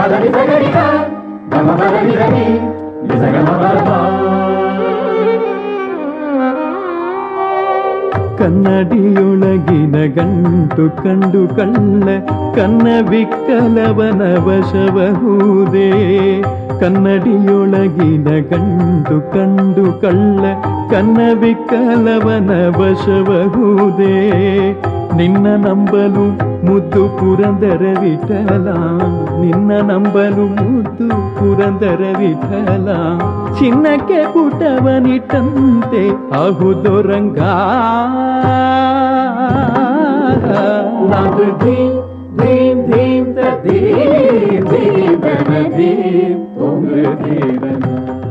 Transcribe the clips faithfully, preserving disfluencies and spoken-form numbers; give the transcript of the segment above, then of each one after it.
ಕನ್ನಡಿಯೊಳಗಿನ ಗಂಟು ಕಂಡು ಕಳ್ಳ ಕನ್ನ ವಿಕ್ಕಲವನ ವಶವಹುದೇ. ಕನ್ನಡಿಯೊಳಗಿನ ಗಂಟು ಕಂಡು ಕಳ್ಳ ಕನ್ನ ವಿಕ್ಕಲವನ ವಶವಹುದೇ. ನಿನ್ನ ನಂಬಲು ಮುದ್ದು ಪುರಂದರ ವಿಠಲ, ನಿನ್ನ ನಂಬಲು ಮುದ್ದು ಪುರಂದರ ವಿಠಲ. ಚಿನ್ನಕ್ಕೆ ಪುಟವನಿಟ್ಟಂತೆ ಆಹುದೊರಂಗ. ಧೀಮ್ ಧೀಮ್ ಧೀಮ್ ಧೀಮ್ ಧೀಮನ ಧೀಮ್ ತುಂಗ ಧೀರನ.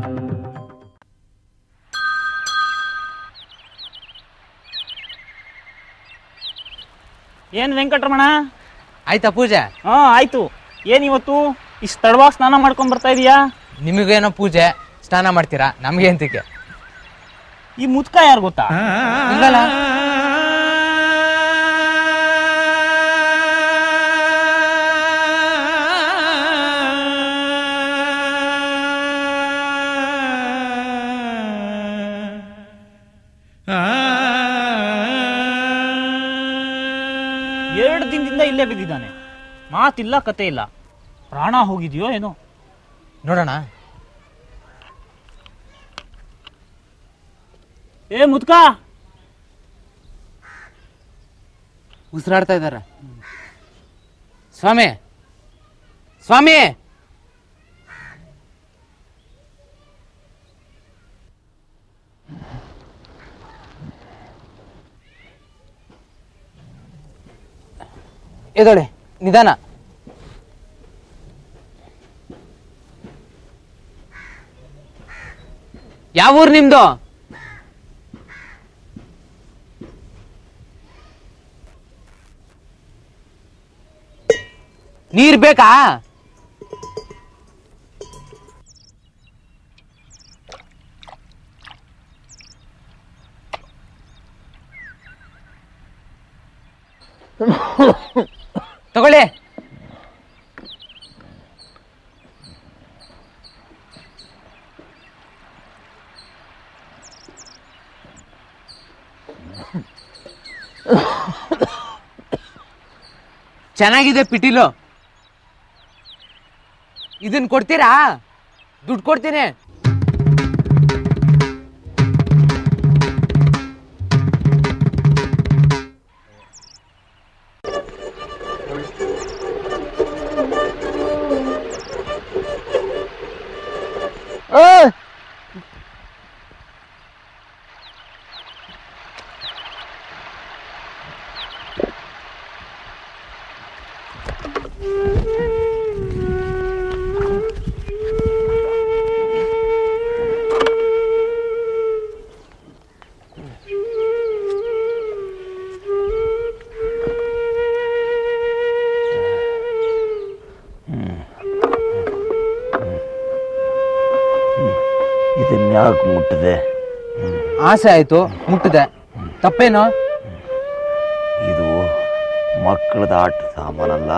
ಏನ್ ವೆಂಕಟರಮಣ, ಆಯ್ತಾ ಪೂಜೆ? ಹಾ ಆಯ್ತು. ಏನ್ ಇವತ್ತು ಇಷ್ಟು ತಡವಾಗಿ ಸ್ನಾನ ಮಾಡ್ಕೊಂಡ್ ಬರ್ತಾ ಇದೀಯಾ? ನಿಮಗೇನೋ ಪೂಜೆ, ಸ್ನಾನ ಮಾಡ್ತೀರಾ, ನಮ್ಗೆ ಎಂತಕ್ಕೆ? ಈ ಮುದ್ಕ ಯಾರು ಗೊತ್ತಾ? ಇಲ್ಲಲ್ಲ. ಎರಡು ದಿನದಿಂದ ಇಲ್ಲೇ ಬಿದ್ದಿದ್ದಾನೆ. ಮಾತಿಲ್ಲ, ಕತೆ ಇಲ್ಲ. ಪ್ರಾಣ ಹೋಗಿದ್ಯೋ ಏನೋ. ನೋಡೋಣ. ಏ ಮುದ್ಕ, ಉಸಿರಾಡ್ತಾ ಇದ್ದಾರೆ. ಸ್ವಾಮಿ, ಸ್ವಾಮಿ, ಎದೊಳೆ ನಿಧಾನ. ಯಾವ ಊರು ನಿಮ್ದು? ನೀರ್ ಬೇಕಾ? ತಗೊಳ್ಳಿ. ಚೆನ್ನಾಗಿದೆ ಪಿಟೀಲು. ಇದನ್ ಕೊಡ್ತೀರಾ? ದುಡ್ಡು ಕೊಡ್ತೀನಿ. ಇದನ್ಯಾಕೆ ಮುಟ್ಟಿದೆ? ಆಸೆ ಆಯ್ತು, ಮುಟ್ಟಿದೆ. ತಪ್ಪೇನು? ಇದು ಮಕ್ಕಳದ ಆಟ ಸಾಮಾನಲ್ಲ.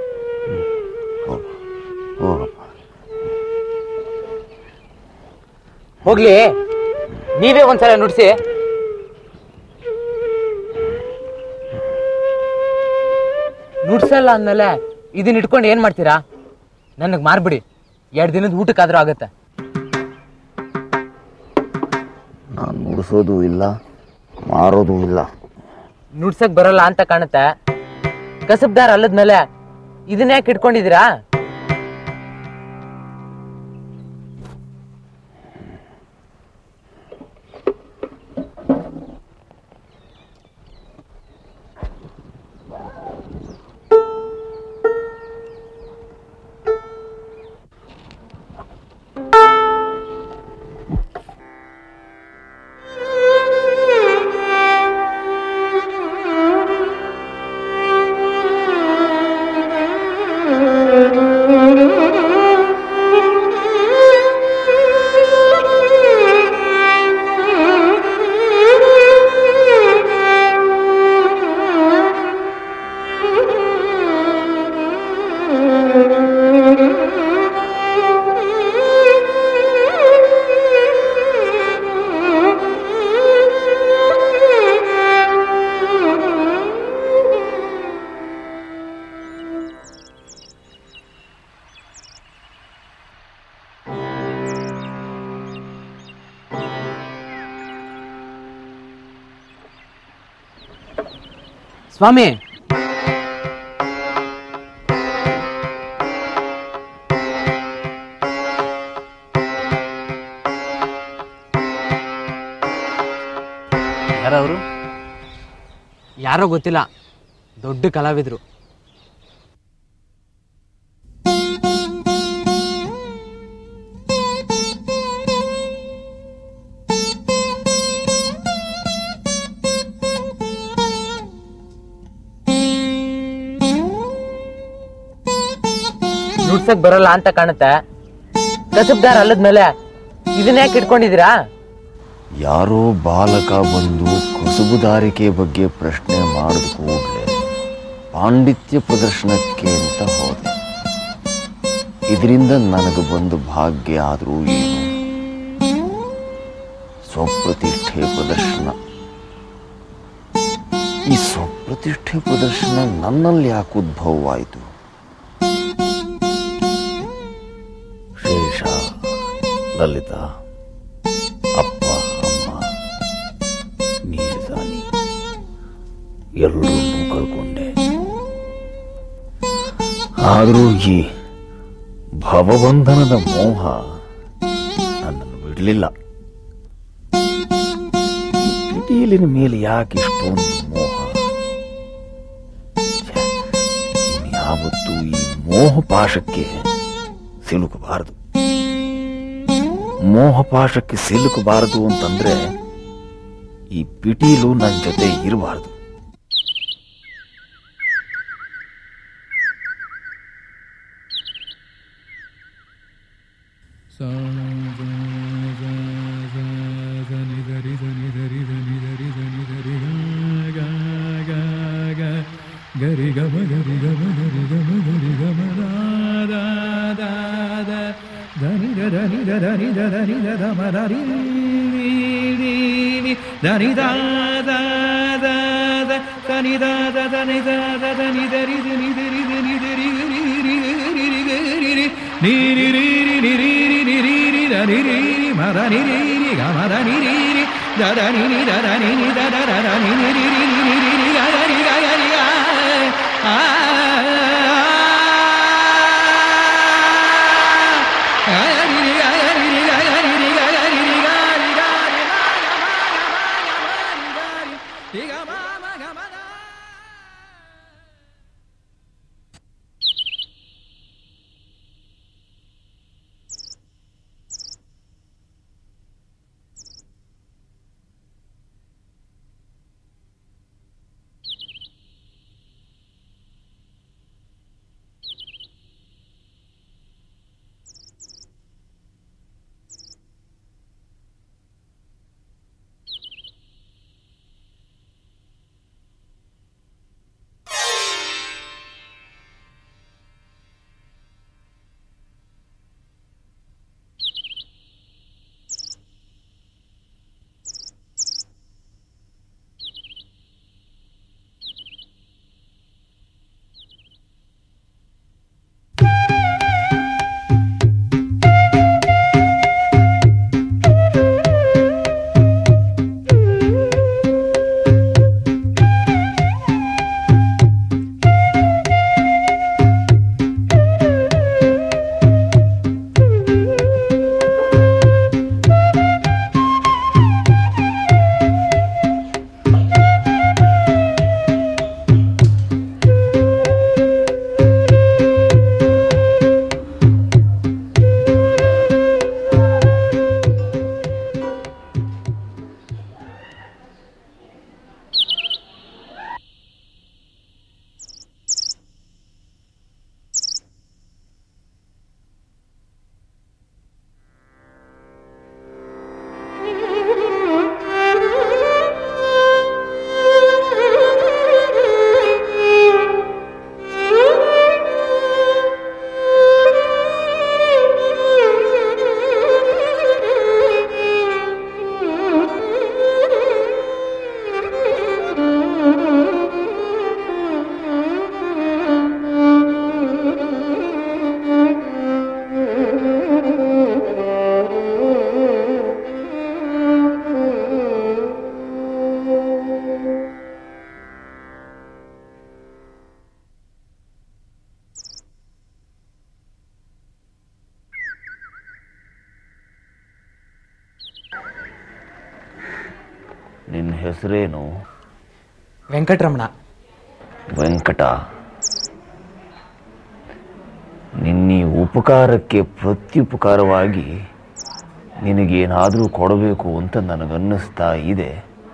ಹೋಗ್ಲಿ, ನೀವೇ ಒಂದ್ಸಲ ನುಡ್ಸಿ. ನುಡ್ಸಲ್ಲ ಅಂದ್ಮೇಲೆ ಇದನ್ನ ಇಟ್ಕೊಂಡು ಏನ್ ಮಾಡ್ತೀರಾ? ನನಗ್ ಮಾರ್ಬಿಡಿ, ಎರಡು ದಿನದ ಊಟಕ್ಕಾದ್ರೂ ಆಗತ್ತೆ. ನಾನು ನುಡ್ಸೋದು ಇಲ್ಲ, ಮಾರೋದು ಇಲ್ಲ. ನುಡ್ಸಕ್ ಬರಲ್ಲ ಅಂತ ಕಾಣುತ್ತೆ. ಕಸಬ್ದಾರ ಅಲ್ಲದ್ಮೇಲೆ ಇದನ್ನ ಯಾಕೆ ಇಟ್ಕೊಂಡಿದ್ದೀರಾ? Thank you. ಸ್ವಾಮಿ, ಯಾರವರು? ಯಾರೋ ಗೊತ್ತಿಲ್ಲ, ದೊಡ್ಡ ಕಲಾವಿದ್ರು. ನುಡ್ಸಕ್ ಬರೋಲ್ಲ ಅಂತ ಕಾಣುತ್ತೆ. ಕಸಬ್ದಾರ್ ಅಲ್ಲದ್ಮೇಲೆ ಇದನ್ನ ಯಾಕೆ ಇಟ್ಕೊಂಡಿದ್ದೀರಾ? ಯಾರೋ ಬಾಲಕ ಬಂದು ಕಸುಬುದಾರಿಕೆ ಬಗ್ಗೆ ಪ್ರಶ್ನೆ ಮಾಡಿದ ಕೂಡಲೇ ಪಾಂಡಿತ್ಯ ಪ್ರದರ್ಶನಕ್ಕೆ ಅಂತ ಹೋದೆ. ಇದರಿಂದ ನನಗೆ ಬಂದು ಭಾಗ್ಯ ಆದರೂ ಏನು? ಸ್ವಪ್ರತಿಷ್ಠೆ ಪ್ರದರ್ಶನ. ಈ ಸ್ವಪ್ರತಿಷ್ಠೆ ಪ್ರದರ್ಶನ ನನ್ನಲ್ಲಿ ಯಾಕೆ ಉದ್ಭವವಾಯಿತು? ಶೇಷ, ಲಲಿತಾ, ಅಪ್ಪ, ಅಮ್ಮ, ನೀರ್ಸಾನಿ ಎಲ್ಲರನ್ನೂ ಕಳ್ಕೊಂಡೆ. ಆದರೂ ಈ ಭವಬಂಧನದ ಮೋಹ ನನ್ನನ್ನು ಬಿಡಲಿಲ್ಲ. ಪಿಟೀಲಿನ ಮೇಲೆ ಯಾಕೆ ಇಷ್ಟೊಂದು ಮೋಹ? ಇನ್ಯಾವತ್ತೂ ಈ ಮೋಹಪಾಶಕ್ಕೆ ಸಿಲುಕಬಾರದು. ಮೋಹಪಾಶಕ್ಕೆ ಸಿಲುಕಬಾರದು ಅಂತಂದ್ರೆ ಈ ಪಿಟೀಲು ನನ್ನ ಜೊತೆ ಇರಬಾರದು. ಗರಿ ಗಮ ಗರಿ ಗಮ ಗರಿ ಗಮ ಗರಿ ಗಮ ದ ದ ದ ಧನಿ ಧನಿ ಧನಿ ಧನಿ ಧಮ ಧರಿ ಧನಿ ದ ದ ದ ದ ಧನಿ ದ ದ ಧನಿ ದ ದ ಧನಿ ಧರಿ ಧನಿ ಧರಿ ಧನಿ ಧರಿ ಗರಿ ಗರಿ ಗರಿ ನೀ ರಿ ರಿ ರಿ ರಿ ರಿ ರಿ ರಿ ಧನಿ ರಿ ಮ ಧನಿ ರಿ ರಿ ಗ ಮ ಧನಿ ರಿ ರಿ ದ ಧನಿ ನಿ ದ ಧನಿ ನಿ ದ ದ ದ ಧನಿ ನಿ ರಿ ರಿ ರಿ ರಿ ರಿ ಗ ರಿ ಗ ರಿ ಗ ಆ ನಿನ್ನ ಹೆಸರೇನು? ವೆಂಕಟರಮಣ. ವೆಂಕಟ, ನಿನ್ನ ಉಪಕಾರಕ್ಕೆ ಪ್ರತ್ಯುಪಕಾರವಾಗಿ ನಿನಗೇನಾದರೂ ಕೊಡಬೇಕು ಅಂತ ನನಗನ್ನಿಸ್ತಾ ಇದೆ.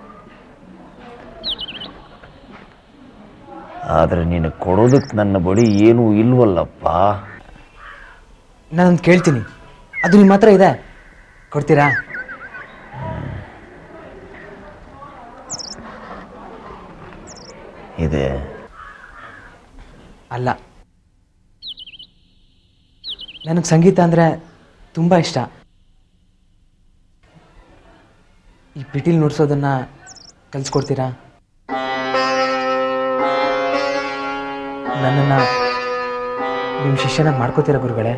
ಆದರೆ ನಿನಗೆ ಕೊಡೋದಕ್ಕೆ ನನ್ನ ಬಳಿ ಏನೂ ಇಲ್ವಲ್ಲಪ್ಪ. ನಾನೊಂದು ಕೇಳ್ತೀನಿ, ಅದು ನಿಮ್ಮ ಹತ್ರ ಇದೆ, ಕೊಡ್ತೀರಾ? ಇದೆ. ಅಲ್ಲ, ನನಗೆ ಸಂಗೀತ ಅಂದರೆ ತುಂಬ ಇಷ್ಟ. ಈ ಪಿಟೀಲ್ ನುಡ್ಸೋದನ್ನು ಕಲಿಸ್ಕೊಡ್ತೀರಾ? ನನ್ನನ್ನು ನಿಮ್ಮ ಶಿಷ್ಯನಾಗಿ ಮಾಡ್ಕೋತೀರಾ ಗುರುಗಳೇ?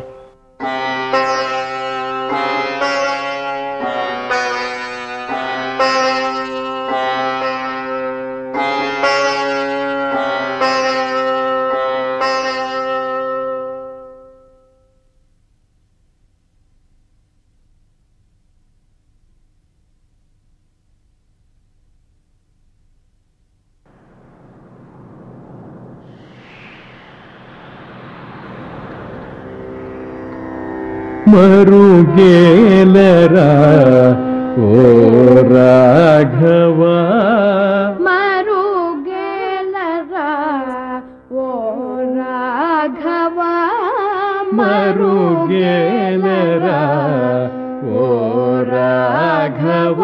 ಮರುಗೇಲರ ಓ ರಾಘವ, ಮರುಗೇಲರ ಓ ರಾಘವ, ಮರುಗೇಲರ ಓ ರಾಘವ,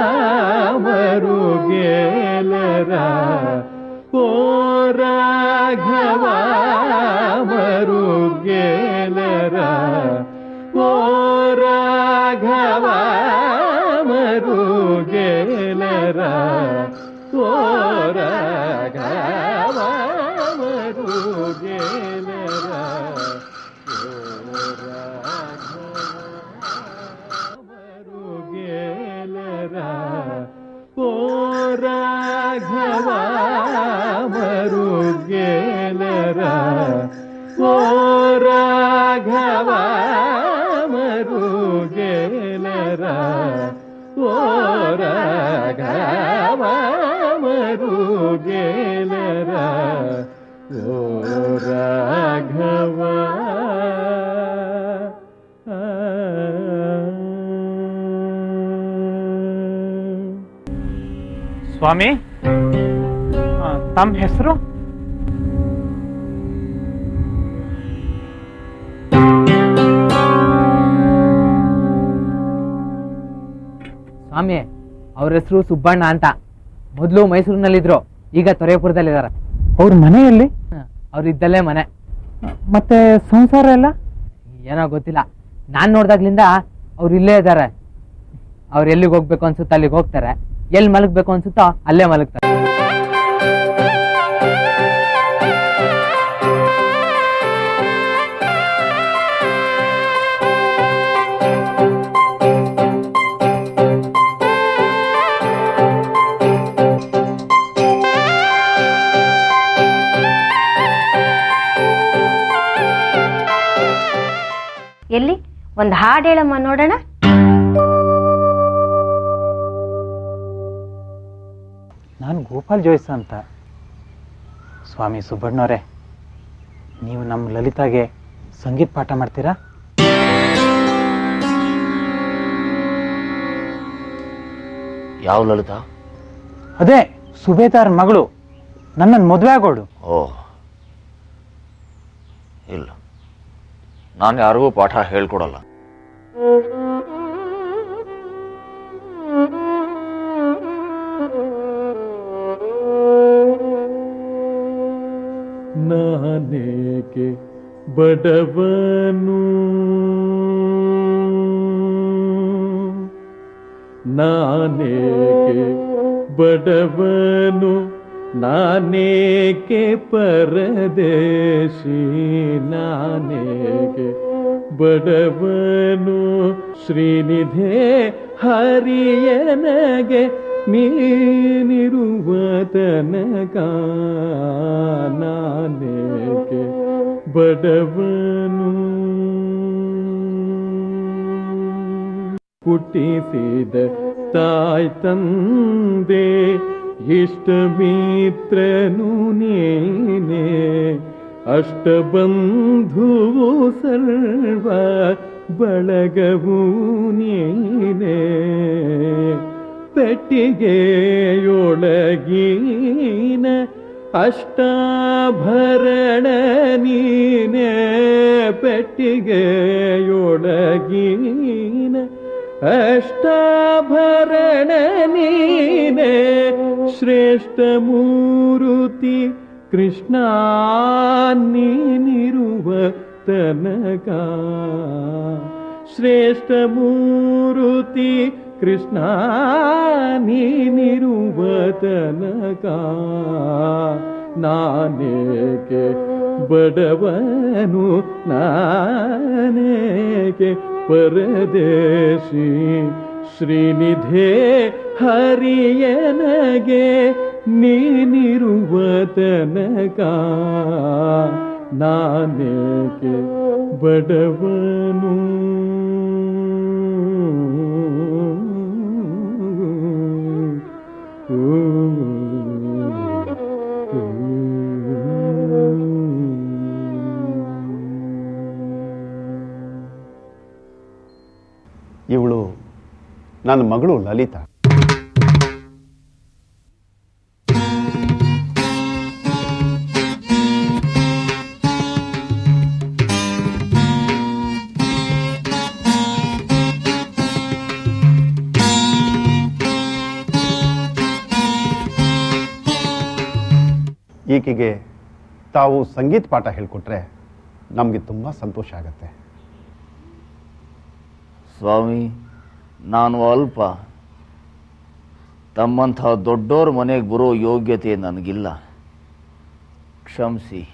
ಮರುಗೇಲರ ಓ ರಾಘವ, ಮರುಗೇಲರ ಓ ರಾಘವ, ಮರುಗೇಲರ ಓ ರಾಘವ, ಮರುಗೇಲರ ಓ ರಾಘವ, ಮರುಗೇಲರ ಓ ರಾಘವ, ಮರುಗೇಲರ ಓ ರಾಘವ, ಮರುಗೇಲರ ಓ ರಾಘವ. ಸ್ವಾಮಿ, ತಮ್ಮ ಹೆಸರು? ಸ್ವಾಮಿ, ಅವ್ರ ಹೆಸರು ಸುಬ್ಬಣ್ಣ ಅಂತ. ಮೊದಲು ಮೈಸೂರಿನಲ್ಲಿದ್ರು, ಈಗ ತೊರೆಪುರದಲ್ಲಿದ್ದಾರೆ. ಅವ್ರ ಮನೆಯಲ್ಲಿ? ಅವ್ರು ಇದ್ದಲ್ಲೇ ಮನೆ. ಮತ್ತೆ ಸಂಸಾರ ಎಲ್ಲ ಏನೋ ಗೊತ್ತಿಲ್ಲ. ನಾನ್ ನೋಡ್ದಾಗ್ಲಿಂದ ಅವ್ರು ಇಲ್ಲೇ ಇದ್ದಾರೆ. ಅವ್ರು ಎಲ್ಲಿಗೆ ಹೋಗ್ಬೇಕು ಅನ್ಸುತ್ತೋ ಅಲ್ಲಿಗೆ ಹೋಗ್ತಾರೆ, ಎಲ್ಲಿ ಮಲಗ್ಬೇಕು ಅನ್ಸುತ್ತೋ ಅಲ್ಲೇ ಮಲಗ್ತಾರೆ. ಎಲ್ಲಿ ಒಂದು ಹಾಡು ಹೇಳಮ್ಮ ನೋಡೋಣ. ನಾನು ಗೋಪಾಲ್ ಜೋಯ್ಸ ಅಂತ. ಸ್ವಾಮಿ ಸುಬ್ಬಣ್ಣವರೇ, ನೀವು ನಮ್ಮ ಲಲಿತಾಗೆ ಸಂಗೀತ ಪಾಠ ಮಾಡ್ತೀರಾ? ಯಾವ ಲಲಿತಾ? ಅದೇ ಸುಬೇದಾರ್ ಮಗಳು, ನನ್ನನ್ನು ಮದುವೆ ಆಗೋಡು. ಓ ಇಲ್ಲ, ನಾನು ಯಾರಿಗೂ ಪಾಠ ಹೇಳ್ಕೊಡಲ್ಲ. ನಾನೇಕೆ ಬಡವನು, ನಾನೇಕೆ ಬಡವನು, ನಾನೇಕೆ ಪರದೇಶಿ, ನಾನೇಕೆ ಬಡವನು, ಶ್ರೀನಿಧೆ ಹರಿಯನಗೆ ನೀನಿರುವ ತನಕ, ನಾನೇಕೆ ಬಡವನು. ಹುಟ್ಟಿಸಿದ ತಾಯ್ ತಂದೆ ಇಷ್ಟಮಿತ್ರನು ನೀನೆ, ಅಷ್ಟಬಂಧುವು ಸರ್ವ ಬಳಗವು ನೀನೆ. ಪೆಟ್ಟಿಗೆಯೊಳಗಿನ ಅಷ್ಟಾಭರಣ ನೀನೆ, ಪೆಟ್ಟಿಗೆಯೊಳಗಿನ ಅಷ್ಟಾಭರಣ ನೀನೆ. ಶ್ರೇಷ್ಠ ಮೂರುತಿ ಕೃಷ್ಣ ನೀನಿರುವ ತನಕ, ಶ್ರೇಷ್ಠ ಮೂರುತಿ ಕೃಷ್ಣ ನೀನಿರುವ ತನಕ. ನಾನೇಕೆ ಬಡವನು, ನಾನೇಕೆ ಪರದೇಶಿ, ಶ್ರೀನಿಧೇ ಹರಿಯನಗೆ ನೀನಿರುವ ತನಕ. ನಾನೇಕೆ ಬಡವನು. ಇವಳು ನನ್ನ ಮಗಳು ಲಲಿತಾ. ಈಕೆಗೆ ತಾವು ಸಂಗೀತ ಪಾಠ ಹೇಳಿಕೊಟ್ರೆ ನಮಗೆ ತುಂಬ ಸಂತೋಷ ಆಗತ್ತೆ. ಸ್ವಾಮಿ, ನಾನು ಅಲ್ಪ. ತಮ್ಮಂಥ ದೊಡ್ಡೋರ ಮನೆಗೆ ಬರೋ ಯೋಗ್ಯತೆ ನನಗಿಲ್ಲ, ಕ್ಷಮಿಸಿ.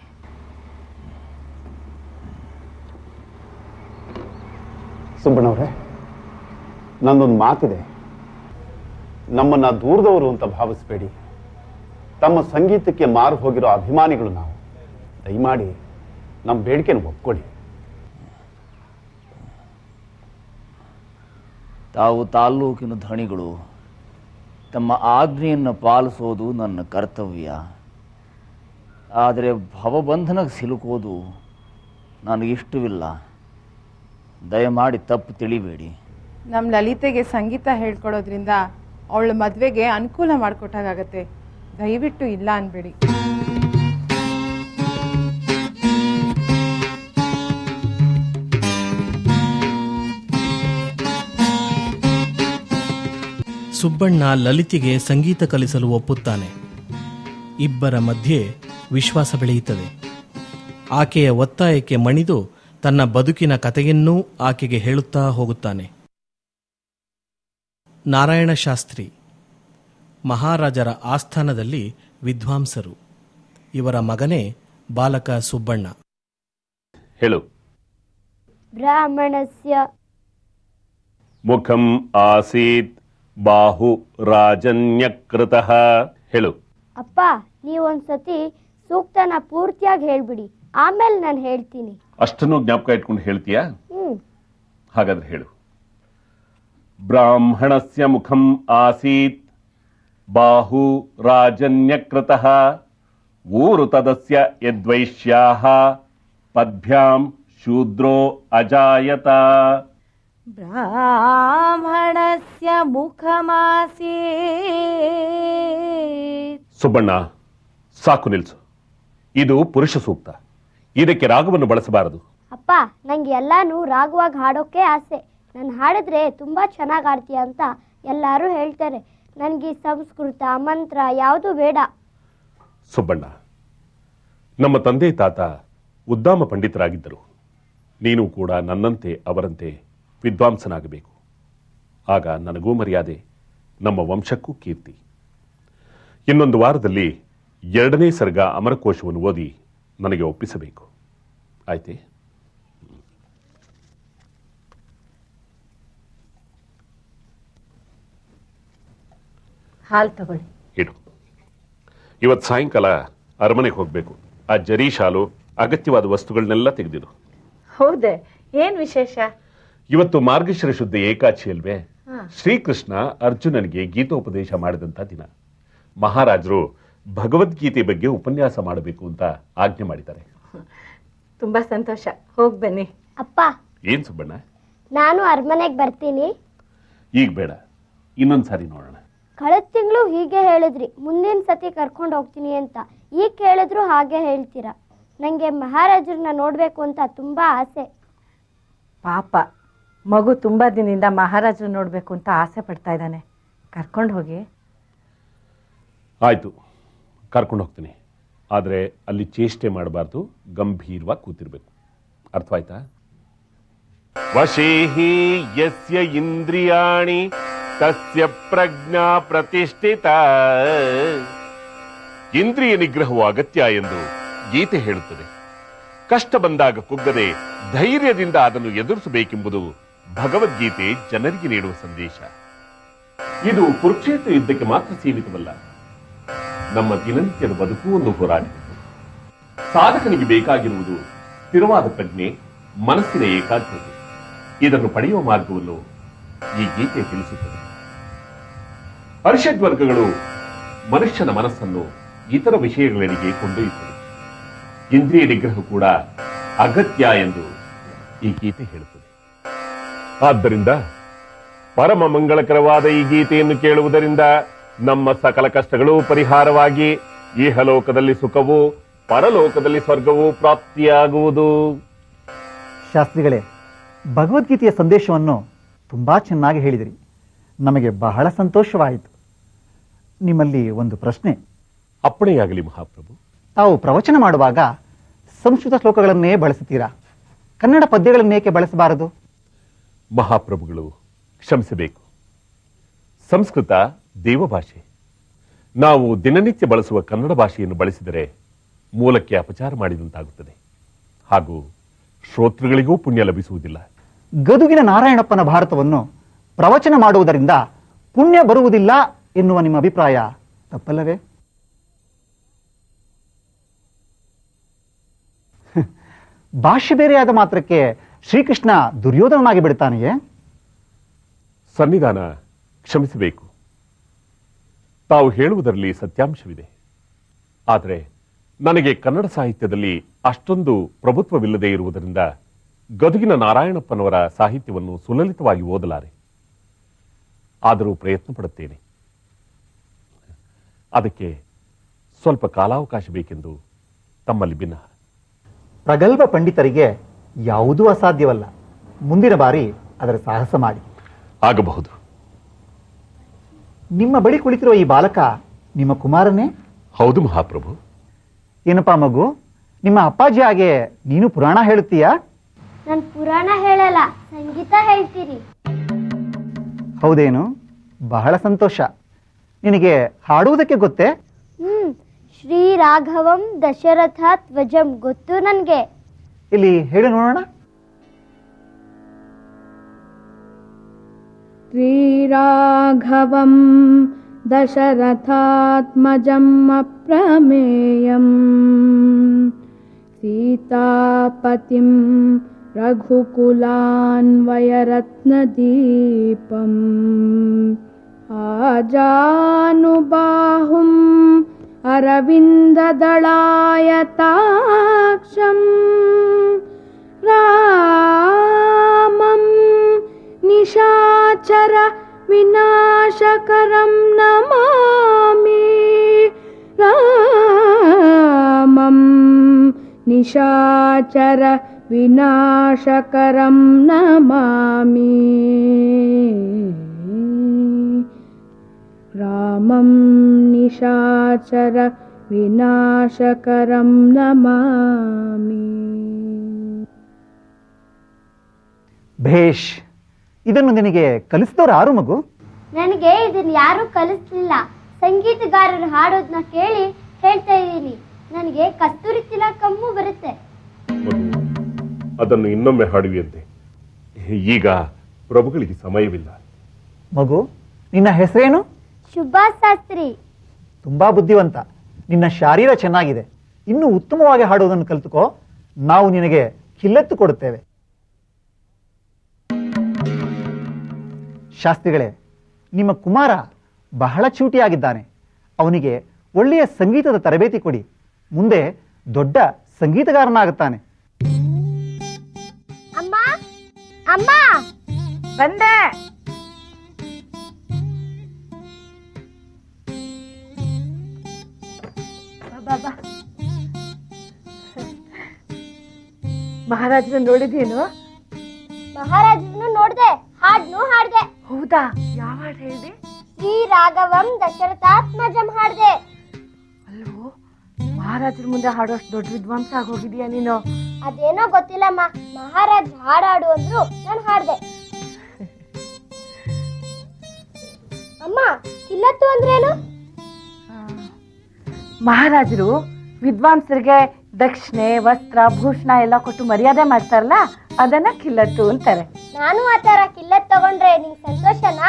ಸುಬ್ಬಣ್ಣವ್ರೆ, ನನ್ನೊಂದು ಮಾತಿದೆ. ನಮ್ಮನ್ನ ದೂರದವರು ಅಂತ ಭಾವಿಸಬೇಡಿ. ತಮ್ಮ ಸಂಗೀತಕ್ಕೆ ಮಾರು ಹೋಗಿರೋ ಅಭಿಮಾನಿಗಳು ನಾವು. ದಯಮಾಡಿ ನಮ್ಮ ಬೇಡಿಕೆನ ಒಪ್ಕೊಳ್ಳಿ. ತಾವು ತಾಲ್ಲೂಕಿನ ಧಣಿಗಳು, ತಮ್ಮ ಆಜ್ಞೆಯನ್ನು ಪಾಲಿಸೋದು ನನ್ನ ಕರ್ತವ್ಯ. ಆದರೆ ಭವಬಂಧನಕ್ಕೆ ಸಿಲುಕೋದು ನನಗಿಷ್ಟವಿಲ್ಲ. ದಯಮಾಡಿ ತಪ್ಪು ತಿಳಿಬೇಡಿ. ನಮ್ಮ ಲಲಿತೆಗೆ ಸಂಗೀತ ಹೇಳ್ಕೊಡೋದ್ರಿಂದ ಅವಳ ಮದುವೆಗೆ ಅನುಕೂಲ ಮಾಡಿಕೊಟ್ಟಾಗತ್ತೆ. ದಯವಿಟ್ಟು ಇಲ್ಲ ಅನ್ಬೇಡಿ. ಸುಬ್ಬಣ್ಣ ಲಲಿತಿಗೆ ಸಂಗೀತ ಕಲಿಸಲು ಒಪ್ಪುತ್ತಾನೆ. ಇಬ್ಬರ ಮಧ್ಯೆ ವಿಶ್ವಾಸ ಬೆಳೆಯುತ್ತದೆ. ಆಕೆಯ ಒತ್ತಾಯಕ್ಕೆ ಮಣಿದು ತನ್ನ ಬದುಕಿನ ಕಥೆಯನ್ನೂ ಆಕೆಗೆ ಹೇಳುತ್ತಾ ಹೋಗುತ್ತಾನೆ. ನಾರಾಯಣ ಶಾಸ್ತ್ರಿ ಮಹಾರಾಜರ ಆಸ್ಥಾನದಲ್ಲಿ ವಿದ್ವಾಂಸರು. ಇವರ ಮಗನೇ ಬಾಲಕ ಸುಬ್ಬಣ್ಣ. ಹೇಳು. ಬ್ರಾಹ್ಮಣಸ್ಯ ಮುಖಂ ಆಸೀತ್ ಬಾಹು ರಾಜನ್ಯಕೃತಃ. ಹೇಳು. ಅಪ್ಪ, ನೀವೊಂದ್ಸತಿ ಸೂಕ್ತನ ಪೂರ್ತಿಯಾಗಿ ಹೇಳ್ಬಿಡಿ, ಆಮೇಲೆ ನಾನು ಹೇಳ್ತೀನಿ. ಅಷ್ಟನ್ನು ಜ್ಞಾಪಕ ಇಟ್ಕೊಂಡು ಹೇಳ್ತೀಯಾ? ಹ್ಮ್. ಹಾಗಾದ್ರೆ ಹೇಳು. ಬ್ರಾಹ್ಮಣಸ್ಯ ಮುಖಂ ಆಸೀತ್ ಬಾಹು ರಾಜನ್ಯಕೃತಃ ಊರು ತದಸ್ಯ ಯದ್ವೈಶ್ಯಾಹ ಪದ್ಭ್ಯಾಂ ಶೂದ್ರೋ ಅಜಾಯತ. ಬ್ರಾಹ್ಮಣಸ್ಯ ಮುಖಮಾಸೀತ್. ಸುಬ್ಬಣ್ಣ, ಸಾಕು ನಿಲ್ಸು. ಇದು ಪುರುಷ ಸೂಕ್ತ. ಇದಕ್ಕೆ ರಾಗವನ್ನು ಬಳಸಬಾರದು. ಅಪ್ಪ, ನಂಗೆ ಎಲ್ಲಾನು ರಾಗವಾಗಿ ಹಾಡೋಕೆ ಆಸೆ. ನಾನು ಹಾಡಿದ್ರೆ ತುಂಬಾ ಚೆನ್ನಾಗಿ ಆಡ್ತೀಯ ಅಂತ ಎಲ್ಲರೂ ಹೇಳ್ತಾರೆ. ನನಗೆ ಸಂಸ್ಕೃತ ಮಂತ್ರ ಯಾವುದು ಬೇಡ. ಸುಬ್ಬಣ್ಣ, ನಮ್ಮ ತಂದೆ ತಾತ ಉದ್ದಾಮ ಪಂಡಿತರಾಗಿದ್ದರು. ನೀನು ಕೂಡ ನನ್ನಂತೆ ಅವರಂತೆ ವಿದ್ವಾಂಸನಾಗಬೇಕು. ಆಗ ನನಗೂ ಮರ್ಯಾದೆ, ನಮ್ಮ ವಂಶಕ್ಕೂ ಕೀರ್ತಿ. ಇನ್ನೊಂದು ವಾರದಲ್ಲಿ ಎರಡನೇ ಸರ್ಗ ಅಮರಕೋಶವನ್ನು ಓದಿ ನನಗೆ ಒಪ್ಪಿಸಬೇಕು. ಆಯ್ತೆ? ಹಾಲು ತಗೊಳ್ಳಿ. ಇಡು. ಇವತ್ತು ಸಾಯಂಕಾಲ ಅರಮನೆಗೆ ಹೋಗಬೇಕು. ಆ ಜರಿ ಶಾಲು, ಅಗತ್ಯವಾದ ವಸ್ತುಗಳನ್ನೆಲ್ಲ ತೆಗೆದಿಡು. ಹೌದೇ? ಏನ್ ವಿಶೇಷ? ಇವತ್ತು ಮಾರ್ಗಶಿರ ಶುದ್ಧ ಏಕಾದಶಿ ಅಲ್ವೇ? ಶ್ರೀಕೃಷ್ಣ ಅರ್ಜುನನಿಗೆ ಗೀತೋಪದೇಶ ಮಾಡಿದಂಥ ದಿನ. ಮಹಾರಾಜರು ಭಗವದ್ಗೀತೆ ಬಗ್ಗೆ ಉಪನ್ಯಾಸ ಮಾಡಬೇಕು ಅಂತ ಆಜ್ಞೆ ಮಾಡಿದ್ದಾರೆ. ತುಂಬಾ ಸಂತೋಷ, ಹೋಗ್ ಬನ್ನಿ. ಅಪ್ಪ, ಏನ್ ಸುಬ್ಬಣ್ಣ? ನಾನು ಅರಮನೆಗೆ ಬರ್ತೀನಿ. ಈಗ ಬೇಡ, ಇನ್ನೊಂದ್ ಸಾರಿ ನೋಡೋಣ. ಕಳೆದ ತಿಂಗಳು ಹೀಗೆ ಹೇಳಿದ್ರಿ, ಮುಂದಿನ ಸತಿ ಕರ್ಕೊಂಡು ಹೋಗ್ತೀನಿ ಅಂತ. ಈಗ ಕೇಳಿದ್ರು ಹಾಗೆ ಹೇಳ್ತೀರಾ. ನನಗೆ ಮಹಾರಾಜರನ್ನ ನೋಡಬೇಕು ಅಂತ ತುಂಬಾ ಆಸೆ. ಪಾಪ, ಮಗು ತುಂಬಾ ದಿನದಿಂದ ಮಹಾರಾಜರು ನೋಡಬೇಕು ಅಂತ ಆಸೆ ಪಡ್ತಾ ಇದ್ದಾನೆ. ಕರ್ಕೊಂಡು ಹೋಗಿ. ಆಯ್ತು, ಕರ್ಕೊಂಡು ಹೋಗ್ತೀನಿ. ಆದರೆ ಅಲ್ಲಿ ಚೇಷ್ಟೆ ಮಾಡಬಾರ್ದು, ಗಂಭೀರವಾಗಿ ಕೂತಿರ್ಬೇಕು. ಅರ್ಥವಾಯ್ತಾ? ವಶೇಹಿ ಯಸ್ಯ ಇಂದ್ರಿಯಾಣಿ ತಸ್ಯ ಪ್ರಜ್ಞಾ ಪ್ರತಿಷ್ಠಿತ. ಇಂದ್ರಿಯ ನಿಗ್ರಹವು ಅಗತ್ಯ ಎಂದು ಗೀತೆ ಹೇಳುತ್ತದೆ. ಕಷ್ಟ ಬಂದಾಗ ಕುಗ್ಗದೆ ಧೈರ್ಯದಿಂದ ಅದನ್ನು ಎದುರಿಸಬೇಕೆಂಬುದು ಭಗವದ್ಗೀತೆ ಜನರಿಗೆ ನೀಡುವ ಸಂದೇಶ. ಇದು ಕುರುಕ್ಷೇತ್ರ ಯುದ್ಧಕ್ಕೆ ಮಾತ್ರ ಸೀಮಿತವಲ್ಲ. ನಮ್ಮ ದಿನನಿತ್ಯದ ಬದುಕು ಒಂದು ಹೋರಾಟ. ಸಾಧಕನಿಗೆ ಬೇಕಾಗಿರುವುದು ಸ್ಥಿರವಾದ ಪ್ರಜ್ಞೆ, ಮನಸ್ಸಿನ ಏಕಾಗ್ರತೆ. ಇದನ್ನು ಪಡೆಯುವ ಮಾರ್ಗವನ್ನು ಈ ಗೀತೆ ತಿಳಿಸುತ್ತದೆ. ಪರಿಷದ್ವರ್ಗಗಳು ಮನುಷ್ಯನ ಮನಸ್ಸನ್ನು ಇತರ ವಿಷಯಗಳಿಗೆ ಕೊಂಡೊಯ್ಯುತ್ತದೆ. ಇಂದ್ರಿಯ ನಿಗ್ರಹ ಕೂಡ ಅಗತ್ಯ ಎಂದು ಈ ಗೀತೆ ಹೇಳುತ್ತದೆ. ಆದ್ದರಿಂದ ಪರಮ ಮಂಗಳಕರವಾದ ಈ ಗೀತೆಯನ್ನು ಕೇಳುವುದರಿಂದ ನಮ್ಮ ಸಕಲ ಕಷ್ಟಗಳು ಪರಿಹಾರವಾಗಿ ಇಹಲೋಕದಲ್ಲಿ ಸುಖವು, ಪರಲೋಕದಲ್ಲಿ ಸ್ವರ್ಗವು ಪ್ರಾಪ್ತಿಯಾಗುವುದು. ಶಾಸ್ತ್ರಿಗಳೇ, ಭಗವದ್ಗೀತೆಯ ಸಂದೇಶವನ್ನು ತುಂಬಾ ಚೆನ್ನಾಗಿ ಹೇಳಿದಿರಿ. ನಮಗೆ ಬಹಳ ಸಂತೋಷವಾಯಿತು. ನಿಮ್ಮಲ್ಲಿ ಒಂದು ಪ್ರಶ್ನೆ. ಅಪ್ಪಣೆಯಾಗಲಿ ಮಹಾಪ್ರಭು. ತಾವು ಪ್ರವಚನ ಮಾಡುವಾಗ ಸಂಸ್ಕೃತ ಶ್ಲೋಕಗಳನ್ನೇ ಬಳಸುತ್ತೀರಾ? ಕನ್ನಡ ಪದ್ಯಗಳನ್ನೇಕೆ ಬಳಸಬಾರದು? ಮಹಾಪ್ರಭುಗಳು ಕ್ಷಮಿಸಬೇಕು. ಸಂಸ್ಕೃತ ದೇವಭಾಷೆ. ನಾವು ದಿನನಿತ್ಯ ಬಳಸುವ ಕನ್ನಡ ಭಾಷೆಯನ್ನು ಬಳಸಿದರೆ ಮೂಲಕ್ಕೆ ಅಪಚಾರ ಮಾಡಿದಂತಾಗುತ್ತದೆ, ಹಾಗೂ ಶ್ರೋತೃಗಳಿಗೂ ಪುಣ್ಯ ಲಭಿಸುವುದಿಲ್ಲ. ಗದುಗಿನ ನಾರಾಯಣಪ್ಪನ ಭಾರತವನ್ನು ಪ್ರವಚನ ಮಾಡುವುದರಿಂದ ಪುಣ್ಯ ಬರುವುದಿಲ್ಲ ಎನ್ನುವ ನಿಮ್ಮ ಅಭಿಪ್ರಾಯ ತಪ್ಪಲ್ಲವೇ? ಭಾಷೆ ಬೇರೆಯಾದ ಮಾತ್ರಕ್ಕೆ ಶ್ರೀಕೃಷ್ಣ ದುರ್ಯೋಧನನಾಗಿ ಬಿಡ್ತಾನೆಯೇ? ಸನ್ನಿಧಾನ ಕ್ಷಮಿಸಬೇಕು. ತಾವು ಹೇಳುವುದರಲ್ಲಿ ಸತ್ಯಾಂಶವಿದೆ. ಆದರೆ ನನಗೆ ಕನ್ನಡ ಸಾಹಿತ್ಯದಲ್ಲಿ ಅಷ್ಟೊಂದು ಪ್ರಭುತ್ವವಿಲ್ಲದೆ ಇರುವುದರಿಂದ ಗದುಗಿನ ನಾರಾಯಣಪ್ಪನವರ ಸಾಹಿತ್ಯವನ್ನು ಸುಲಲಿತವಾಗಿ ಓದಲಾರೆ. ಆದರೂ ಪ್ರಯತ್ನ ಪಡುತ್ತೇನೆ. ಅದಕ್ಕೆ ಸ್ವಲ್ಪ ಕಾಲಾವಕಾಶ ಬೇಕೆಂದು ತಮ್ಮಲ್ಲಿ ಭಿನ್ನ. ಪ್ರಗಲ್ಭ ಪಂಡಿತರಿಗೆ ಯಾವುದೂ ಅಸಾಧ್ಯವಲ್ಲ. ಮುಂದಿನ ಬಾರಿ ಅದರ ಸಾಹಸ ಮಾಡಿ. ಆಗಬಹುದು. ನಿಮ್ಮ ಬಳಿ ಕುಳಿತಿರುವ ಈ ಬಾಲಕ ನಿಮ್ಮ ಕುಮಾರನೇ? ಹೌದು ಮಹಾಪ್ರಭು. ಏನಪ್ಪಾ ಮಗು, ನಿಮ್ಮ ಅಪ್ಪಾಜಿ ಹಾಗೆ ನೀನು ಪುರಾಣ ಹೇಳುತ್ತೀಯಾ? ನಾನು ಪುರಾಣ ಹೇಳಲ್ಲ, ಸಂಗೀತ ಹೇಳ್ತೀರಿ. ಹೌದೇನು? ಬಹಳ ಸಂತೋಷ. ನಿನಗೆ ಹಾಡುವುದಕ್ಕೆ ಗೊತ್ತೇ? ಹ್ಮ್ ಶ್ರೀ ರಾಘವಂ ದಶರಥ ಧ್ವಜಂ ಗೊತ್ತು ನನ್ಗೆ. ಇಲ್ಲಿ ಹೇಳಿ ನೋಡೋಣ. ಶ್ರೀರಾಘವಂ ದಶರಥಾತ್ಮಜಂ ಅಪ್ರಮೇಯಂ ಸೀತಾಪತಿಂ ರಘುಕುಲಾನ್ವಯರತ್ನದೀಪಂ ಆಜಾನುಬಾಹುಂ ಅರವಿಂದದಳಾಯತಾಕ್ಷಂ ರಾಮಂ ನಿಶಾಚರ ವಿನಾಶಕರಂ ನಮಾಮಿ. ರಾಮಂ ನಿಶಾಚರ ವಿನಾಶಕರಂ ನಮಾಮಿ. ರಾಮಂ ನಿಶಾಚರ ವಿನಾಶಕರಂ ನಮಾಮಿ. ಭೇಷ್. ಇದನ್ನು ನಿನಗೆ ಕಲಿಸಿದವರು ಯಾರು ಮಗು? ನನಗೆ ಇದನ್ನ ಯಾರು ಕಲಿಸ್ಲಿಲ್ಲ. ಸಂಗೀತಗಾರರು ಹಾಡೋದನ್ನ ಕೇಳಿ ಹೇಳ್ತಾ ಇದ್ದೀನಿ. ನನಗೆ ಕಸ್ತೂರಿ ತಿಲಕಮ್ಮು ಬರುತ್ತೆ. ಅದನ್ನು ಇನ್ನೊಮ್ಮೆ ಹಾಡುವಿಯಂತೆ. ಈಗ ಪ್ರಭುಗಳಿಗೆ ಸಮಯವಿಲ್ಲ. ಮಗು, ನಿನ್ನ ಹೆಸರೇನು? ಸುಭಾಷ್ ಶಾಸ್ತ್ರಿ. ತುಂಬಾ ಬುದ್ಧಿವಂತ. ನಿನ್ನ ಶಾರೀರ ಚೆನ್ನಾಗಿದೆ. ಇನ್ನೂ ಉತ್ತಮವಾಗಿ ಹಾಡುವುದನ್ನು ಕಲಿತುಕೋ. ನಾವು ನಿನಗೆ ಕಿಲ್ಲತ್ತು ಕೊಡುತ್ತೇವೆ. ಶಾಸ್ತ್ರಿಗಳೇ, ನಿಮ್ಮ ಕುಮಾರ ಬಹಳ ಚೂಟಿಯಾಗಿದ್ದಾನೆ. ಅವನಿಗೆ ಒಳ್ಳೆಯ ಸಂಗೀತದ ತರಬೇತಿ ಕೊಡಿ. ಮುಂದೆ ದೊಡ್ಡ ಸಂಗೀತಗಾರನಾಗುತ್ತಾನೆ. ಅಮ್ಮ ಅಮ್ಮ ಬಂದೆ. ಬಾಬಾ ಮಹಾರಾಜನ ನೋಡಿದೇನು? ಮಹಾರಾಜನು ನೋಡ್ದೆ, ಹಾಡ್ನು ಹಾಡ್ದೆ. ಹೌದಾ? ಯಾವ ಹಾಡು ಹೇಳಿದೆ? ಶ್ರೀ ರಾಘವಂ ದಶರಥಾತ್ಮಜಂ ಹಾಡ್ದೆ. ಅಲ್ವೋ, ಮಹಾರಾಜರ ಮುಂದೆ ಹಾಡೋಷ್ಟು ದೊಡ್ಡ ವಿದ್ವಾಂಸ ಆಗೋಗಿದೀಯ ನೀನು. ಅದೇನೋ ಗೊತ್ತಿಲ್ಲಮ್ಮ, ಮಹಾರಾಜ್ ಹಾಡಾಡು ಅಂದ್ರು ನಾನು ಹಾಡ್ದೆ. ಅಮ್ಮ, ಕಿಲ್ಲತ್ತು ಅಂದ್ರೇನು? ಮಹಾರಾಜರು ವಿದ್ವಾಂಸರಿಗೆ ದಕ್ಷಿಣೆ, ವಸ್ತ್ರ, ಭೂಷಣ ಎಲ್ಲ ಕೊಟ್ಟು ಮರ್ಯಾದೆ ಮಾಡ್ತಾರಲ್ಲ, ಅದನ್ನ ಕಿಲ್ಲತ್ತು ಅಂತಾರೆ. ನಾನು ಆ ತರ ಕಿಲ್ಲತ್ ತಗೊಂಡ್ರೆ ನಿಂಗೆ ಸಂತೋಷನಾ?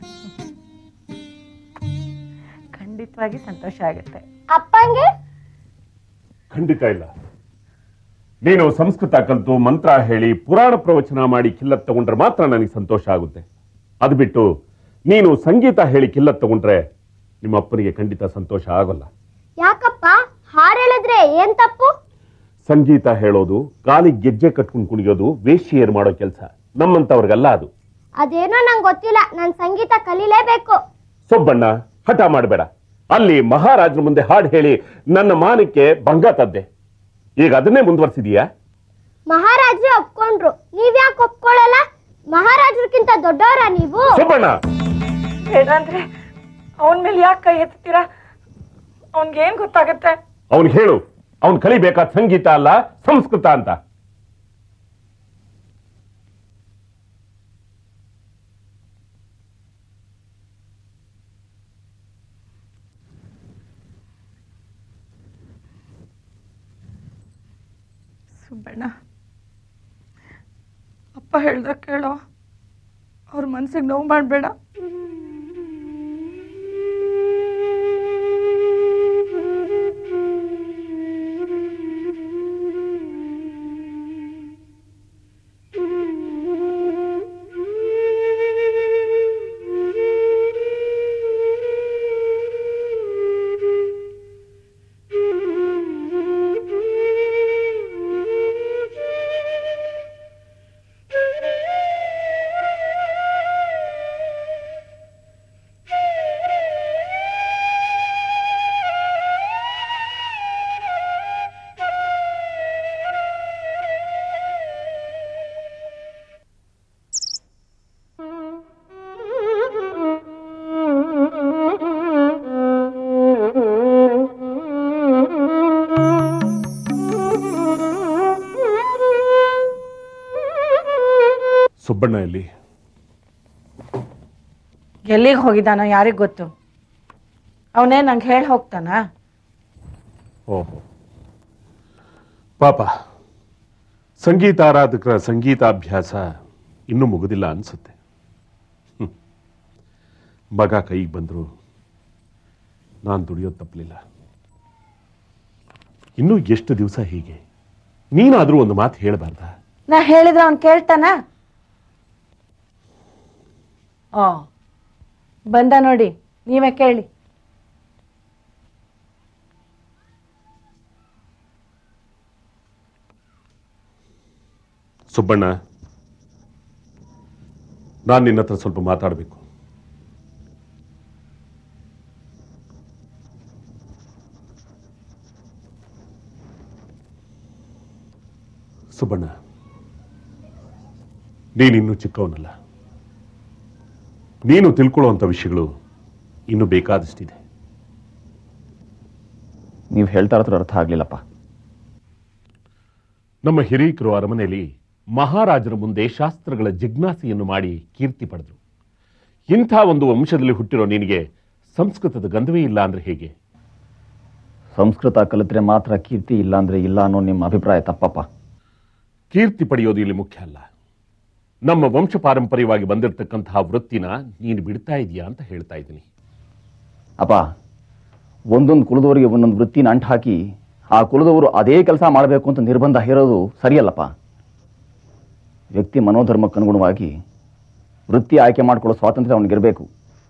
ಖಂಡಿತವಾಗಿ ಸಂತೋಷ ಆಗುತ್ತೆ. ಅಪ್ಪಂಗೆ? ಖಂಡಿತ ಇಲ್ಲ. ನೀನು ಸಂಸ್ಕೃತ ಕಲಿತು ಮಂತ್ರ ಹೇಳಿ ಪುರಾಣ ಪ್ರವಚನ ಮಾಡಿ ಕಿಲ್ಲತ್ ತಗೊಂಡ್ರೆ ಮಾತ್ರ ನನಗೆ ಸಂತೋಷ ಆಗುತ್ತೆ. ಅದು ಬಿಟ್ಟು ನೀನು ಸಂಗೀತ ಹೇಳಿ ಕಿಲ್ಲತ್ ತಗೊಂಡ್ರೆ ನಿಮ್ಮ ಅಪ್ಪನಿಗೆ ಖಂಡಿತ ಸಂತೋಷ ಆಗೋಲ್ಲ. ಯಾಕಪ್ಪ? ಹಾಡು ಹೇಳಿದ್ರೆ ಏನ್ ತಪ್ಪು? ಸಂಗೀತ ಹೇಳೋದು, ಕಾಲಿಗೆ ಗೆಜ್ಜೆ ಕಟ್ಕೊಂಡು ಕುಣಿಯೋದು ವೇಶ್ಯೇರ್ ಮಾಡೋ ಕೆಲಸ. ನಮ್ಮಂತವ್ರಿಗಲ್ಲ ಅದು. ಅದೇನೋ ನಂಗೆ ಗೊತ್ತಿಲ್ಲ, ನಾನು ಸಂಗೀತ ಕಲೀಲೇಬೇಕು. ಸುಬ್ಬಣ್ಣ, ಹಠ ಮಾಡಬೇಡ. ಅಲ್ಲಿ ಮಹಾರಾಜರ ಮುಂದೆ ಹಾಡು ಹೇಳಿ ನನ್ನ ಮಾನಕ್ಕೆ ಭಂಗ ತದ್ದೆ. ಈಗ ಅದನ್ನೇ ಮುಂದುವರ್ಸಿದೀಯಾ? ಮಹಾರಾಜರೇ ಒಪ್ಕೊಂಡ್ರು, ನೀವ್ಯಾಕೆ ಒಪ್ಕೊಳ್ಳಲ್ಲ? ಮಹಾರಾಜರಿಗಿಂತ ದೊಡ್ಡವರ ನೀವು? ಸುಬ್ಬಣ್ಣ, ಬೇಡ ಅಂದ್ರೆ ಅವನ ಮೇಲೆ ಯಾಕೆ ಕೈ ಎತ್ತೀರಾ? ಅವನ್ಗೆ ಏನ್ ಗೊತ್ತಾಗತ್ತೆ? ಅವನ್ ಹೇಳು, ಅವನ್ ಕಲಿಬೇಕಾದ ಸಂಗೀತ ಅಲ್ಲ ಸಂಸ್ಕೃತ ಅಂತ. ಸುಬ್ಬಣ್ಣ, ಅಪ್ಪ ಹೇಳ್ದ ಕೇಳೋ, ಅವ್ರ ಮನ್ಸಿಗೆ ನೋವು ಮಾಡಬೇಡ. ಸುಬ್ಬಣ್ಣ ಎಲ್ಲಿ? ಎಲ್ಲಿಗೆ ಹೋಗಿದ್ದಾನೋ ಯಾರಿಗ್ ಗೊತ್ತು. ಅವನೇ ನಂಗೆ ಹೇಳಿ ಹೋಗ್ತಾನ. ಓಹೋ, ಪಾಪ. ಸಂಗೀತಾರಾಧಕರ ಸಂಗೀತಾಭ್ಯಾಸ ಇನ್ನೂ ಮುಗುದಿಲ್ಲ ಅನ್ಸುತ್ತೆ. ಮಗ ಕೈಗೆ ಬಂದ್ರು ನಾನು ದುಡಿಯೋದು ತಪ್ಪಲಿಲ್ಲ. ಇನ್ನೂ ಎಷ್ಟು ದಿವಸ ಹೀಗೆ? ನೀನಾದ್ರೂ ಒಂದು ಮಾತು ಹೇಳಬಾರ್ದ? ನಾ ಹೇಳಿದ್ರೆ ಅವನ್ ಕೇಳ್ತಾನ? ಓ, ಬಂದ ನೋಡಿ, ನೀವೇ ಕೇಳಿ. ಸುಬ್ಬಣ್ಣ, ನಾನು ನಿನ್ನ ಹತ್ರ ಸ್ವಲ್ಪ ಮಾತಾಡಬೇಕು. ಸುಬ್ಬಣ್ಣ, ನೀನಿನ್ನೂ ಚಿಕ್ಕವನಲ್ಲ. ನೀನು ತಿಳ್ಕೊಳ್ಳುವಂಥ ವಿಷಯಗಳು ಇನ್ನೂ ಬೇಕಾದಷ್ಟಿದೆ. ನೀವು ಹೇಳ್ತಾ ಇರೋದ್ರ ಅರ್ಥ ಆಗ್ಲಿಲ್ಲಪ್ಪ. ನಮ್ಮ ಹಿರೀಕರು ಅರಮನೆಯಲ್ಲಿ ಮಹಾರಾಜರ ಮುಂದೆ ಶಾಸ್ತ್ರಗಳ ಜಿಜ್ಞಾಸೆಯನ್ನು ಮಾಡಿ ಕೀರ್ತಿ ಪಡೆದರು. ಇಂಥ ಒಂದು ವಂಶದಲ್ಲಿ ಹುಟ್ಟಿರೋ ನಿನಗೆ ಸಂಸ್ಕೃತದ ಗಂಧವೇ ಇಲ್ಲ ಅಂದ್ರೆ ಹೇಗೆ? ಸಂಸ್ಕೃತ ಕಲಿತ್ರೆ ಮಾತ್ರ ಕೀರ್ತಿ, ಇಲ್ಲ ಅಂದ್ರೆ ಇಲ್ಲ ಅನ್ನೋ ನಿಮ್ಮ ಅಭಿಪ್ರಾಯ ತಪ್ಪಪ್ಪ. ಕೀರ್ತಿ ಪಡೆಯೋದು ಇಲ್ಲಿ ಮುಖ್ಯ ಅಲ್ಲ. ನಮ್ಮ ವಂಶ ಪಾರಂಪರ್ಯವಾಗಿ ಬಂದಿರತಕ್ಕಂತಹ ವೃತ್ತಿನ ನೀನು ಬಿಡ್ತಾ ಇದೀಯಾ ಅಂತ ಹೇಳ್ತಾ ಇದ್ದೀನಿ. ಅಪ್ಪ, ಒಂದೊಂದು ಕುಲದವರಿಗೆ ಒಂದೊಂದು ವೃತ್ತಿನ ಅಂಟು ಹಾಕಿ ಆ ಕುಲದವರು ಅದೇ ಕೆಲಸ ಮಾಡಬೇಕು ಅಂತ ನಿರ್ಬಂಧ ಹೇರೋದು ಸರಿಯಲ್ಲಪ್ಪ. ವ್ಯಕ್ತಿ ಮನೋಧರ್ಮಕ್ಕನುಗುಣವಾಗಿ ವೃತ್ತಿ ಆಯ್ಕೆ ಮಾಡ್ಕೊಳ್ಳೋ ಸ್ವಾತಂತ್ರ್ಯ ಅವನಿಗಿರಬೇಕು.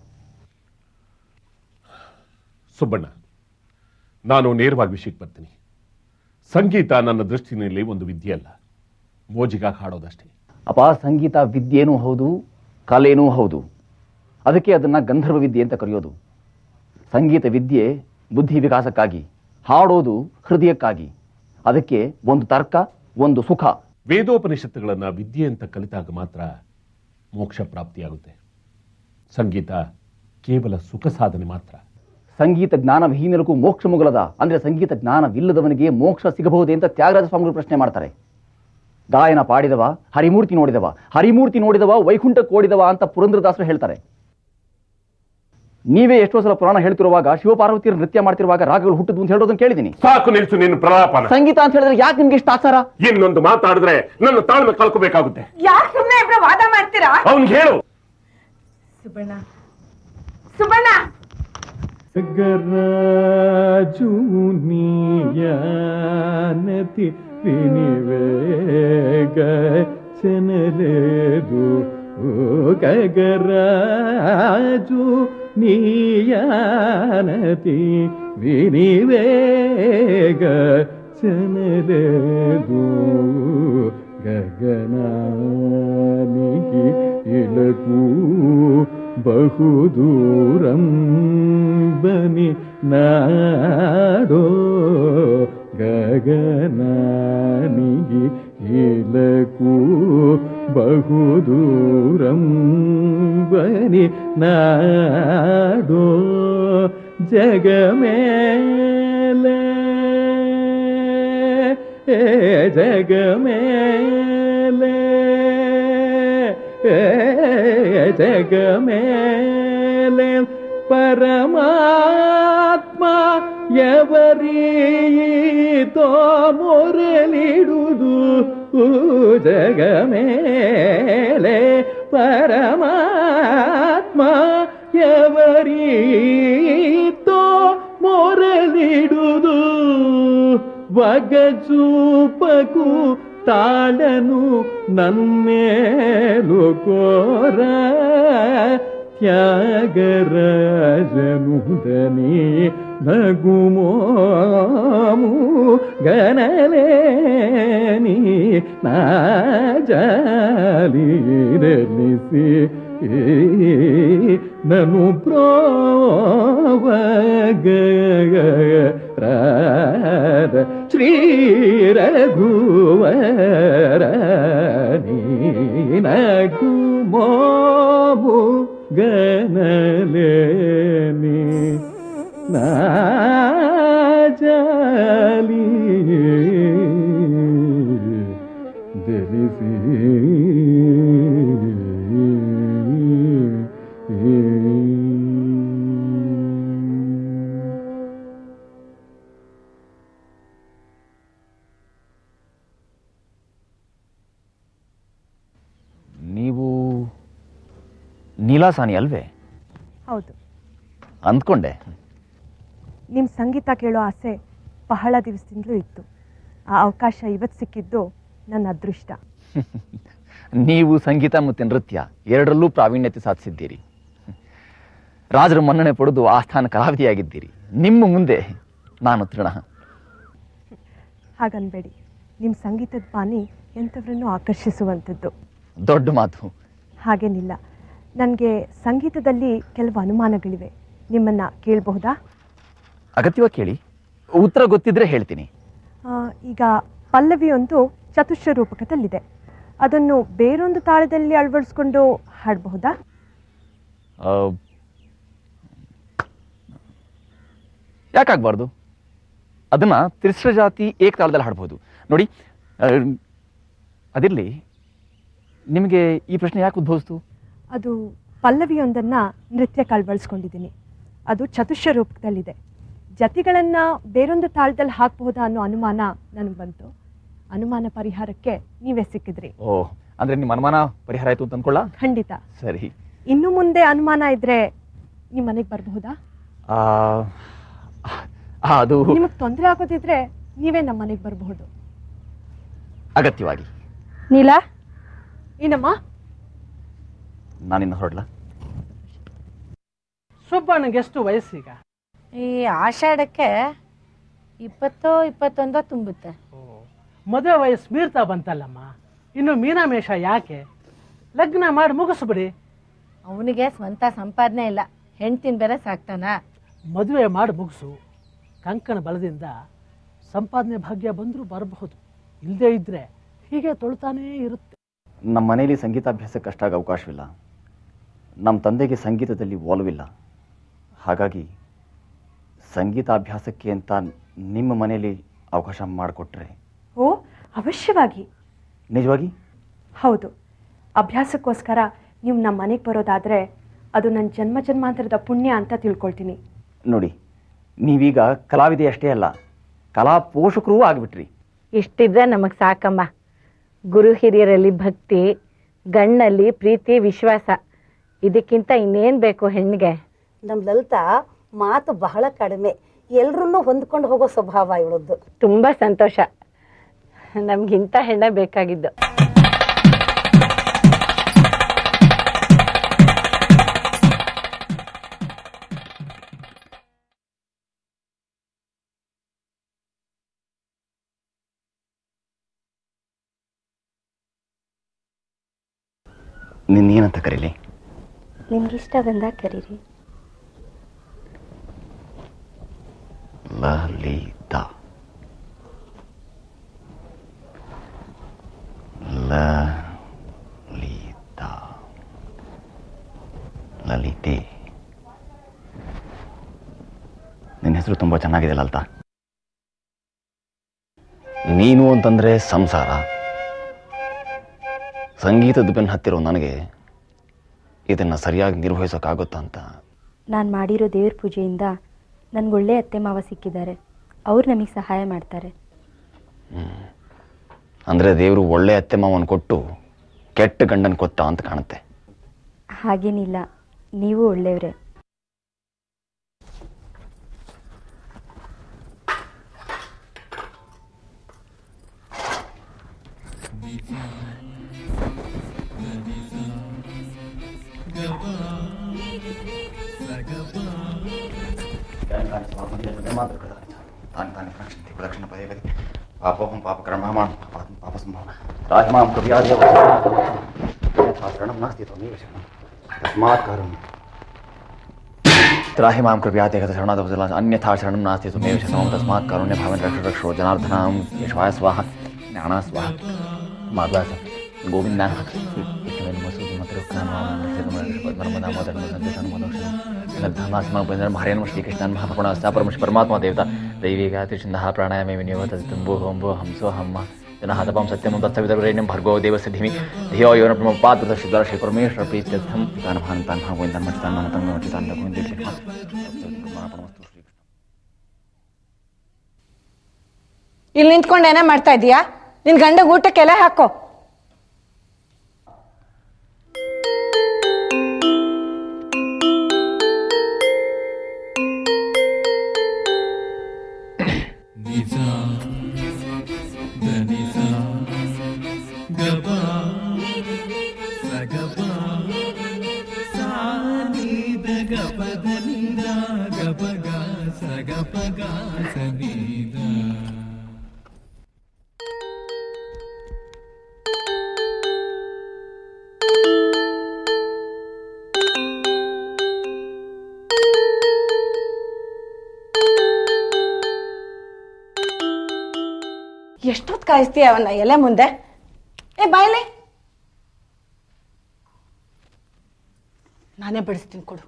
ಸುಬ್ಬಣ್ಣ, ನಾನು ನೇರವಾಗಿ ವಿಷಯಕ್ಕೆ ಬರ್ತೀನಿ. ಸಂಗೀತ ನನ್ನ ದೃಷ್ಟಿನಲ್ಲಿ ಒಂದು ವಿದ್ಯೆ ಅಲ್ಲ, ಮೋಜಿಗಾಗಿ ಹಾಡೋದಷ್ಟೇ. ಅಪ್ಪ, ಸಂಗೀತ ವಿದ್ಯೆನೂ ಹೌದು, ಕಲೆನೂ ಹೌದು. ಅದಕ್ಕೆ ಅದನ್ನ ಗಂಧರ್ವ ವಿದ್ಯೆ ಅಂತ ಕರೆಯೋದು. ಸಂಗೀತ ವಿದ್ಯೆ ಬುದ್ಧಿ ವಿಕಾಸಕ್ಕಾಗಿ, ಹಾಡೋದು ಹೃದಯಕ್ಕಾಗಿ. ಅದಕ್ಕೆ ಒಂದು ತರ್ಕ, ಒಂದು ಸುಖ. ವೇದೋಪನಿಷತ್ತುಗಳನ್ನ ವಿದ್ಯೆ ಅಂತ ಕಲಿತಾಗ ಮಾತ್ರ ಮೋಕ್ಷ ಪ್ರಾಪ್ತಿಯಾಗುತ್ತೆ. ಸಂಗೀತ ಕೇವಲ ಸುಖ ಸಾಧನೆ ಮಾತ್ರ. ಸಂಗೀತ ಜ್ಞಾನವಿಹೀನರಿಗೂ ಮೋಕ್ಷ ಮುಗಲದ, ಅಂದ್ರೆ ಸಂಗೀತ ಜ್ಞಾನವಿಲ್ಲದವನಿಗೆ ಮೋಕ್ಷ ಸಿಗಬಹುದೇ ಅಂತ ತ್ಯಾಗರಾಜ ಸ್ವಾಮಿಗಳು ಪ್ರಶ್ನೆ ಮಾಡ್ತಾರೆ. ಗಾಯನ ಪಾಡಿದವ ಹರಿಮೂರ್ತಿ ನೋಡಿದವ, ಹರಿಮೂರ್ತಿ ನೋಡಿದವ ವೈಕುಂಠಕ್ಕೆ ಓಡಿದವ ಅಂತ ಪುರಂದ್ರದಾಸರು ಹೇಳ್ತಾರೆ. ನೀವೇ ಎಷ್ಟೋ ಸಲ ಪುರಾಣ ಹೇಳ್ತಿರುವಾಗ ಶಿವಪಾರ್ವತಿಯರು ನೃತ್ಯ ಮಾಡ್ತಿರುವಾಗ ರಾಗಗಳು ಹುಟ್ಟುದು ಅಂತ ಹೇಳೋದನ್ನ ಕೇಳಿದೀನಿ. ಸಾಕು ನಿಲ್ಸು ನಿನ್ನ ಪ್ರಲಾಪನ. ಸಂಗೀತ ಅಂತ ಹೇಳಿದ್ರೆ ಯಾಕೆ ನಿಮ್ಗೆ ಇಷ್ಟ ಆಚಾರ? ಇನ್ನೊಂದು ಮಾತಾಡಿದ್ರೆ ನನ್ನ ತಾಳ್ಮೆ ಕಳ್ಕೋಬೇಕಾಗುತ್ತೆ. ಯಾಕೆ ಸುಮ್ಮನೆ ಇಬ್ರು ವಾದ ಮಾಡ್ತೀರಾ? ಅವ್ನಿಗೆ ಹೇಳು. ಸುಬ್ಬಣ್ಣ, ಸುಬ್ಬಣ್ಣ, ಗರಾಜು ನೀಯಾನತಿ ವಿನಿವೇಗ ಚನಲೇದು ಗಗರಾಜು ನೀಯಾನತಿ ವಿನಿವೇಗ ಚನಲೇದು ಗಗನಾನಿಗೆ ಇಳಕು ಬಹುದೂರಂ ಬನಿ ನಾಡೋ ಗಗನಾನಿಗೆ ಇಳಕು ಬಹುದೂರಂ ಬನಿ ನಾಡೋ ಜಗಮೇಲೆ ಜಗಮೇಲೆ ಜಗಮೇಲೆ ಪರಮಾತ್ಮ ಎವರೀತೋ ಮೊರಲಿಡುವುದು ಜಗಮೇಲೆ ಪರಮಾತ್ಮ ಎವರೀತೋ ಮೊರಲಿಡುವುದು ವಗಚೂಪಕು ತಾಳನು ನನ್ನೇಲು ಕೋರ ತ್ಯಾಗರಾಜನು ದನಿ ನಗುಮೋಮು ಗನಲೇನಿ ನಾಜಾಲಿರಲಿಸಿ ನನು ಪ್ರೋವಗ ರಾಧ ಶ್ರೀ ರಘುವರ ನಗುಮೋಮು ಗನಲೇನಿ ನಾಜಾಲಿ ದಲಿಸಿ ನೀವು ನೀಲಾಸಾನಿ ಅಲ್ವೇ? ಹೌದು, ಅಂದ್ಕೊಂಡೆ. ನಿಮ್ಮ ಸಂಗೀತ ಕೇಳೋ ಆಸೆ ಬಹಳ ದಿವಸದಿಂದಲೂ ಇತ್ತು. ಆ ಅವಕಾಶ ಇವತ್ತು ಸಿಕ್ಕಿದ್ದು ನನ್ನ ಅದೃಷ್ಟ. ನೀವು ಸಂಗೀತ ಮತ್ತು ನೃತ್ಯ ಎರಡರಲ್ಲೂ ಪ್ರಾವೀಣ್ಯತೆ ಸಾಧಿಸಿದ್ದೀರಿ. ರಾಜರ ಮನ್ನಣೆ ಪಡೆದು ಆಸ್ಥಾನ ಕಲಾವಿದೆಯಾಗಿದ್ದೀರಿ. ನಿಮ್ಮ ಮುಂದೆ ನಾನು ತೃಣ. ಹಾಗನ್ಬೇಡಿ, ನಿಮ್ಮ ಸಂಗೀತದ ಬಾನಿ ಎಂಥವ್ರನ್ನೂ ಆಕರ್ಷಿಸುವಂಥದ್ದು. ದೊಡ್ಡ ಮಾತು. ಹಾಗೇನಿಲ್ಲ, ನನಗೆ ಸಂಗೀತದಲ್ಲಿ ಕೆಲವು ಅನುಮಾನಗಳಿವೆ. ನಿಮ್ಮನ್ನ ಕೇಳಬಹುದಾ? ಅಗತ್ಯವಾಗಿ ಕೇಳಿ. ಉತ್ತರ ಗೊತ್ತಿದ್ರೆ ಹೇಳ್ತೀನಿ. ಈಗ ಪಲ್ಲವಿ ಒಂದು ಚತುಶ್ರ ರೂಪಕದಲ್ಲಿದೆ. ಅದನ್ನು ಬೇರೊಂದು ತಾಳದಲ್ಲಿ ಅಳವಡಿಸ್ಕೊಂಡು ಹಾಡಬಹುದಾ? ಯಾಕಾಗಬಾರ್ದು? ಅದನ್ನ ತ್ರಿಸ್ರ ಜಾತಿ ಏಕ ತಾಳದಲ್ಲಿ ಹಾಡಬಹುದು. ನೋಡಿ, ಅದಿರಲಿ, ನಿಮಗೆ ಈ ಪ್ರಶ್ನೆ ಯಾಕೆ ಉದ್ಭವಿಸ್ತು? ಅದು ಪಲ್ಲವಿಯೊಂದನ್ನು ನೃತ್ಯಕ್ಕೆ ಅಳವಡಿಸ್ಕೊಂಡಿದ್ದೀನಿ. ಅದು ಚತುಶ್ರ ರೂಪಕದಲ್ಲಿದೆ. ಜತಿಗಳನ್ನು ಬೇರೊಂದು ತಾಳದಲ್ಲಿ ಹಾಕಬಹುದಾ ಅನ್ನೋ ಅನುಮಾನ ನನಗೆ ಬಂತು. ಅನುಮಾನ ಪರಿಹಾರಕ್ಕೆ ನೀವೇ ಸಿಕ್ಕಿದ್ರಿ. ಓ, ಅಂದ್ರೆ ನಿಮ್ಮ ಅನುಮಾನ ಪರಿಹಾರ ಆಯ್ತು ಅಂತ ಅಂದ್ಕೊಳ್ಳ? ಖಂಡಿತ. ಸರಿ. ಇನ್ನು ಮುಂದೆ ಅನುಮಾನ ಇದ್ರೆ ನಿಮ್ಮ ಮನೆಗೆ ಬರಬಹುದಾ? ಅದು ನಿಮಗೆ ತೊಂದರೆ ಆಗೋದಿದ್ರೆ ನೀವೇ ನಮ್ಮ ಮನೆಗೆ ಬರಬಹುದು. ಅಗತ್ಯವಾಗಿ. ನೀಲಾ, ಏನಮ್ಮ? ನಾನಿನ್ನು ಹೊರಡ್ಲ? ಸುಬ್ಬಣ್ಣಗೆ ಎಷ್ಟು ವಯಸ್ಸೀಗ? ಈ ಆಷಾಢಕ್ಕೆ ಇಪ್ಪತ್ತೋ ಇಪ್ಪತ್ತೊಂದೋ ತುಂಬುತ್ತೆ. ಮದುವೆ ವಯಸ್ಸು ಮೀರ್ತಾ ಬಂತಲ್ಲಮ್ಮ, ಇನ್ನು ಮೀನಾಮೇಷ ಯಾಕೆ? ಲಗ್ನ ಮಾಡಿ ಮುಗಿಸ್ಬಿಡಿ. ಅವನಿಗೆ ಸ್ವಂತ ಸಂಪಾದನೆ ಇಲ್ಲ, ಹೆಂಡ್ತಿನ ಬೇರೆ ಸಾಕ್ತಾನ. ಮದುವೆ ಮಾಡಿ ಮುಗಿಸು, ಕಂಕಣ ಬಲದಿಂದ ಸಂಪಾದನೆ ಭಾಗ್ಯ ಬಂದರೂ ಬರಬಹುದು, ಇಲ್ಲದೇ ಇದ್ರೆ ಹೀಗೆ ತೊಳ್ತಾನೇ ಇರುತ್ತೆ. ನಮ್ಮ ಮನೆಯಲ್ಲಿ ಸಂಗೀತಾಭ್ಯಾಸಕ್ಕೆ ಅಷ್ಟಾಗಿ ಅವಕಾಶವಿಲ್ಲ. ನಮ್ಮ ತಂದೆಗೆ ಸಂಗೀತದಲ್ಲಿ ಒಲವಿಲ್ಲ. ಹಾಗಾಗಿ ಸಂಗೀತಾಭ್ಯಾಸಕ್ಕೆ ಅಂತ ನಿಮ್ಮ ಮನೆಯಲ್ಲಿ ಅವಕಾಶ ಮಾಡಿಕೊಟ್ರೆ? ಓ, ಅವಶ್ಯವಾಗಿ. ನಿಜವಾಗಿ? ಹೌದು. ಅಭ್ಯಾಸಕ್ಕೋಸ್ಕರ ನೀವು ನಮ್ಮ ಮನೆಗೆ ಬರೋದಾದರೆ ಅದು ನನ್ನ ಜನ್ಮ ಜನ್ಮಾಂತರದ ಪುಣ್ಯ ಅಂತ ತಿಳ್ಕೊಳ್ತೀನಿ. ನೋಡಿ, ನೀವೀಗ ಕಲಾವಿದೆ ಅಷ್ಟೇ ಅಲ್ಲ, ಕಲಾ ಪೋಷಕರೂ ಆಗಿಬಿಟ್ರಿ. ಇಷ್ಟಿದ್ರೆ ನಮಗೆ ಸಾಕಮ್ಮ. ಗುರು ಹಿರಿಯರಲ್ಲಿ ಭಕ್ತಿ, ಗಣ್ಣಲ್ಲಿ ಪ್ರೀತಿ, ವಿಶ್ವಾಸ, ಇದಕ್ಕಿಂತ ಇನ್ನೇನು ಬೇಕು ಹೆಣ್ಣಿಗೆ? ನಮ್ಮ ಲಲಿತಾ ಮಾತು ಬಹಳ ಕಡಿಮೆ, ಎಲ್ರನ್ನೂ ಹೊಂದ್ಕೊಂಡು ಹೋಗೋ ಸ್ವಭಾವ ಇವಳದ್ದು. ತುಂಬ ಸಂತೋಷ. ನಮ್ಗಿಂತ ಹೆಣ್ಣೆ ಬೇಕಾಗಿದ್ದು. ನಿನ್ನೇನಂತ ಕರೀಲಿ? ನಿಮ್ಗಿಷ್ಟ ಬಂದಾಗ ಕರೀರಿ. ಲಲಿತಾ. ಲಲಿತಾ. ಲಲಿತೆ. ನಿನ್ನ ಹೆಸರು ತುಂಬ ಚೆನ್ನಾಗಿದೆ ಲಲಿತಾ. ನೀನು ಅಂತಂದ್ರೆ ಸಂಸಾರ. ಸಂಗೀತದ ಬೆನ್ನು ಹತ್ತಿರೋ ನನಗೆ ಇದನ್ನು ಸರಿಯಾಗಿ ನಿರ್ವಹಿಸೋಕ್ಕಾಗುತ್ತಾ ಅಂತ. ನಾನು ಮಾಡಿರೋ ದೇವ್ರ ಪೂಜೆಯಿಂದ ನನಗೊಳ್ಳೆ ಅತ್ತೆ ಮಾವ ಸಿಕ್ಕಿದ್ದಾರೆ. ಅವ್ರು ನಮಗೆ ಸಹಾಯ ಮಾಡ್ತಾರೆ. ಅಂದರೆ ದೇವರು ಒಳ್ಳೆ ಅತ್ತೆ ಮಾವನ ಕೊಟ್ಟು ಕೆಟ್ಟ ಗಂಡನ ಕೊತ್ತ ಅಂತ ಕಾಣುತ್ತೆ. ಹಾಗೇನಿಲ್ಲ, ನೀವು ಒಳ್ಳೆಯವರೇ. ಪಾಪೋಹಂ ಪಾಪಕರ್ಮಾಂ ಪಾಪಸಂಭವ ರಾಜಮಾಂ ಕೃಪಯಾದೇವ ಶರಣಂ ನಾಸ್ತಿ ತ್ವಮೇವ ಶರಣಂ ತಸ್ಮಾತ್ ಕಾರುಣ್ಯ त्राहि मां कृपयाते शरणादवजला अन्यथा शरणं नास्ति त्वमेव शरणं तस्मात् कारुण्य भावेन रक्ष रक्षो जनार्दनां यशवाय स्वाहा ज्ञाना स्वाहा माधवाय गोविंदा विष्णुवेन मसूदि नर्मदा मदन संतन मनोक्षण धर्मात्मा उपेंद्र महारेण श्री कृष्णन महापुरुषा परमेश्वर परमात्मा देवता दैवी गायत्री छन्दः प्राणायामे विनियोग तत्तुम्बो हंबो हंसो हम्म जनः तपं सत्यं तत्सवितुर्वरेण्यं भर्गो देवस्य धीमहि धियो यो न प्रमोपात् श्री श्री परमेश्वर प्रीत्यर्थं गानभान तान गोविंदन मचितान मनतं मचितान गोविंद कृष्ण ಇಲ್ಲಿ ನಿಂತ್ಕೊಂಡು ಏನೇ ಮಾಡ್ತಾ ಇದೀಯಾ? ನಿನ್ ಗಂಡಗೆ ಊಟಕ್ಕೆಲ್ಲ ಹಾಕೋ. ಎಷ್ಟೊತ್ತು ಕಾಯಿಸ್ತೀಯ ಅವನ್ನ ಎಲೆ ಮುಂದೆ? ಏ ಬಾಯ್ಲೆ, ನಾನೇ ಬಡಿಸ್ತೀನಿ ಕೊಡು.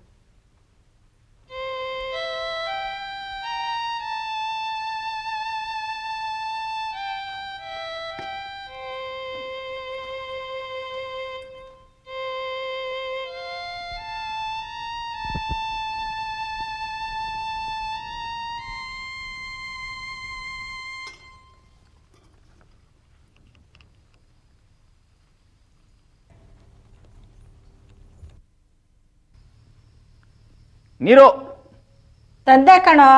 ನೀರು ತಂದೆ ಕಣೋ,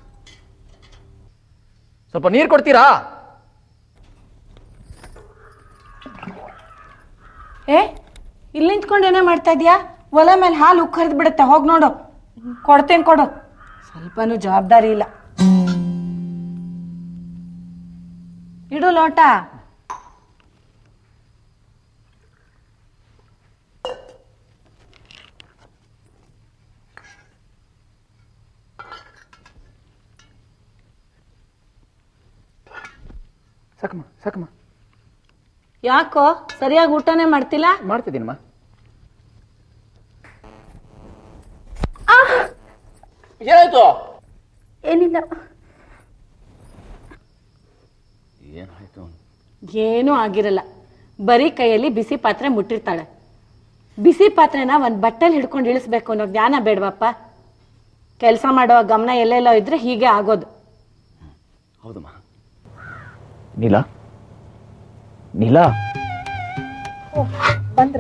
ಸ್ವಲ್ಪ ನೀರು ಕೊಡ್ತೀರಾ? ಏ ಇಲ್ಲಿ ನಿಂತ್ಕೊಂಡು ಏನೇ ಮಾಡ್ತಾ ಇದೀಯಾ? ಒಲೆ ಮೇಲೆ ಹಾಲು ಉಕ್ಕಿ ಹರಿದು ಬಿಡುತ್ತೆ, ಹೋಗಿ ನೋಡು. ಕೊಡ್ತೇನೆ, ಕೊಡು. ಸ್ವಲ್ಪನೂ ಜವಾಬ್ದಾರಿ ಇಲ್ಲ. ಇಡು ಲೋಟ. ಸಾಕಮ್ಮ ಸಾಕಮ್ಮ. ಯಾಕೋ ಸರಿಯಾಗಿ ಊಟನೇ ಮಾಡ್ತಿಲ್ಲ? ಮಾಡ್ತಿದ್ದೀನಮ್ಮ. ಏನಾಯ್ತು? ಏನಿಲ್ಲ. ಏನಾಯ್ತು? ಏನೂ ಆಗಿರಲ್ಲ. ಬರೀ ಕೈಯಲ್ಲಿ ಬಿಸಿ ಪಾತ್ರೆ ಮುಟ್ಟಿರ್ತಾಳೆ. ಬಿಸಿ ಪಾತ್ರೆನ ಒಂದ್ ಬಟ್ಟೆಲ್ ಹಿಡ್ಕೊಂಡು ಇಳಿಸ್ಬೇಕು ಅನ್ನೋ ಜ್ಞಾನ ಬೇಡವಪ್ಪ. ಕೆಲಸ ಮಾಡುವ ಗಮನ ಎಲ್ಲೆಲ್ಲೋ ಇದ್ರೆ ಹೀಗೆ ಆಗೋದು. ಹೌದಮ್ಮ. ನೀಲಾ ನೀಲಾ ಬಂದ್ರ?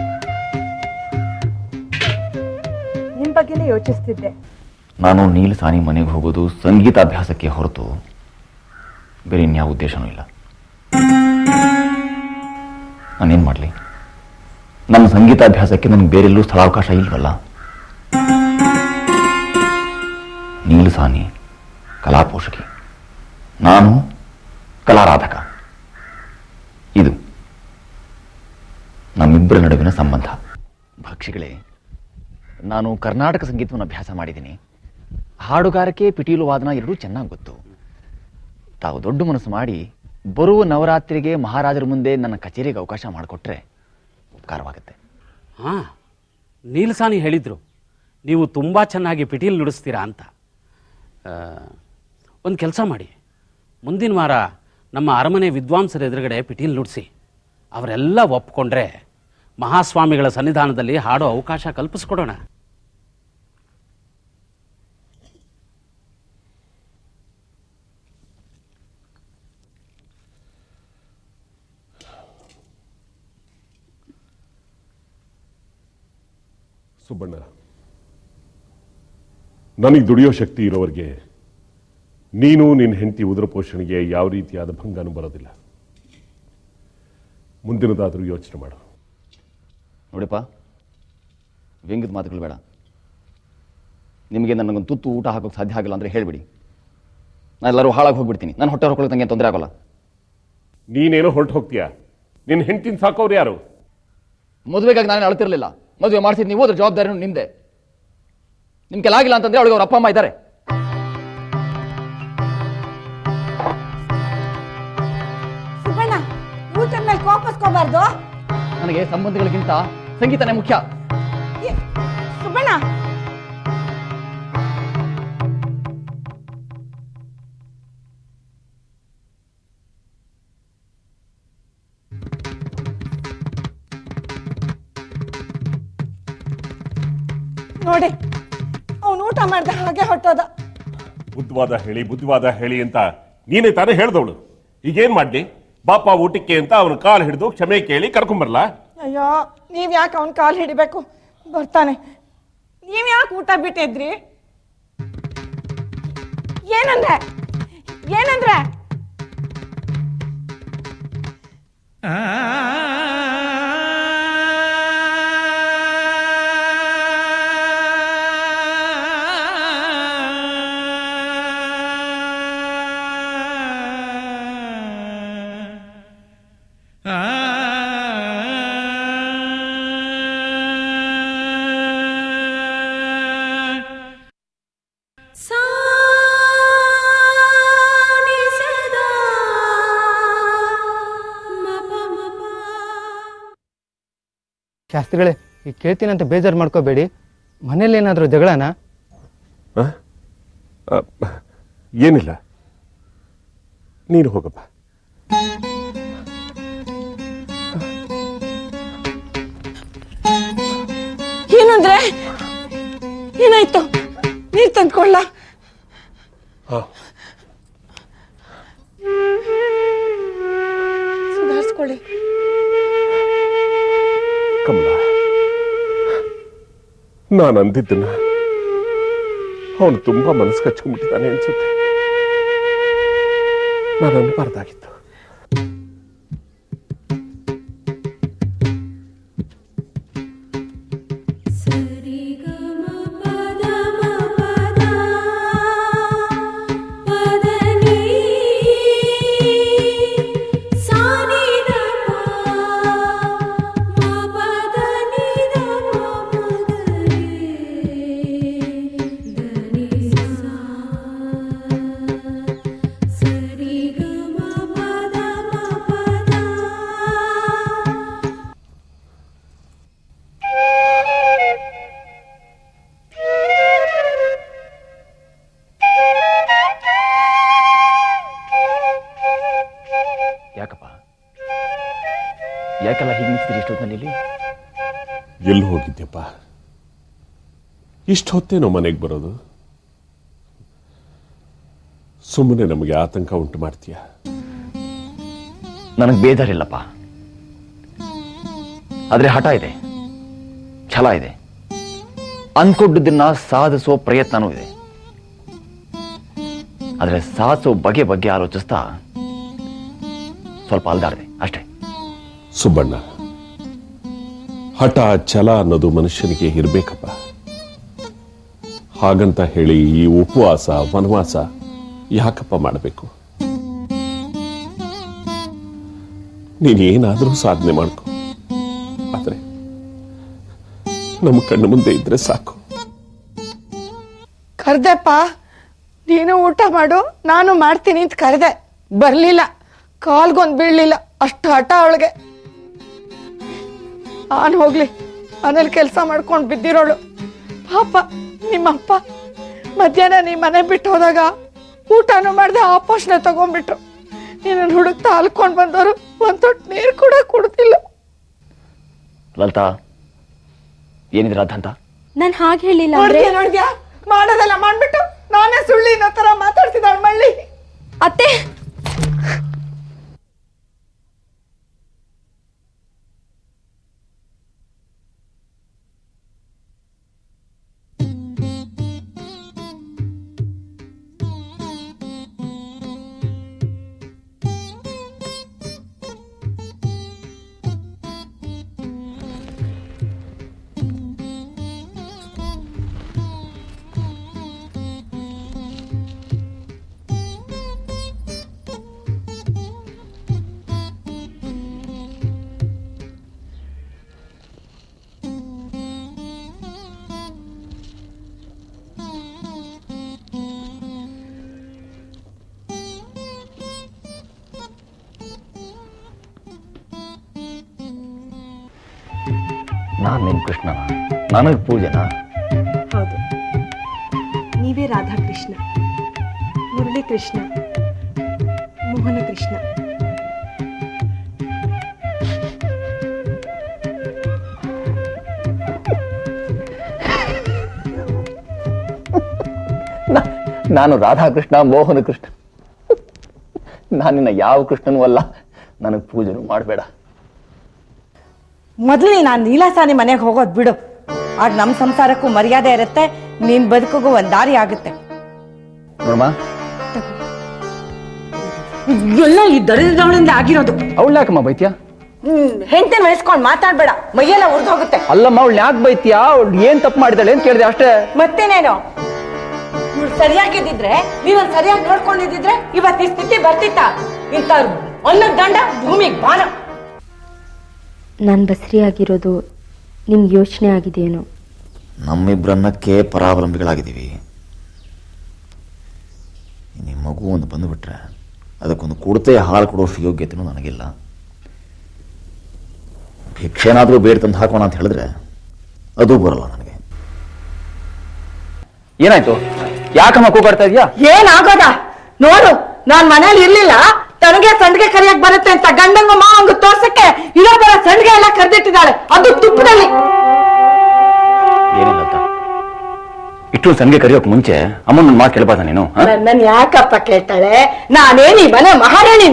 ನಿಮ್ ಬಗ್ಗೆನೇ ಯೋಚಿಸ್ತಿದ್ದೆ. ನಾನು ನೀಲ್ ಸಾನಿ ಮನೆಗೆ ಹೋಗೋದು ಸಂಗೀತಾಭ್ಯಾಸಕ್ಕೆ ಹೊರತು ಬೇರೆ ಇನ್ಯಾವ ಉದ್ದೇಶನೂ ಇಲ್ಲ. ನಾನೇನು ಮಾಡಲಿ? ನನ್ನ ಸಂಗೀತಾಭ್ಯಾಸಕ್ಕೆ ನನಗೆ ಬೇರೆಲ್ಲೂ ಸ್ಥಳಾವಕಾಶ ಇಲ್ವಲ್ಲ. ನೀಲ್ ಸಾನಿ ಕಲಾಪೋಷಕಿ, ನಾನು ಕಲಾರಾಧಕ. ಇದು ನಮ್ಮಿಬ್ಬರ ನಡುವಿನ ಸಂಬಂಧ. ಭಕ್ಷಿಗಳೇ, ನಾನು ಕರ್ನಾಟಕ ಸಂಗೀತವನ್ನು ಅಭ್ಯಾಸ ಮಾಡಿದ್ದೀನಿ. ಹಾಡುಗಾರಿಕೆ, ಪಿಟೀಲು ವಾದನ ಎರಡೂ ಚೆನ್ನಾಗಿ ಗೊತ್ತು. ತಾವು ದೊಡ್ಡ ಮನಸ್ಸು ಮಾಡಿ ಬರುವ ನವರಾತ್ರಿಗೆ ಮಹಾರಾಜರ ಮುಂದೆ ನನ್ನ ಕಚೇರಿಗೆ ಅವಕಾಶ ಮಾಡಿಕೊಟ್ರೆ ಉಪಕಾರವಾಗುತ್ತೆ. ಹಾ, ನೀಲ್ಸಾನಿ ಹೇಳಿದ್ರು ನೀವು ತುಂಬಾ ಚೆನ್ನಾಗಿ ಪಿಟೀಲ್ ನುಡಿಸ್ತೀರಾ ಅಂತ. ಒಂದು ಕೆಲಸ ಮಾಡಿ, ಮುಂದಿನ ವಾರ ನಮ್ಮ ಅರಮನೆ ವಿದ್ವಾಂಸರ ಎದುರುಗಡೆ ಪಿಟೀಲ್ ನುಡಿಸಿ. ಅವರೆಲ್ಲ ಒಪ್ಕೊಂಡ್ರೆ ಮಹಾಸ್ವಾಮಿಗಳ ಸನ್ನಿಧಾನದಲ್ಲಿ ಹಾಡೋ ಅವಕಾಶ ಕಲ್ಪಿಸ್ಕೊಡೋಣ. ಸುಬ್ಬಣ್ಣ, ನನಗೆ ದುಡಿಯೋ ಶಕ್ತಿ ಇರೋವರೆಗೆ ನೀನು ನಿನ್ನ ಹೆಂಡತಿ ಉದರ ಪೋಷಣೆಗೆ ಯಾವ ರೀತಿಯಾದ ಭಂಗನೂ ಬರೋದಿಲ್ಲ. ಮುಂದಿನದಾದರೂ ಯೋಚನೆ ಮಾಡು. ನೋಡಿಪ್ಪ, ವ್ಯಂಗ್ಯದ ಮಾತುಗಳು ಬೇಡ. ನಿಮಗೆ ನನಗೊಂದು ತುತ್ತು ಊಟ ಹಾಕೋಕೆ ಸಾಧ್ಯ ಆಗಿಲ್ಲ ಅಂದರೆ ಹೇಳಿಬಿಡಿ. ನಾನು ಎಲ್ಲರೂ ಹಾಳಾಗಿ ಹೋಗ್ಬಿಡ್ತೀನಿ. ನಾನು ಹೊಟ್ಟೆ ಹೊರ್ಕೊಳ್ಳೋಕೆ ನನಗೆ ತೊಂದರೆ ಆಗೋಲ್ಲ. ನೀನೇನೋ ಹೊರಟು ಹೋಗ್ತೀಯಾ? ನಿನ್ನ ಹೆಂಡತಿನ ಸಾಕೋರು ಯಾರು? ಮದುವೆಗಾಗಿ ನಾನೇನು ಅಳ್ತಿರ್ಲಿಲ್ಲ. ಮದುವೆ ಮಾಡಿಸಿದ್ ನೀವು, ಅದ್ರ ಜವಾಬ್ದಾರಿನೂ ನಿಮ್ದೆ. ನಿಮ್ ಕೆಲಾಗಿಲ್ಲ ಅಂತಂದ್ರೆ ಅವಳಿಗೆ ಅವ್ರ ಅಪ್ಪ ಅಮ್ಮ ಇದ್ದಾರೆ. ಸುಬ್ಬಣ್ಣ, ಊಟದ ಮೇಲೆ ಕೋಪಿಸ್ಕೋಬಾರ್ದು. ನನಗೆ ಸಂಬಂಧಗಳಿಗಿಂತ ಸಂಗೀತನೇ ಮುಖ್ಯ. ಸುಬ್ಬಣ್ಣ, ನೋಡಿ ಅವನು ಊಟ ಮಾಡ್ದ ಹಾಗೆ ಹೊಟ್ಟೋದ. ಬುದ್ಧವಾದ ಹೇಳಿ ಬುದ್ಧವಾದ ಹೇಳಿ ಅಂತ ನೀನೇ ತಾನೇ ಹೇಳ್ದವಳು. ಈಗೇನ್ ಮಾಡ್ಲಿ? ಬಾಪ ಊಟಕ್ಕೆ ಅಂತ ಅವನ ಕಾಲು ಹಿಡಿದು ಕ್ಷಮೆ ಕೇಳಿ ಕರ್ಕೊಂಬರ್ಲಾ? ಅಯ್ಯೋ, ನೀವ್ ಯಾಕೆ ಅವನ್ ಕಾಲು ಹಿಡಿಬೇಕು? ಬರ್ತಾನೆ. ನೀವ್ ಯಾಕೆ ಊಟ ಬಿಟ್ಟಿದ್ರಿ? ಏನಂದ್ರೆ ಏನಂದ್ರೆ ಶಾಸ್ತ್ರಿಗಳೇ, ಈಗ ಕೇಳ್ತೀನಿ ಅಂತ ಬೇಜಾರು ಮಾಡ್ಕೋಬೇಡಿ. ಮನೇಲಿ ಏನಾದರೂ ಜಗಳನ? ಏನಿಲ್ಲ, ನೀನು ಹೋಗಪ್ಪ. ಏನಂದ್ರೆ ಏನಾಯ್ತು? ನೀರ್ ತಂದ್ಕೊಳ್ಳ. ಸುಧಾರಿಸ್ಕೊಳ್ಳಿ. ಕಮಲ, ನಾನು ಅಂದಿದ್ದನ್ನ ಅವನು ತುಂಬಾ ಮನಸ್ಸು ಕಚ್ಕೊಂಡ್ಬಿಟ್ಟಿದ್ದಾನೆ ಅನ್ಸುತ್ತೆ. ನಾನು ಅನ್ಬಾರ್ದಾಗಿತ್ತು. ಎಲ್ಲಿ ಹೋಗಿದ್ಯಪ್ಪ? ಇಷ್ಟು ಹೊತ್ತೇನೋ ಮನೆಗೆ ಬರೋದು? ಸುಮ್ಮನೆ ನಮಗೆ ಆತಂಕ ಉಂಟು ಮಾಡ್ತೀಯ. ನನಗೆ ಬೇಜಾರಿಲ್ಲಪ್ಪ, ಆದ್ರೆ ಹಠ ಇದೆ, ಛಲ ಇದೆ, ಅನ್ಕೊಂಡಿದ್ದನ್ನ ಸಾಧಿಸೋ ಪ್ರಯತ್ನನೂ ಇದೆ. ಆದ್ರೆ ಸಾಧಿಸೋ ಬಗೆ ಬಗ್ಗೆ ಆಲೋಚಿಸ್ತಾ ಸ್ವಲ್ಪ ಅಲ್ದಾಡಿದೆ ಅಷ್ಟೇ. ಸುಬ್ಬಣ್ಣ, ಹಠ ಛಲ ಅನ್ನೋದು ಮನುಷ್ಯನಿಗೆ ಇರ್ಬೇಕಪ್ಪ. ಹಾಗಂತ ಹೇಳಿ ಈ ಉಪವಾಸ ವನವಾಸ ಯಾಕಪ್ಪ ಮಾಡಬೇಕು? ನೀನೇನಾದ್ರೂ ಸಾಧನೆ ಮಾಡ್ಕೊ, ಆದ್ರೆ ನಮ್ಮ ಕಣ್ಣು ಮುಂದೆ ಇದ್ರೆ ಸಾಕು. ಕರ್ದೆಪ್ಪ, ನೀನು ಊಟ ಮಾಡು, ನಾನು ಮಾಡ್ತೀನಿ ಅಂತ ಕರೆದೆ, ಬರ್ಲಿಲ್ಲ. ಕಾಲ್ಗೊಂದ್ ಬೀಳ್ಲಿಲ್ಲ, ಅಷ್ಟು ಹಠ ಅವಳಿಗೆ. ನಾನು ಹೋಗ್ಲಿ, ಮನೇಲಿ ಕೆಲಸ ಮಾಡ್ಕೊಂಡು ಬಿದ್ದಿರೋಳು. ಪಾಪ ನಿಮ್ಮಪ್ಪ ಮಧ್ಯಾಹ್ನ ನೀ ಮನೆ ಬಿಟ್ಟು ಹೋದಾಗ ಊಟನೂ ಮಾಡ್ದೆ ಆಪೋಷಣೆ ತಗೊಂಡ್ಬಿಟ್ರು. ನೀನು ಹುಡುಕ್ತಾ ಅಲ್ಕೊಂಡ್ ಬಂದವರು ಒಂದ್ ತೊಟ್ಟು ನೀರು ಕೂಡ ಕುಡ್ತಿಲ್ಲ. ಲಲಿತಾ, ಏನಿದ್ರ ಅದಂತ? ನಾನು ಹಾಗೆ ಹೇಳಿಲ್ಲ. ನೋಡ್ದ್ಯಾ, ಮಾಡೋದೆಲ್ಲ ಮಾಡ್ಬಿಟ್ಟು ನಾನೇ ಸುಳ್ಳಿನ ತರ ಮಾತಾಡ್ತಿದ್ದಾಳ ಮಳ್ಳಿ. ಅತ್ತೆ, ನಾನ್ ನಿಮ್ ಕೃಷ್ಣನ, ನನಗ್ ಪೂಜೆನಾ? ಹೌದು, ನೀವೇ ರಾಧಾಕೃಷ್ಣ, ಮುರಳಿ ಕೃಷ್ಣ, ಮೋಹನ ಕೃಷ್ಣ. ನಾನು ರಾಧಾಕೃಷ್ಣ, ಮೋಹನ ಕೃಷ್ಣ. ನಾನಿನ್ನ ಯಾವ ಕೃಷ್ಣನೂ ಅಲ್ಲ. ನನಗ್ ಪೂಜೆನೂ ಮಾಡಬೇಡ. ಮೊದಲು ನಾನು ನೀಲಾಸಾನಿ ಮನೆಗೆ ಹೋಗೋದು ಬಿಡು. ಆಗ ನಮ್ಮ ಸಂಸಾರಕ್ಕೂ ಮರ್ಯಾದೆ ಇರುತ್ತೆ, ನೀನ್ ಬದುಕಿಗೂ ಒಂದ್ ದಾರಿ ಆಗುತ್ತೆ. ನೋಡಮ್ಮ, ಎಲ್ಲ ಈ ದರಿದ್ರಗಳಿಂದ ಆಗಿರೋದು. ಅವಳು ಯಾಕಮ್ಮ ಬೈತ್ಯಾ? ಹ್ಮ್ ಹೆಂಡತಿನ ವಹಿಸ್ಕೊಂಡು ಮಾತಾಡ್ಬೇಡ, ಮೈಯೆಲ್ಲ ಉರ್ದು ಹೋಗುತ್ತೆ. ಅಲ್ಲಮ್ಮ, ಅವಳು ಯಾಕೆ ಬೈತ್ಯಾ? ಅವಳು ಏನ್ ತಪ್ಪು ಮಾಡಿದಾಳೆ ಅಂತ ಕೇಳಿದೆ ಅಷ್ಟೇ. ಮತ್ತೇನೇನು, ಸರಿಯಾಗಿದ್ದಿದ್ರೆ ನೀನೊಂದ್ ಸರಿಯಾಗಿ ನೋಡ್ಕೊಂಡಿದ್ರೆ ಇವತ್ತು ಈ ಸ್ಥಿತಿ ಬರ್ತಿತ್ತ? ಇಂಥ ಅನ್ನದ ದಂಡ ಭೂಮಿಗೆ ಬಾನ. ನಾನು ಬಸ್ರಿಯಾಗಿರೋದು ನಿಮ್ಗೆ ಯೋಚನೆ ಆಗಿದೆಯೇನೋ? ನಮ್ಮಿಬ್ರನ್ನಕ್ಕೆ ಪರಾವಲಂಬಿಗಳಾಗಿದ್ದೀವಿ. ನಿಮ್ಮ ಮಗು ಒಂದು ಬಂದುಬಿಟ್ರೆ ಅದಕ್ಕೊಂದು ಕೊಡತೆ ಹಾಲು ಕೊಡೋಷ್ಟು ಯೋಗ್ಯತೆಯೂ ನನಗಿಲ್ಲ. ಭಿಕ್ಷೆನಾದ್ರೂ ಬೇಡ ತಂದು ಹಾಕೋಣ ಅಂತ ಹೇಳಿದ್ರೆ ಅದು ಬರಲ್ಲ ನನಗೆ. ಏನಾಯ್ತು? ಯಾಕಮ್ಮ ಕೂಗಾಡ್ತಾ ಇದೀಯಾ? ಏನಾಗೋದ ನೋಡು, ನಾನ್ ಮನೇಲಿ ಇರ್ಲಿಲ್ಲ, ತನಗೆ ಸಂಡಿಗೆ ಕರಿಯಕ್ ಬರುತ್ತೆ ಅಂತ ಗಂಡಂಗ ಮಾವಂಗ ತೋರ್ಸಕ್ಕೆ ಇರೋ ಬರ ಸಂಡಿಗೆ ಎಲ್ಲ ಕರೆದಿಟ್ಟಿದ್ದಾಳೆ, ಅದು ತುಪ್ಪದಲ್ಲಿ. ಏನಿಲ್ಲ, ಇಟ್ಟು ಸಂಡಿಗೆ ಕರಿಯೋಕ್ ಮುಂಚೆ ಅಮ್ಮನ ಮಾತು ಕೇಳ್ಬಾರ್ದ ನೀನು? ನನ್ ಯಾಕಪ್ಪ ಕೇಳ್ತಾಳೆ? ನಾನೇನಿ ಮನೆ ಮಹಾರಾಣಿನ?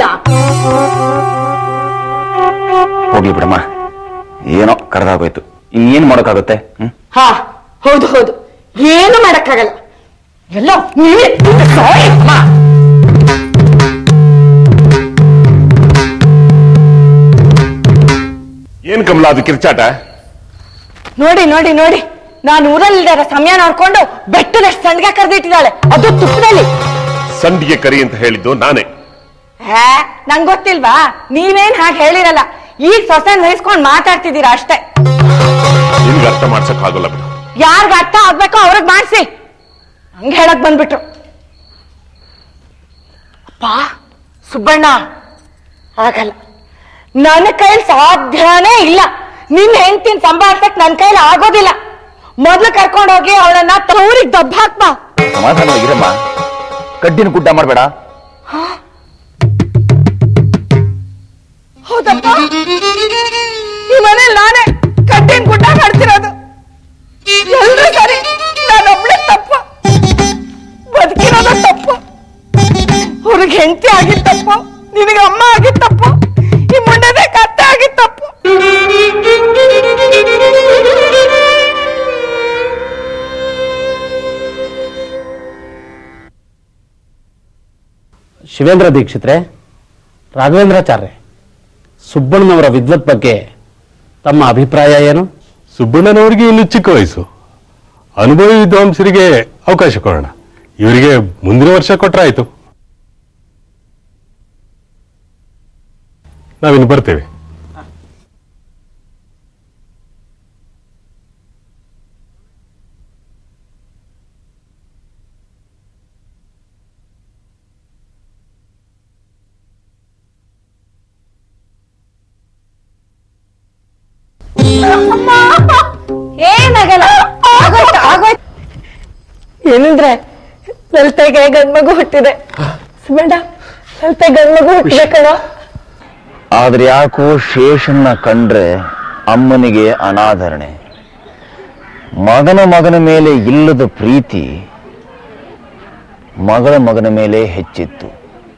ಹೋಗ್ಲಿ ಬಿಡಮ್ಮ, ಏನೋ ಕರೆದಾಗೋಯ್ತು, ಇನ್ನೇನ್ ಮಾಡೋಕ್ಕಾಗುತ್ತೆ? ಹಾ ಹೌದು ಹೌದು, ಏನು ಮಾಡಕ್ಕಾಗಲ್ಲ. ಎಲ್ಲ ನೀವೇ. ಏನ್ ಕಮಲ ಅದು ಕಿರ್ಚಾಟ? ನೋಡಿ ನೋಡಿ ನೋಡಿ, ನಾನು ಊರಲ್ಲಿದ್ದಾರ ಸಮಯ ನೋಡ್ಕೊಂಡು ಬೆಟ್ಟದಷ್ಟು ಸಂಡಿಗೆ ಕರೆದಿಟ್ಟಿದ್ದಾಳೆ, ಅದು ತುಪ್ಪದಲ್ಲಿ. ಸಂಡಿಗೆ ಕರಿ ಅಂತ ಹೇಳಿದ್ದು ನಾನೇ. ಹೇ, ನಂಗ್ ಗೊತ್ತಿಲ್ವಾ? ನೀವೇನ್ ಹಾಗೆ ಹೇಳಿರಲ್ಲ, ಈಗ ಸೊಸೆ ನೈಸ್ಕೊಂಡ್ ಮಾತಾಡ್ತಿದ್ದೀರಾ ಅಷ್ಟೇ. ನಿಮ್ಗೆ ಅರ್ಥ ಮಾಡ್ಸಕ್ ಆಗೋಲ್ಲ ಬಿಡು. ಯಾರ್ಗ ಅರ್ಥ ಆಗ್ಬೇಕೋ ಅವ್ರಿಗೆ ಮಾಡ್ಸಿ, ಹಂಗ ಹೇಳಕ್ ಬಂದ್ಬಿಟ್ರು. ಅಪ್ಪ ಸುಬ್ಬಣ್ಣ, ಆಗಲ್ಲ, ನನ್ನ ಕೈಲಿ ಸಾಧ್ಯನೇ ಇಲ್ಲ. ನಿನ್ ಹೆಂಡ್ತಿನ ಸಂಭಾಳಿಸಕ್ ನನ್ ಕೈಲಿ ಆಗೋದಿಲ್ಲ. ಮೊದ್ಲು ಕರ್ಕೊಂಡೋಗಿ ಅವಳನ್ನ ತವರಿಗೆ ದಬ್ಬ ಹಾಕ್ಬ. ಸಮಾಧಾನವಾಗಿರಮ್ಮ, ಕಡ್ಡಿನ ಗುಡ್ಡ ಮಾಡಬೇಡ. ಹೌದಪ್ಪ, ಈ ಮನೇಲಿ ನಾನೇ ಕಡ್ಡಿನ ಗುಡ್ಡ ಮಾಡ್ತೀನಿ. ಶಿವೇಂದ್ರ ದೀಕ್ಷಿತ್ರೆ, ರಾಘವೇಂದ್ರಾಚಾರ್ಯ, ಸುಬ್ಬಣ್ಣನವರ ವಿದ್ವತ್ ಬಗ್ಗೆ ತಮ್ಮ ಅಭಿಪ್ರಾಯ ಏನು? ಸುಬ್ಬಣ್ಣನವರಿಗೆ ಇನ್ನು ಚಿಕ್ಕ ವಯಸ್ಸು, ಅನುಭವಿ ವಿದ್ವಾಂಸರಿಗೆ ಅವಕಾಶ ಕೊಡೋಣ. ಇವರಿಗೆ ಮುಂದಿನ ವರ್ಷ ಕೊಟ್ರಾಯ್ತು. ನಾವಿನ್ನು ಬರ್ತೇವೆ. ಏನಾಗಲ್ಲ, ಆಗೋಯ್ತು ಆಗೋಯ್ತು. ಏನಂದ್ರೆ ಲಲಿತೆಗೆ ಗಂಡ್ಮಗು ಹುಟ್ಟಿದೆ. ಸುಬ್ಬಣ್ಣ, ಲಲಿತೆ ಗಂಡ್ಮಗು ಹುಟ್ಟಿದೆ ಕಣ. ಆದ್ರೆ ಯಾಕೋ ಶೇಷನ್ನ ಕಂಡ್ರೆ ಅಮ್ಮನಿಗೆ ಅನಾದರಣೆ. ಮಗನ ಮಗನ ಮೇಲೆ ಇಲ್ಲದ ಪ್ರೀತಿ ಮಗಳ ಮಗನ ಮೇಲೆ ಹೆಚ್ಚಿತ್ತು.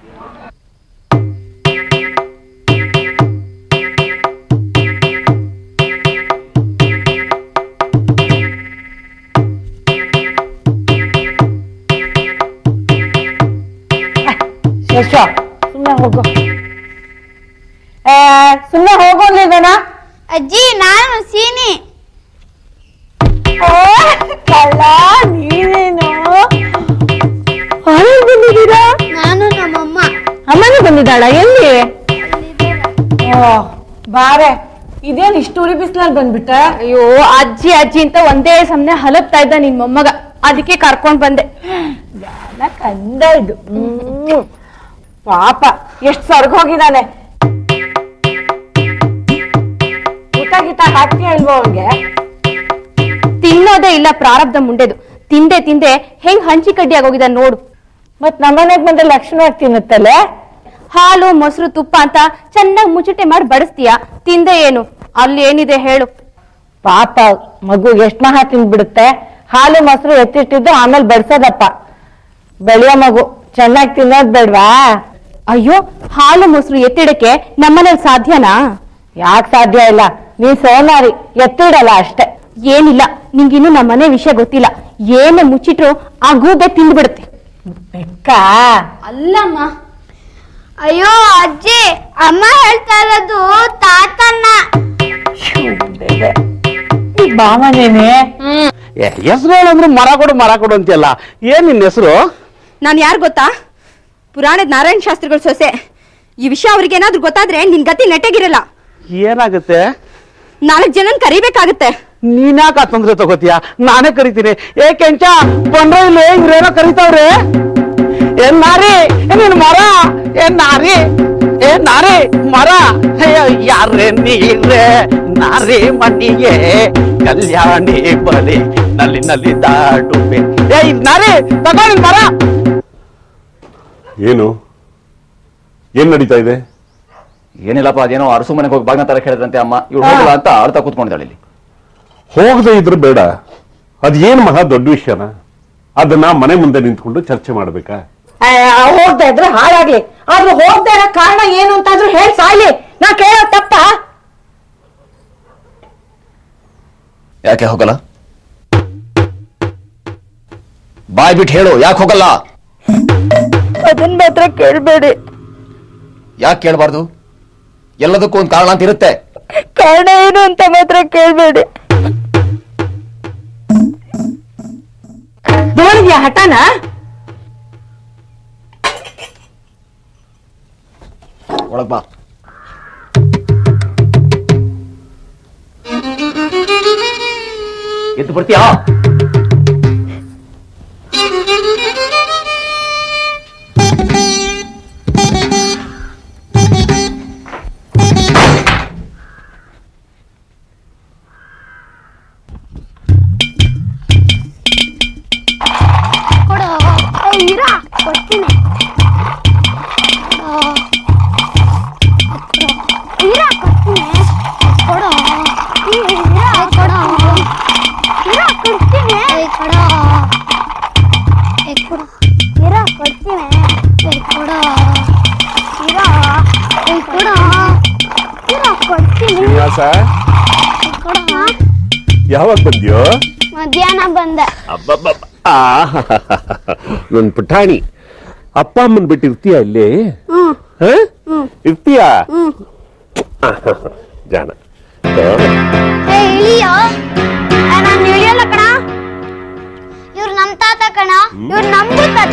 ಸುಮ್ಮನೆ ಹೋಗೋ, ಸುಮ್ಮನೆ ಹೋಗೋಣ. ಅಜ್ಜಿ, ನಾನು ಸೀನಿ. ಕಳ್ಳ ನೀನೇನು? ಆಮೇಲೆ ಬಂದಿದ್ದೀರಾ? ನಾನು ನಮ್ಮಮ್ಮ. ಅಮ್ಮನೂ ಬಂದಿದ್ದಾಳ? ಎಲ್ಲಿ? ಓ ಬಾರೆ, ಇದೇನು ಇಷ್ಟು ಉರಿ ಬಿಸಿಲಲ್ಲಿ ಬಂದ್ಬಿಟ್ಟ? ಅಯ್ಯೋ, ಅಜ್ಜಿ ಅಜ್ಜಿ ಅಂತ ಒಂದೇ ಸಮನೆ ಹಲಪ್ತಾ ಇದ್ದ ನಿನ್ ಮೊಮ್ಮಗ, ಅದಕ್ಕೆ ಕರ್ಕೊಂಡ್ ಬಂದೆ. ಕಂದ ಇದು ಪಾಪ, ಎಷ್ಟು ಸ್ವರ್ಗ ಹೋಗಿದ್ದಾನೆ. ಊಟ ಗೀಟ ಹಾಕ್ತೀಯ ಇಲ್ವೋ ಅವ್ನಿಗೆ? ತಿನ್ನೋದೇ ಇಲ್ಲ ಪ್ರಾರಬ್ಧ ಮುಂಡೆದು. ತಿಂದೆ ತಿಂದೆ ಹೆಂಗ್ ಹಂಚಿ ಕಡ್ಡಿ ಆಗೋಗಿದ ನೋಡು. ಮತ್ ನಮ್ಮನೆಗ್ ಬಂದ್ರೆ ಲಕ್ಷ್ಮಣ ತಿನ್ನುತ್ತಲೆ. ಹಾಲು ಮೊಸರು ತುಪ್ಪ ಅಂತ ಚೆನ್ನಾಗಿ ಮುಚ್ಚಟೆ ಮಾಡಿ ಬಡಿಸ್ತೀಯ, ತಿಂದೆ ಏನು? ಅಲ್ಲಿ ಏನಿದೆ ಹೇಳು? ಪಾಪ ಮಗು ಎಷ್ಟ್ ಮಹಾ ತಿಂದ್ಬಿಡುತ್ತೆ. ಹಾಲು ಮೊಸರು ಎತ್ತಿಟ್ಟಿದ್ದು ಆಮೇಲೆ ಬಡ್ಸೋದಪ್ಪ. ಬೆಳೆಯೋ ಮಗು ಚೆನ್ನಾಗಿ ತಿನ್ನೋದ್ ಬೇಡ್ವಾ? ಅಯ್ಯೋ, ಹಾಲು ಮೊಸರು ಎತ್ತಿಡಕ್ಕೆ ನಮ್ಮನೇಲಿ ಸಾಧ್ಯನಾ? ಯಾಕೆ ಸಾಧ್ಯ ಇಲ್ಲ? ನೀನ್ ಸೋನಾರಿ, ಎತ್ತಿಡಲ್ಲ ಅಷ್ಟೇ. ಏನಿಲ್ಲ, ನಿಂಗಿನ್ನು ನಮ್ಮನೆ ವಿಷಯ ಗೊತ್ತಿಲ್ಲ. ಏನೇ ಮುಚ್ಚಿಟ್ರು ಆ ಗೂಬೆ ತಿಂದ್ಬಿಡುತ್ತೆ. ಬೆಕ್ಕ ಅಲ್ಲಮ್ಮ. ಅಯ್ಯೋ ಅಜ್ಜಿ, ಅಮ್ಮ ಹೇಳ್ತಾ ಇರೋದು ತಾತನ್ನ. ಬಾಮನೇನೆ ಹೆಸರು ಹೇಳಂದ್ರೆ ಮರ ಕೊಡು ಮರ ಕೊಡು ಅಂತೆಲ್ಲ. ಏನ್ ನಿನ್ನ ಹೆಸರು? ನಾನ್ ಯಾರು ಗೊತ್ತಾ? ಪುರಾಣದ ನಾರಾಯಣ ಶಾಸ್ತ್ರಿಗಳ ಸೊಸೆ. ಈ ವಿಷಯ ಅವ್ರಿಗೆ ಏನಾದ್ರೂ ಗೊತ್ತಾದ್ರೆ ನಿನ್ ಗತಿ ನೆಟ್ಟಗಿರಲ್ಲ. ಏನಾಗುತ್ತೆ? ನಾಲ್ಕು ಜನನ್ ಕರಿಬೇಕಾಗತ್ತೆ. ನೀನ್ಯಾಕ ತೊಂದ್ರೆ ತಗೋತೀಯ? ನಾನೇ ಕರಿತೀನಿ. ಏ ಕೆಂಚ ಬಂದ್ರೆ ಇಲ್ಲಿ ಇವ್ರೇನೋ ಕರಿತಾವ್ರೆ. ಏನ್ ನಾರಿ, ನೀನ್ ಮರ, ಏನ್ ನಾರಿ, ಏ ನಾರಿ ಮರ, ಯಾರೇ ನೀರೇ ನಾರಿ ಮಣ್ಣಿಗೆ ಕಲ್ಯಾಣಿ ಬಲಿ ನಲ್ಲಿ ನಲ್ಲಿ ದಾಟುವೆ. ಏ ನಾರಿ ತಗೊಂಡಿ ಮರ. ಏನು ಏನ್ ನಡೀತಾ ಇದೆ? ಏನಿಲ್ಲಪ್ಪ, ಅದೇನೋ ಅರಸು ಮನೆಗೆ ಹೋಗಿ ಬಾಗಿನ ತರ ಕೇಳಿದ್ರಂತೆ ಅಮ್ಮ. ಇವ್ರು ಹೋಗಲ್ಲ ಅಂತ ಅಳ್ತಾ ಕೂತ್ಕೊಂಡಿದ್ದಾಳೆ ಇಲ್ಲಿ. ಹೋಗದೆ ಇದ್ರೆ ಬೇಡ, ಅದೇನ್ ಮಹಾ ದೊಡ್ಡ ವಿಷಯನ? ಅದನ್ನ ಮನೆ ಮುಂದೆ ನಿಂತ್ಕೊಂಡು ಚರ್ಚೆ ಮಾಡ್ಬೇಕಾ? ಹೋಗ್ತಾ ಇದ್ರೆ ಹಾಳಾಗ್ಲಿ, ಆದ್ರೂ ಹೋಗ್ತಾ ಇರೋ ಕಾರಣ ಏನು ಅಂತಾದ್ರೂ ಹೇಳಿ ಸಾಯ್ಲಿ. ನಾ ಕೇಳೋ ತಪ್ಪ? ಯಾಕೆ ಹೋಗಲ್ಲ? ಬಾಯ್ ಬಿಟ್ಟು ಹೇಳು, ಯಾಕೆ ಹೋಗಲ್ಲ? ಅದನ್ ಮಾತ್ರ ಕೇಳ್ಬೇಡಿ. ಯಾಕೆ ಕೇಳಬಾರ್ದು? ಎಲ್ಲದಕ್ಕೂ ಒಂದು ಕಾರಣ ಅಂತ ಇರುತ್ತೆ. ಕಾರಣ ಏನು ಅಂತ ಮಾತ್ರ ಕೇಳ್ಬೇಡಿ. ನೋಡಿದ್ಯಾ ಹಠಾನ? ಒಳಗ್ ಬಾ. ಎದ್ದು ಬರ್ತೀಯಾ? ಯಾವಾಗ ಬಂದ್ಯೋ? ಮಧ್ಯಾಹ್ನ ಬಂದೆ. ನನ್ ಪುಟಾಣಿ, ಅಪ್ಪ ಅಮ್ಮನ್ ಬಿಟ್ಟು ಇರ್ತೀಯ ಇಲ್ಲಿ ಇರ್ತೀಯ ಜಾನ ನಾನು ಇಳಿಯಲ್ಲ ಕಣ. ಇವ್ರು ನಮ್ ತಾತ ಕಣ, ಇವ್ರು ನಮ್ದು ತಾತ.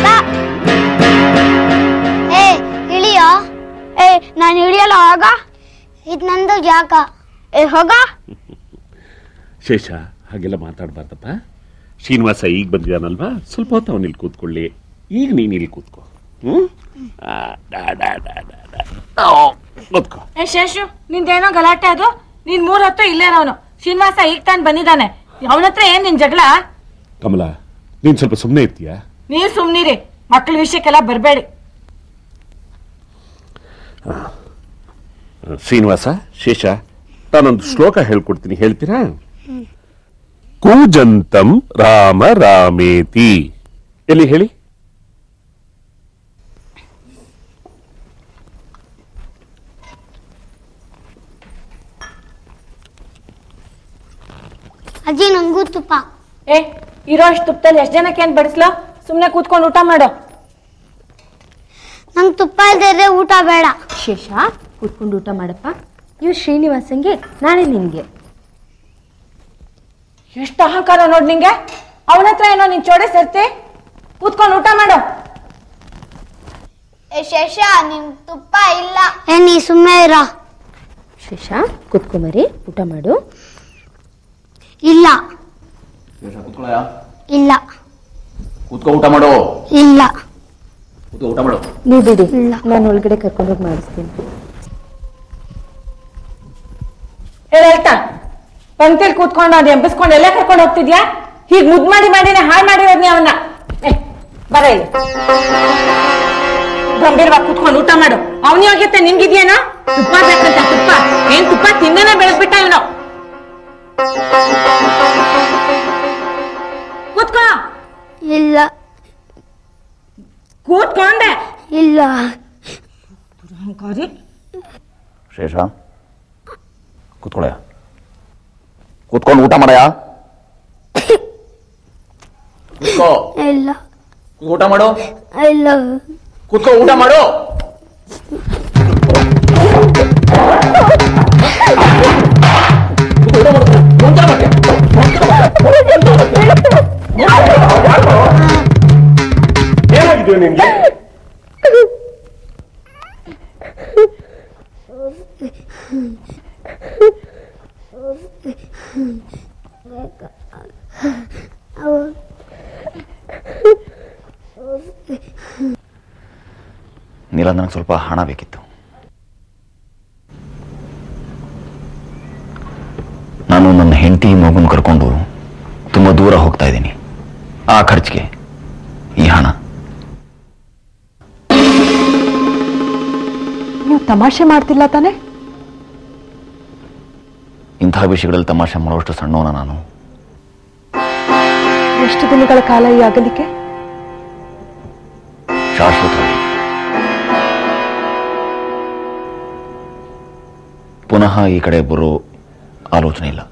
ಏ ಇಳಿಯೋ. ಏ ನಾನು ಇಳಿಯಲ್ಲ, ಹೋಗ. ಇದ್ ನಂದು ಜಾಗ. ಏ ಹೋಗ. ಶೇಷ ಹಾಗೆಲ್ಲ ಮಾತಾಡ್ಬಾರ್ದಪ್ಪ. ಶ್ರೀನಿವಾಸ ಈಗ ಬಂದಿದ್ದಾನಲ್ವಾ, ಸ್ವಲ್ಪ ಹೊತ್ತು ಅವನು ಇಲ್ಲಿ ಕೂತ್ಕೊಳ್ಳಿ. ಈಗ ನೀನು ಇಲ್ಲಿ ಕೂತ್ಕೋ. ಹ್ಮ್ ಕೂತ್ಕೋ. ಏ ಶೇಷು, ನಿಂದೇನೋ ಗಲಾಟೆ ಅದು. ನೀನ್ ಮೂರ್ ಹೊತ್ತು ಇಲ್ಲೇನವನು. ಶ್ರೀನಿವಾಸ ಈಗ ತಾನು ಬಂದಿದ್ದಾನೆ, ಅವನ ಹತ್ರ ಏನ್ ನಿನ್ ಜಗಳ? ಕಮಲ, ನೀನ್ ಸ್ವಲ್ಪ ಸುಮ್ಮನೆ ಇರ್ತೀಯಾ? ನೀವ್ ಸುಮ್ನಿರಿ, ಮಕ್ಕಳ ವಿಷಯಕ್ಕೆಲ್ಲ ಬರ್ಬೇಡಿ. ಶ್ರೀನಿವಾಸ, ಶೇಷ, ನಾನೊಂದು ಶ್ಲೋಕ ಹೇಳ್ಕೊಡ್ತೀನಿ, ಹೇಳ್ತೀರಾ? ಕೂಜಂತಂ ರಾಮ ರಾಮೇತಿ. ಎಲ್ಲಿ ಹೇಳಿ? ಅಜ್ಜಿ ನಂಗೂ ತುಪ್ಪ. ಏ ಇರೋ ಅಷ್ಟು ತುಪ್ಪದಲ್ಲಿ ಎಷ್ಟು ಜನಕ್ಕೆ ಏನ್ ಬಡಿಸ್ಲೋ? ಸುಮ್ನೆ ಕೂತ್ಕೊಂಡು ಊಟ ಮಾಡೋ. ನಂಗೆ ತುಪ್ಪ ಇಲ್ದಿದ್ರೆ ಊಟ ಬೇಡ. ಶೇಷ, ಕೂತ್ಕೊಂಡು ಊಟ ಮಾಡಪ್ಪ. ಇವ್ ಶ್ರೀನಿವಾಸಂಗೆ, ನಾಳೆ ನಿನ್ಗೆ. ಎಷ್ಟು ಅಹಂಕಾರ ನೋಡ್ ನಿಂಗೆ. ಅವನ ಹತ್ರ ಏನೋ ನಿನ್ ಚೋಡೆ ಸೇರ್ತಿ. ಕೂತ್ಕೊಂಡು ಊಟ ಮಾಡೋ. ಏ ಶೇಷ, ನಿನ್ ತುಪ್ಪ ಇಲ್ಲ. ಏ ನೀ ಸುಮ್ಮನೆ ಇರ. ಶೇಷ, ಕೂತ್ಕೊಂಬರಿ, ಊಟ ಮಾಡು. ಇಲ್ಲ. ಇಲ್ಲ. ಕೂತ್ಕೋ ಊಟ ಮಾಡು. ಇಲ್ಲ. ಕೂತ್ಕೋ ಊಟ ಮಾಡು. ನೀವು ಬಿಡಿ, ನಾನು ಒಳಗಡೆ ಕರ್ಕೊಂಡೋಗಿ ಮಾಡಿಸ್ತೀನಿ. ಹೇಳ್ತಾ ಪಂಕ್ತಿಲ್ ಕೂತ್ಕೊಂಡು ಅದು ಎಬ್ಬಿಸ್ಕೊಂಡು ಎಲ್ಲ ಕರ್ಕೊಂಡು ಹೋಗ್ತಿದ್ಯಾ? ಹೀಗ್ ಮುದ್ ಮಾಡಿ ಮಾಡಿನೇ ಹಾಳು ಮಾಡಿರೋದ್ನಿ ಅವನ್ನ. ಏ ಬರ ಇಲ್ಲಿ, ಗಂಭೀರವಾಗಿ ಕೂತ್ಕೊಂಡು ಊಟ ಮಾಡು. ಅವನ ಯೋಗ್ಯತೆ ನಿನ್ಗಿದ್ಯೇನೋ? ತುಪ್ಪ ಬೇಕಂತ ತುಪ್ಪ ಏನ್ ತುಪ್ಪ ತಿಂದೇನೆ ಬೆಳೆಸ್ಬಿಟ್ಟ ಇವನು. ಕೂತ್ಕೋ. ಇಲ್ಲ. ಕೂತ್ಕೊಂಡೆ. ಇಲ್ಲ. ಶೇಷ, ಕೂತ್ಕೊಳ್ಳ. ಕೂತ್ಕೊಂಡು ಊಟ ಮಾಡಯ. ಕೂತ್ಕೋ. ಇಲ್ಲ. ಊಟ ಮಾಡು. ಇಲ್ಲ. ಕೂತ್ಕೋ ಊಟ ಮಾಡು. ಏನಾಗಿದೆಯೋ ನಿನ್ಗೆ? ನೀಲ, ನನಗೆ ಸ್ವಲ್ಪ ಹಣ ಬೇಕಿತ್ತು. ನಾನು ನನ್ನ ಹೆಂಡತಿ ಮಗುನ ಕರ್ಕೊಂಡು ತುಂಬ ದೂರ ಹೋಗ್ತಾ ಇದ್ದೀನಿ. ಆ ಖರ್ಚಿಗೆ ಈ ಹಣ. ನೀವು ತಮಾಷೆ ಮಾಡ್ತಿಲ್ಲ ತಾನೆ? ಇಂತಹ ವಿಷಯಗಳಲ್ಲಿ ತಮಾಷೆ ಮಾಡುವಷ್ಟು ಸಣ್ಣವನ ನಾನು. ಎಷ್ಟು ದಿನಗಳ ಕಾಲ ಈ ಅಗಲಿಕೆ? ಶಾಶ್ವತವಾಗಿ. ಪುನಃ ಈ ಕಡೆ ಬರೋ ಆಲೋಚನೆ ಇಲ್ಲ.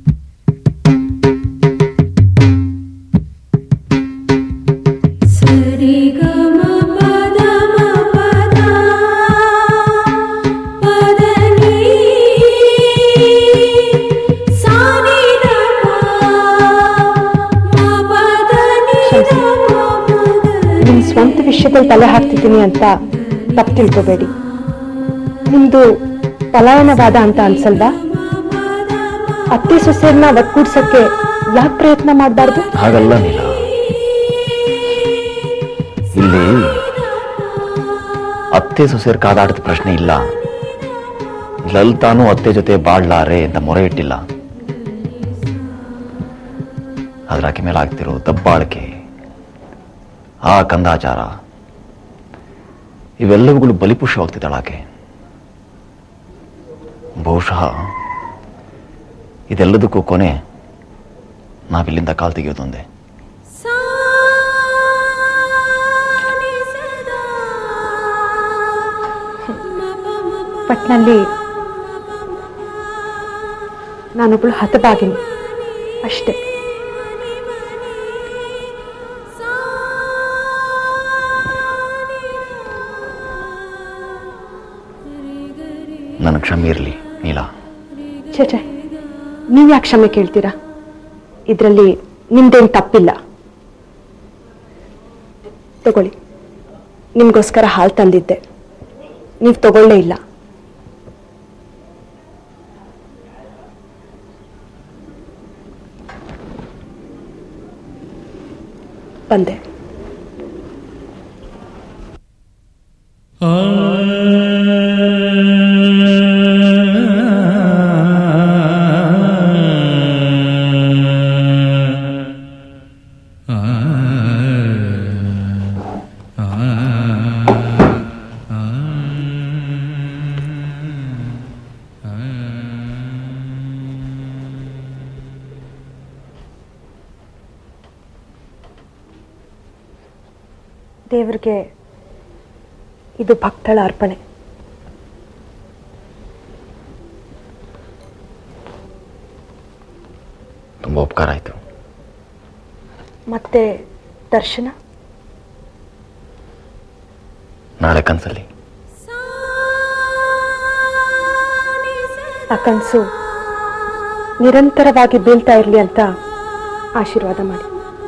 ನಿಮ್ ಸ್ವಂತ ವಿಷಯದಲ್ಲಿ ತಲೆ ಹಾಕ್ತಿದ್ದೀನಿ ಅಂತ ತಪ್ಪು ತಿಳ್ಕೋಬೇಡಿ. ನಿಮ್ದು ಪಲಾಯನವಾದ ಅಂತ ಅನ್ಸಲ್ವಾ? ಅತ್ತೆ ಸೊಸೆಯನ್ನ ಒಕ್ಕೂಡ್ಸಕ್ಕೆ ಯಾಕೆ ಪ್ರಯತ್ನ ಮಾಡಬಾರ್ದು? ಹಾಗಲ್ಲ ನೀಲ, ಇಲ್ಲಿ ಅತ್ತೆ ಸೊಸೆಯರ್ ಕಾದಾಟದ ಪ್ರಶ್ನೆ ಇಲ್ಲ. ಲಲಿತಾನು ಅತ್ತೆ ಜೊತೆ ಬಾಳ್ಲಾರೆ ಅಂತ ಮೊರೆ ಇಟ್ಟಿಲ್ಲ. ಆದ್ರೆ ಆಕೆ ಮೇಲೆ ಆಗ್ತಿರೋ ದಬ್ಬಾಳಿಕೆ, ಆ ಕಂದಾಚಾರ, ಇವೆಲ್ಲವುಗಳು ಬಲಿಪುಷ್ಯವಾಗ್ತಿದ್ದಾಳೆ ಆಕೆ. ಬಹುಶಃ ಇದೆಲ್ಲದಕ್ಕೂ ಕೊನೆ ನಾವಿಲ್ಲಿಂದ ಕಾಲ್ ತೆಗೆಯೋದೊಂದೇ. ಪಟ್ನಲ್ಲಿ ನಾನೊಬ್ಳು ಹತಭಾಗಿನಿ ಅಷ್ಟೇ. ಕ್ಷಮೆ ಇರಲಿ ನೀಲಾ. ಛೇ ಛೇ, ನೀವು ಯಾಕೆ ಕ್ಷಮೆ ಕೇಳ್ತೀರಾ? ಇದರಲ್ಲಿ ನಿಮ್ದೇನು ತಪ್ಪಿಲ್ಲ. ತಗೊಳ್ಳಿ, ನಿಮಗೋಸ್ಕರ ಹಾಲು ತಂದಿದ್ದೆ, ನೀವು ತಗೊಳ್ಳೇ ಇಲ್ಲ. ಬಂದೆ. ದೇವರಿಗೆ ಇದು ಭಕ್ತಳ ಅರ್ಪಣೆ. ತುಂಬಾ ಉಪಕಾರ ಆಯ್ತು. ಮತ್ತೆ ದರ್ಶನ ನಾಳೆ ಕನಸಲ್ಲಿ. ಆ ಕನಸು ನಿರಂತರವಾಗಿ ಬೀಳ್ತಾ ಇರಲಿ ಅಂತ ಆಶೀರ್ವಾದ ಮಾಡಿ.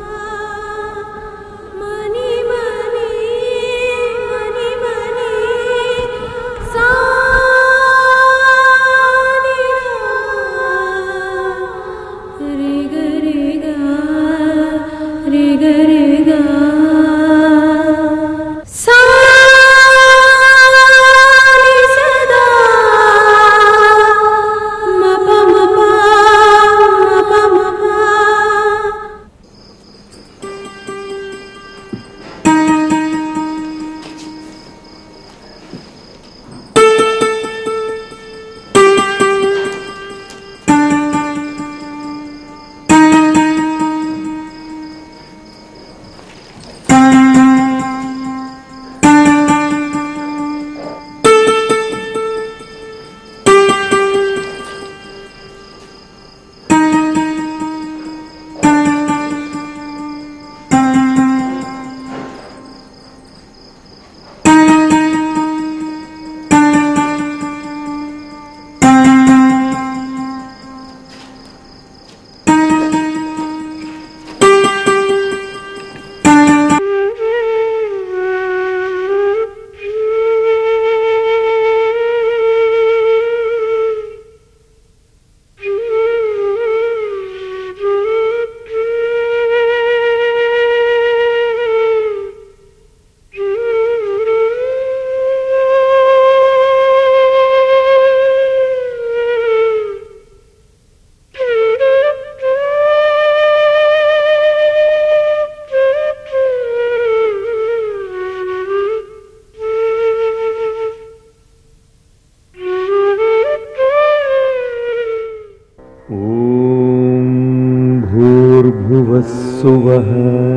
भूर्भुवस्सुवः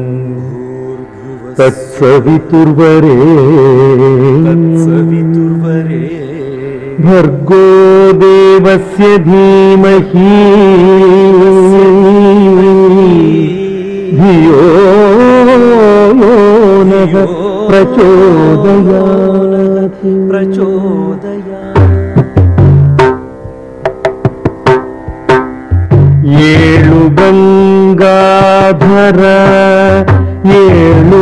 तत्सवितुर्वरेण्यं भर्गो देवस्य धीमहि धियो यो नः प्रचोदयात् प्रचोदयात्। ಏಳು ಗಂಗಾಧರ ಏಳು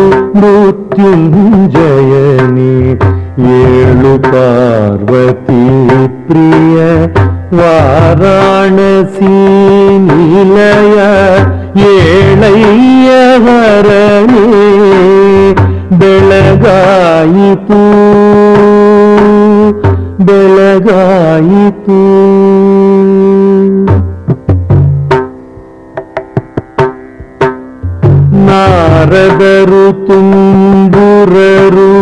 ಮೃತ್ಯುಂಜಯನಿ ಏಳು ಪಾರ್ವತಿ ಪ್ರಿಯ ವಾರಾಣಸಿ ನಿಲಯ ಏಳಯ್ಯ ಹರನೇ ಬೆಳಗಾಯಿತು ಬೆಳಗಾಯಿತು। ನಾರದರು ತುಂಬುರರು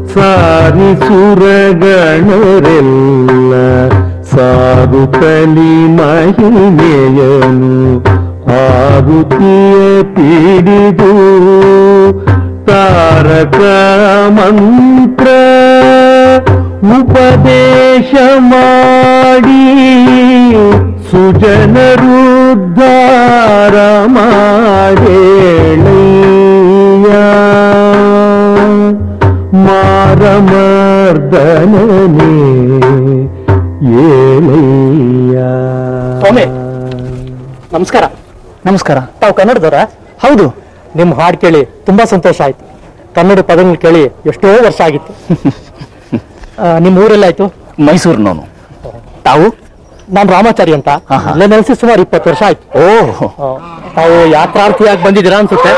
ಸಾರಿಸುರಗಣರೆಲ್ಲ ಸಾರುತ್ತಲಿ ಮಹಿಮೆಯನು ಆರುತಿಯ ಪಿಡಿದು ತಾರಕ ಮಂತ್ರ ಉಪದೇಶ ಮಾಡಿ ಸುಜನರುದ್ಧಾರ ಮಾಡೇಳಯ್ಯ ಮಾರಮರ್ದನನೇ ಏ ನಮಸ್ಕಾರ. ನಮಸ್ಕಾರ. ತಾವು ಕನ್ನಡದವರ? ಹೌದು. ನಿಮ್ಮ ಹಾಡು ಕೇಳಿ ತುಂಬಾ ಸಂತೋಷ ಆಯ್ತು. ಕನ್ನಡ ಪದಗಳು ಕೇಳಿ ಎಷ್ಟೋ ವರ್ಷ ಆಗಿತ್ತು. ನಿಮ್ಮ ಊರೆಲ್ಲ ಆಯ್ತು? ಮೈಸೂರಿನವನು. ತಾವು? ನಾನು ರಾಮಾಚಾರಿ ಅಂತ. ಇಲ್ಲೇ ನೆಲೆಸಿ ಸುಮಾರು ಇಪ್ಪತ್ತು ವರ್ಷ ಆಯ್ತು. ಓ, ತಾವು ಯಾತ್ರಾರ್ಥಿಯಾಗಿ ಬಂದಿದ್ದೀರಾ ಅನ್ಸುತ್ತೆ.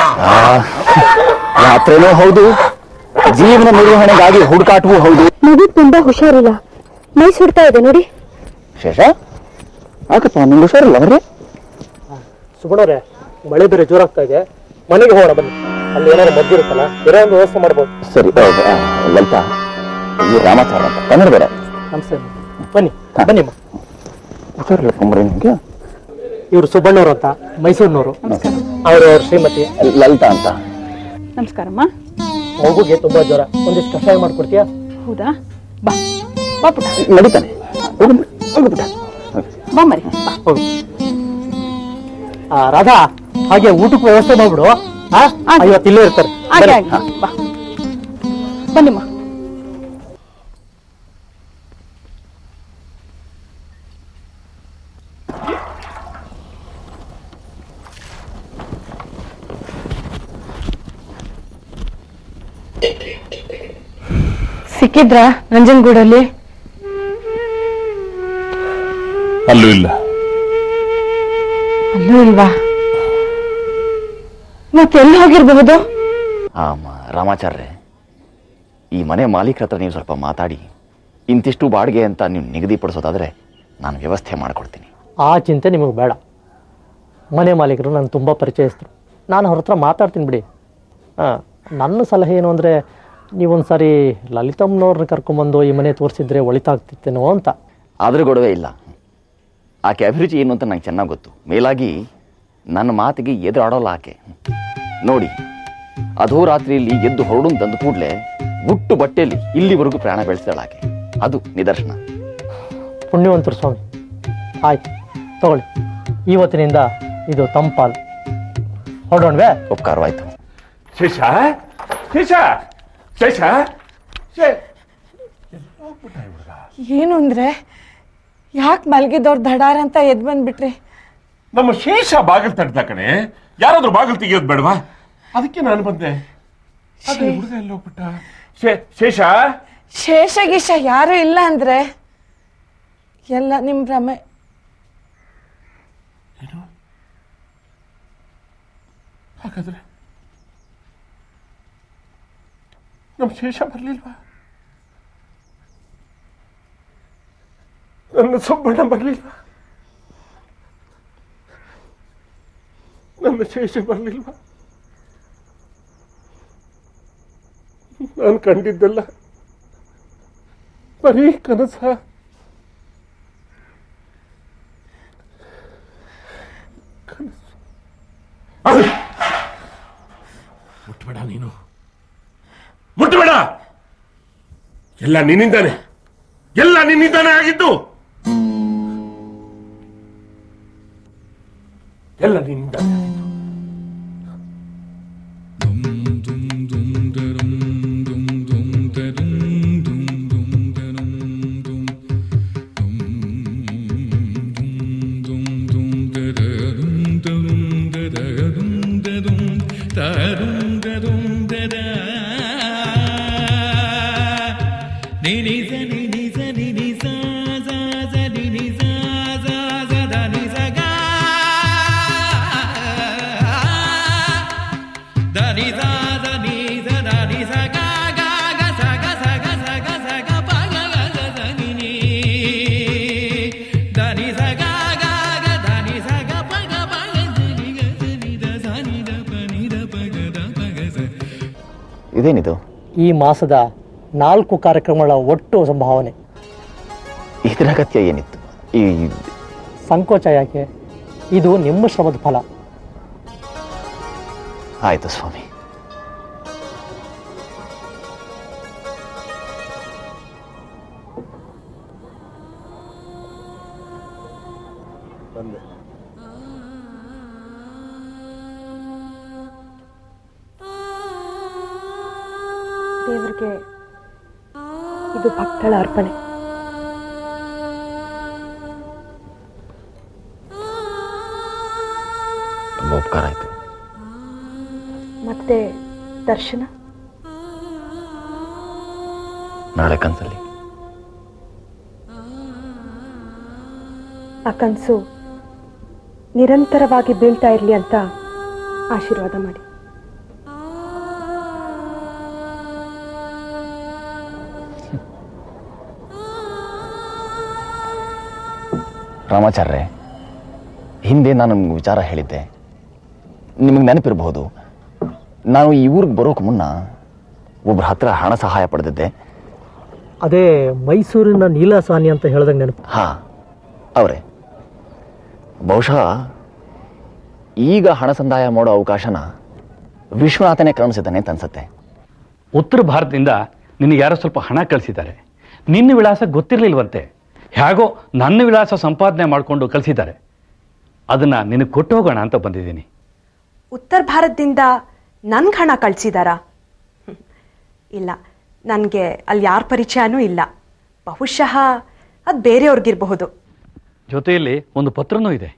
ಯಾತ್ರೆನೂ ಹೌದು, ಜೀವನ ನಿರ್ವಹಣೆಗಾಗಿ ಹುಡುಕಾಟವೂ ಹೌದು. ಮಗು ತುಂಬಾ ಹುಷಾರಿಲ್ಲ, ಮೈ ಸುಡ್ತಾ ಇದೆ ನೋಡಿ. ಶೇಷ ಯಾಕಪ್ಪ ನಿಮ್ಗೆ ಹುಷಾರಿಲ್ಲ ಅವ್ರೆ? ಸುಬ್ಬಣ್ಣವ್ರೆ, ಮಳೆ ಬೇರೆ ಜೋರಾಗ್ತಾ ಇದೆ, ಮನೆಗೆ ಹೋಗೋಣ ಬನ್ನಿ. ಅಲ್ಲಿ ಏನಾದ್ರು ಮದ್ದು ಇರುತ್ತಲ್ಲ, ಬೇರೆ ಒಂದು ವ್ಯವಸ್ಥೆ ಮಾಡ್ಬೋದು. ಸರಿ. ಲಲಿತಾ, ಈ ರಾಮಾಚಾರ ಅಂತ ಕನ್ನಡ ಬೇರೆ. ನಮಸ್ತೆ. ಬನ್ನಿ ಬನ್ನಿ. ಹುಷಾರಿಲ್ಲ ಕುಂಬ್ರಿ ನಿಮ್ಗೆ? ಇವರು ಸುಬ್ಬಣ್ಣವ್ರು ಅಂತ, ಮೈಸೂರಿನವರು. ಅವರು ಶ್ರೀಮತಿ ಲಲಿತಾ ಅಂತ. ನಮಸ್ಕಾರಮ್ಮ. ಮಗುಗೆ ತುಂಬಾ ಜ್ವರ, ಒಂದಿಷ್ಟು ಕಷಾಯ ಮಾಡ್ಕೊಡ್ತೀಯಾ? ಹೌದಾ? ಬಾ ಬಾ ಪುಟ. ನಡೀತಾನೆ. ಬಾ ಮರಿ. ಹೋಗಿ. ರಾಧಾ, ಹಾಗೆ ಊಟಕ್ಕೆ ವ್ಯವಸ್ಥೆ ಮಾಡ್ಬಿಡು. ಇವತ್ತು ಇಲ್ಲೇ ಇರ್ತಾರೆ. ಹಾಗೆ ಹಾಗೆ. ಬಾ ಬನ್ನಿಮ್ಮ. ಸಿಕ್ಕಿದ್ರ ನಂಜನಗೂಡಲ್ಲಿ? ಅಲ್ಲೂ ಇಲ್ಲ. ಅಲ್ಲೂ ಇಲ್ವಾ? ಮತ್ತೆಲ್ಲಿ ಹೋಗಿರ್ಬಹುದು? ಆಮ ರಾಮಾಚಾರ್ಯ, ಈ ಮನೆ ಮಾಲೀಕರ ಹತ್ರ ನೀವು ಸ್ವಲ್ಪ ಮಾತಾಡಿ ಇಂತಿಷ್ಟು ಬಾಡಿಗೆ ಅಂತ ನೀವು ನಿಗದಿಪಡಿಸೋದಾದ್ರೆ ನಾನು ವ್ಯವಸ್ಥೆ ಮಾಡಿಕೊಡ್ತೀನಿ. ಆ ಚಿಂತೆ ನಿಮಗೆ ಬೇಡ. ಮನೆ ಮಾಲೀಕರು ನಾನು ತುಂಬ ಪರಿಚಯಿಸ್ತರು, ನಾನು ಅವ್ರ ಹತ್ರ ಮಾತಾಡ್ತೀನಿ ಬಿಡಿ. ಹಾಂ, ನನ್ನ ಸಲಹೆ ಏನು ಅಂದರೆ, ನೀವೊಂದು ಸಾರಿ ಲಲಿತಮ್ಮನವ್ರನ್ನ ಕರ್ಕೊಂಬಂದು ಈ ಮನೆ ತೋರಿಸಿದ್ರೆ ಒಳಿತಾಗ್ತಿತ್ತೇನೋ ಅಂತ. ಆದರೂ ಗೊಡವೆ ಇಲ್ಲ. ಆಕೆ ಅಭಿರುಚಿ ಏನು ಅಂತ ನಂಗೆ ಚೆನ್ನಾಗಿ ಗೊತ್ತು. ಮೇಲಾಗಿ ನನ್ನ ಮಾತಿಗೆ ಎದುರಾಡೋಲ್ಲ ಆಕೆ. ನೋಡಿ, ಅಧೋರಾತ್ರಿಯಲ್ಲಿ ಎದ್ದು ಹೊರಡು ತಂದು ಕೂಡಲೇ ಬುಟ್ಟು ಬಟ್ಟೆಯಲ್ಲಿ ಇಲ್ಲಿವರೆಗೂ ಪ್ರಾಣ ಬೆಳೆಸ್ತಾಳೆ ಆಕೆ. ಅದು ನಿದರ್ಶನ. ಪುಣ್ಯವಂತರು ಸ್ವಾಮಿ. ಆಯ್ತು ತಗೊಳ್ಳಿ, ಇವತ್ತಿನಿಂದ ಇದು ತಂಪಾಲ್. ಹೊರಡೋಣ್ವೆ? ಉಪಕಾರವಾಯ್ತು. ಶೇಷ ಶೇಷ ಶೇಷ ಏನು ಅಂದ್ರೆ, ಯಾಕೆ ಮಲಗಿದವ್ರು ದಡಾರ ಅಂತ ಎದ್ ಬಂದ್ಬಿಟ್ರಿ? ನಮ್ಮ ಶೇಷ ಬಾಗಿಲು ತಡ್ದ ಕಣೆ. ಯಾರಾದ್ರೂ ಬಾಗಿಲು ತೆಗಿಯೋದು ಬೇಡವಾ? ಅದಕ್ಕೆ ನಾನು ಬಂದೆ. ಹುಡುಗ ಎಲ್ಲ ಹೋಗ್ಬಿಟ್ಟ. ಶೇಷ ಶೇಷ ಗೀಷ ಯಾರು ಇಲ್ಲ ಅಂದ್ರೆ ಎಲ್ಲ ನಿಮ್ ಭ್ರಮೆ. ಏನು ಹಾಗಾದ್ರೆ ನಮ್ಮ ಶೇಷ ಬರ್ಲಿಲ್ವಾ? ನನ್ನ ಸುಬ್ಬಣ್ಣ ಬರ್ಲಿಲ್ವಾ? ನನ್ನ ಶೇಷ ಬರ್ಲಿಲ್ವಾ? ನಾನು ಕಂಡಿದ್ದಲ್ಲ ಬರೀ ಕನಸ. ಮುಟ್ಬೇಡ ನೀನು, ಮುಟ್ಬೇಡ. ಎಲ್ಲ ನಿನ್ನಿಂದಾನೆ, ಎಲ್ಲ ನಿನ್ನಿಂದಾನೆ ಆಗಿದ್ದು. ಎಲ್ಲ ನಿನ್ನಿಂದಾನೆ ಆಗಿದ್ದು. ಇದೇನಿದು? ಈ ಮಾಸದ ನಾಲ್ಕು ಕಾರ್ಯಕ್ರಮಗಳ ಒಟ್ಟು ಸಂಭಾವನೆ. ಇದರ ಅಗತ್ಯ ಏನಿತ್ತು? ಈ ಸಂಕೋಚ ಯಾಕೆ? ಇದು ನಿಮ್ಮ ಶ್ರಮದ ಫಲ. ಆಯ್ತು ಸ್ವಾಮಿ. ದೇವರಿಗೆ ಇದು ಭಕ್ತಳ ಅರ್ಪಣೆ. ತುಂಬ ಉಪಕಾರ ಆಯಿತು. ಮತ್ತೆ ದರ್ಶನ ನಾಳೆ ಕನಸಲ್ಲಿ. ಆ ಕನಸು ನಿರಂತರವಾಗಿ ಬೀಳ್ತಾ ಇರಲಿ ಅಂತ ಆಶೀರ್ವಾದ ಮಾಡಿ. ರಾಮಾಚಾರ್ಯ, ಹಿಂದೆ ನಾನು ನಿಮ್ಗೆ ವಿಚಾರ ಹೇಳಿದ್ದೆ, ನಿಮಗೆ ನೆನಪಿರಬಹುದು. ನಾನು ಈ ಊರಿಗೆ ಬರೋಕೆ ಮುನ್ನ ಒಬ್ಬರ ಹತ್ರ ಹಣ ಸಹಾಯ ಪಡೆದಿದ್ದೆ. ಅದೇ ಮೈಸೂರಿನ ನೀಲಸಾನಿ ಅಂತ ಹೇಳ್ದಂಗೆ ನೆನಪು. ಹಾ, ಅವರೇ. ಬಹುಶಃ ಈಗ ಹಣ ಸಂದಾಯ ಮಾಡೋ ಅವಕಾಶನ ವಿಶ್ವನಾಥನೇ ಕಾಣಿಸಿದ್ದಾನೆ ಅಂತ ಅನ್ಸುತ್ತೆ. ಉತ್ತರ ಭಾರತದಿಂದ ನಿನಗೆ ಯಾರೋ ಸ್ವಲ್ಪ ಹಣ ಕಳಿಸಿದ್ದಾರೆ. ನಿನ್ನ ವಿಳಾಸ ಗೊತ್ತಿರಲಿಲ್ವಂತೆ. ಹೇಗೋ ನನ್ನ ವಿಳಾಸ ಸಂಪಾದನೆ ಮಾಡಿಕೊಂಡು ಕಳಿಸಿದ್ದಾರೆ. ಅದನ್ನ ನಿನಗೆ ಕೊಟ್ಟು ಹೋಗೋಣ ಅಂತ ಬಂದಿದ್ದೀನಿ. ಉತ್ತರ ಭಾರತದಿಂದ ನನ್ಗೆ ಹಣ ಕಳಿಸಿದಾರಾ? ಇಲ್ಲ, ನನಗೆ ಅಲ್ಲಿ ಯಾರ ಪರಿಚಯನೂ ಇಲ್ಲ. ಬಹುಶಃ ಅದು ಬೇರೆಯವ್ರಿಗಿರಬಹುದು. ಜೊತೆಯಲ್ಲಿ ಒಂದು ಪತ್ರನೂ ಇದೆ.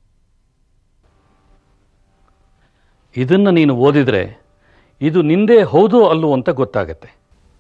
ಇದನ್ನು ನೀನು ಓದಿದ್ರೆ ಇದು ನಿಂದೇ ಹೌದು ಅಲ್ಲೋ ಅಂತ ಗೊತ್ತಾಗತ್ತೆ.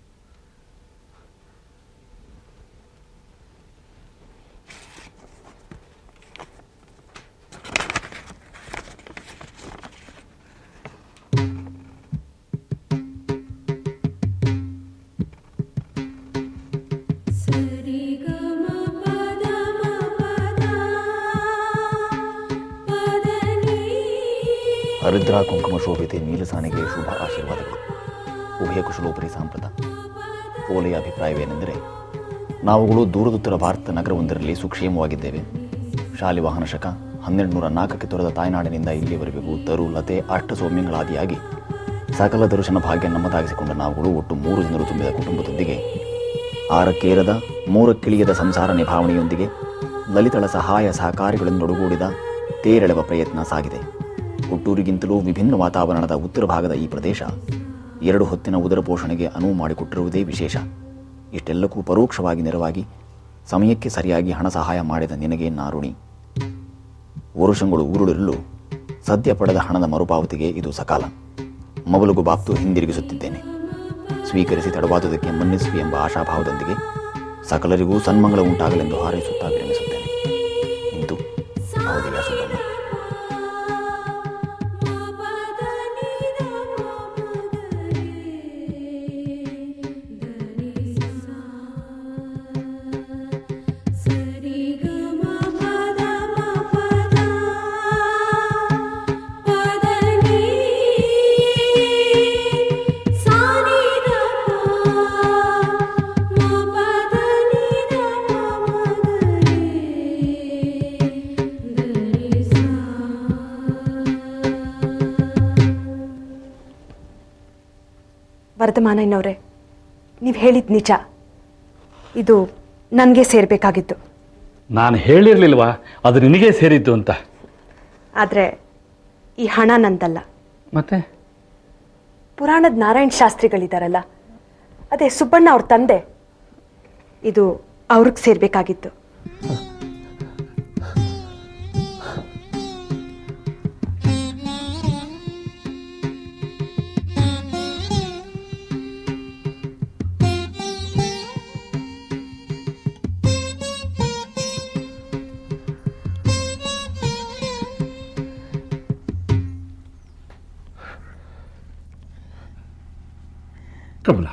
ಹರಿದ್ರ ಕುಂಕುಮ ಶೋಭಿತೆ ನೀಲಸಾನಿಗೆ ಶುಭ ಆಶೀರ್ವಾದಗಳು. ಉಭಯ ಕುಶಲೋಪರಿ ಸಾಂಪ್ರತ. ಓಲೆಯ ಅಭಿಪ್ರಾಯವೇನೆಂದರೆ, ನಾವುಗಳು ದೂರದುತ್ತರ ಭಾರತ ನಗರವೊಂದರಲ್ಲಿ ಸುಕ್ಷೇಮವಾಗಿದ್ದೇವೆ. ಶಾಲಿ ವಾಹನ ಶಕ ಹನ್ನೆರಡು ನೂರ ನಾಲ್ಕಕ್ಕೆ ತೊರೆದ ತಾಯ್ನಾಡಿನಿಂದ ಇಲ್ಲಿಯವರೆಗೂ ತರು ಲತೆ ಅಷ್ಟ ಸೌಮ್ಯಗಳಾದಿಯಾಗಿ ಸಕಲ ದರ್ಶನ ಭಾಗ್ಯ ನಮ್ಮದಾಗಿಸಿಕೊಂಡ ನಾವುಗಳು ಒಟ್ಟು ಮೂರು ಜನರು ತುಂಬಿದ ಕುಟುಂಬದೊಂದಿಗೆ ಆರಕ್ಕೇರದ ಮೂರಕ್ಕಿಳಿಯದ ಸಂಸಾರ ನಿಭಾವಣೆಯೊಂದಿಗೆ ಲಲಿತಳ ಸಹಾಯ ಸಹಕಾರಿಗಳನ್ನೊಡಗೂಡಿದ ತೇರೆಳೆವ ಪ್ರಯತ್ನ ಸಾಗಿದೆ. ಹುಟ್ಟೂರಿಗಿಂತಲೂ ವಿಭಿನ್ನ ವಾತಾವರಣದ ಉತ್ತರ ಭಾಗದ ಈ ಪ್ರದೇಶ ಎರಡು ಹೊತ್ತಿನ ಉದರ ಪೋಷಣೆಗೆ ಅನುವು ಮಾಡಿಕೊಟ್ಟಿರುವುದೇ ವಿಶೇಷ. ಇಷ್ಟೆಲ್ಲಕ್ಕೂ ಪರೋಕ್ಷವಾಗಿ ನೆರವಾಗಿ ಸಮಯಕ್ಕೆ ಸರಿಯಾಗಿ ಹಣ ಸಹಾಯ ಮಾಡಿದ ನಿನಗೆ ನಾರುಣಿ. ವರುಷಗಳು ಉರುಳಿರಲು ಸದ್ಯ ಪಡೆದ ಹಣದ ಮರುಪಾವತಿಗೆ ಇದು ಸಕಾಲ. ಮಬಲುಗು ಬಾಪ್ತು ಹಿಂದಿರುಗಿಸುತ್ತಿದ್ದೇನೆ. ಸ್ವೀಕರಿಸಿ ತಡವಾದುದಕ್ಕೆ ಮನ್ನಿಸುವಿ ಎಂಬ ಆಶಾಭಾವದೊಂದಿಗೆ ಸಕಲರಿಗೂ ಸನ್ಮಂಗಳ ಉಂಟಾಗಲೆಂದು ಹಾರೈಸುತ್ತಾ ವಿರಮಿಸುತ್ತೇನೆ. ಇಂದು ಅವಧಿಯ ಸುಬ್ಬಣ್ಣ. ವರ್ಧಮಾನಯ್ಯನವರೇ, ನೀವು ಹೇಳಿದ ನಿಜ. ಇದು ನನಗೆ ಸೇರಬೇಕಾಗಿತ್ತು. ನಾನು ಹೇಳಿರ್ಲಿಲ್ವಾ ಅದು ನಿನಗೆ ಸೇರಿದ್ದು ಅಂತ? ಆದರೆ ಈ ಹಣ ನಂದಲ್ಲ. ಮತ್ತೆ ಪುರಾಣದ ನಾರಾಯಣ ಶಾಸ್ತ್ರಿಗಳಿದಾರಲ್ಲ, ಅದೇ ಸುಬ್ಬಣ್ಣ ಅವ್ರ ತಂದೆ, ಇದು ಅವ್ರಿಗೆ ಸೇರ್ಬೇಕಾಗಿತ್ತು. ಕಮಲ,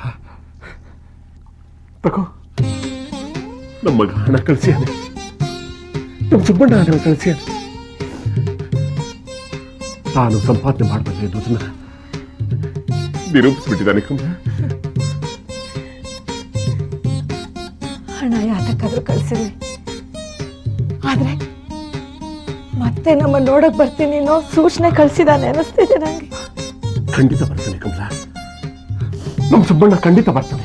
ತಗೋ, ನಮ್ಮ ಮಗ ಹಣ ಕಳಿಸಿಯಾನೆ. ನಮ್ಮ ಸುಬ್ಬಣ್ಣ ಹಣ ಕಳಿಸಿಯಾನೆ. ತಾನು ಸಂಪಾದನೆ ಮಾಡಬಲ್ಲೆ ಅನ್ನೋದನ್ನ ನಿರೂಪಿಸ್ಬಿಟ್ಟಿದ್ದಾನೆ ಕಮಲ. ಹಣ ಯಾತಕ್ಕಾದ್ರೂ ಕಳಿಸಿದ್ವಿ, ಆದ್ರೆ ಮತ್ತೆ ನಮ್ಮ ನೋಡಕ್ ಬರ್ತೀನಿ ಅನ್ನೋ ಸೂಚನೆ ಕಳಿಸಿದಾನೆ ಅನಿಸ್ತಿದೆ ನಂಗೆ. ಖಂಡಿತ ಬರ್ತಾನೆ ಕಮಲ, ನಮ್ಮ ಸುಬ್ಬಣ್ಣ ಖಂಡಿತ ಬರ್ತಾನೆ.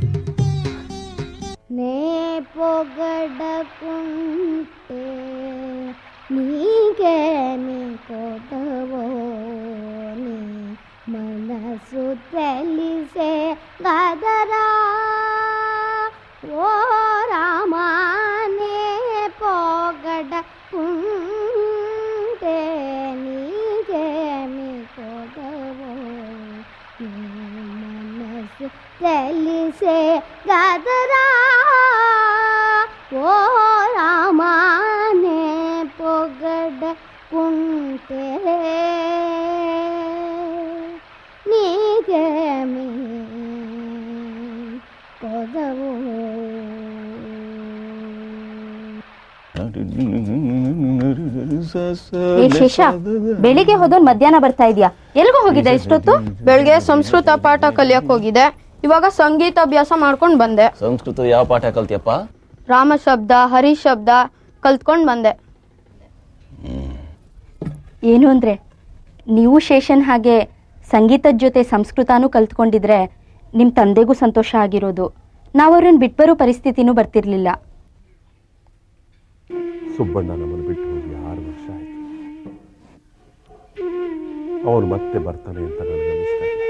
ನೇ ಪೊಗಡಕುಂಟೆ ನೀಗೆ ನೀ ಕೊಡವೋ ನೀ ಮನಸ್ಸು ತೆಲಿಸೆ ಗದರ ಓ ರಾಮ. ನೇ ಪೊಗಡಕುಂಟೆ ನೀಗೆ తెలిసే గదరా ఓ రామానే పొగడకుంటే నీకేమి పొదవు ಏ ಶೇಷ, ಬೆಳಿಗ್ಗೆ ಹೋದೋನ್ ಮಧ್ಯಾಹ್ನ ಬರ್ತಾ ಇದೀಯಾ? ಎಲ್ಗೂ ಹೋಗಿದ್ದೆ ಇಷ್ಟೊತ್ತು? ಬೆಳಗ್ಗೆ ಸಂಸ್ಕೃತ ಪಾಠ ಕಲಿಯಕ್ ಹೋಗಿದ್ದೆ, ಇವಾಗ ಸಂಗೀತ ಅಭ್ಯಾಸ ಮಾಡ್ಕೊಂಡ್ ಬಂದೆ. ಸಂಸ್ಕೃತ ಯಾವ ಪಾಠ ಕಲ್ತಿಯಪ್ಪ? ರಾಮ ಶಬ್ದ, ಹರಿ ಶಬ್ದ ಕಲ್ತ್ಕೊಂಡ್ ಬಂದೆ. ಏನು ಅಂದ್ರೆ ನೀವು ಶೇಷನ್ ಹಾಗೆ ಸಂಗೀತದ ಜೊತೆ ಸಂಸ್ಕೃತನೂ ಕಲ್ತ್ಕೊಂಡಿದ್ರೆ ನಿಮ್ ತಂದೆಗೂ ಸಂತೋಷ ಆಗಿರೋದು. ನಾವು ಅವ್ರನ್ನ ಬಿಟ್ಬರೋ ಪರಿಸ್ಥಿತಿನೂ ಬರ್ತಿರ್ಲಿಲ್ಲ. ಸುಬ್ಬಣ್ಣ ನಮ್ಮನ್ನು ಬಿಟ್ಟು ಹೋಗಿ ಆರು ವರ್ಷ ಆಯ್ತು. ಅವನು ಮತ್ತೆ ಬರ್ತಾನೆ ಅಂತ ನನಗೆ ಅನಿಸ್ತಾ ಇಲ್ಲ.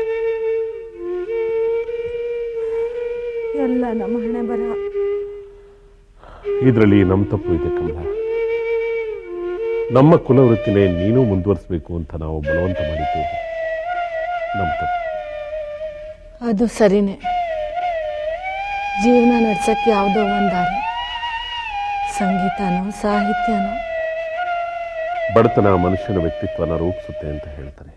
ಎಲ್ಲ ನಮ್ಮ ಹಣೆ ಬರ. ಇದರಲ್ಲಿ ನಮ್ಮ ತಪ್ಪು ಇದೆ ಕಮಲ. ನಮ್ಮ ಕುಲವೃತ್ತಿನೇ ನೀನು ಮುಂದುವರಿಸಬೇಕು ಅಂತ ನಾವು ಬಲವಂತ ಮಾಡಿದ್ದು ನಮ್ಮ ತಪ್ಪು. ಅದು ಸರಿನೇ. ಜೀವನ ನಡ್ಸಕ್ಕೆ ಯಾವುದೋ ಒಂದು ದಾರಿ, ಸಂಗೀತನೋ ಸಾಹಿತ್ಯನೋ. ಬಡತನ ಮನುಷ್ಯನ ವ್ಯಕ್ತಿತ್ವನ ರೂಪಿಸುತ್ತೆ ಅಂತ ಹೇಳ್ತಾರೆ.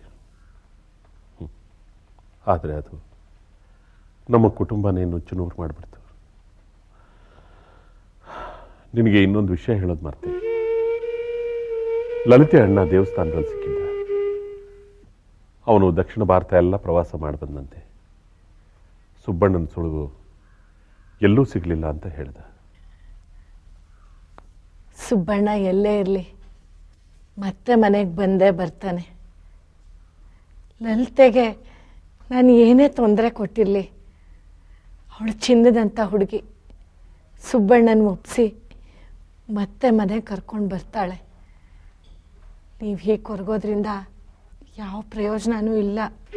ಆದರೆ ಅದು ನಮ್ಮ ಕುಟುಂಬನೇ ನುಚ್ಚು ನೂರು ಮಾಡಿಬಿಡ್ತು. ನಿನಗೆ ಇನ್ನೊಂದು ವಿಷಯ ಹೇಳೋದು ಮರ್ತೀನಿ. ಲಲಿತೆ ಅಣ್ಣ ದೇವಸ್ಥಾನದಲ್ಲಿ ಸಿಕ್ಕಿದ್ದ. ಅವನು ದಕ್ಷಿಣ ಭಾರತ ಎಲ್ಲ ಪ್ರವಾಸ ಮಾಡಿ ಬಂದಂತೆ. ಸುಬ್ಬಣ್ಣನ ಸುಳುಗು ಎಲ್ಲೂ ಸಿಗಲಿಲ್ಲ ಅಂತ ಹೇಳ್ದ. ಸುಬ್ಬಣ್ಣ ಎಲ್ಲೇ ಇರಲಿ ಮತ್ತೆ ಮನೆಗೆ ಬಂದೇ ಬರ್ತಾನೆ. ಲಲಿತೆಗೆ ನಾನು ಏನೇ ತೊಂದರೆ ಕೊಟ್ಟಿರಲಿ, ಅವಳು ಚಿನ್ನದಂಥ ಹುಡುಗಿ. ಸುಬ್ಬಣ್ಣನ ಒಪ್ಪಿಸಿ ಮತ್ತೆ ಮನೆಗೆ ಕರ್ಕೊಂಡು ಬರ್ತಾಳೆ. ನೀವು ಹೀಗೆ ಕೊರಗೋದ್ರಿಂದ ಯಾವ ಪ್ರಯೋಜನನೂ ಇಲ್ಲ.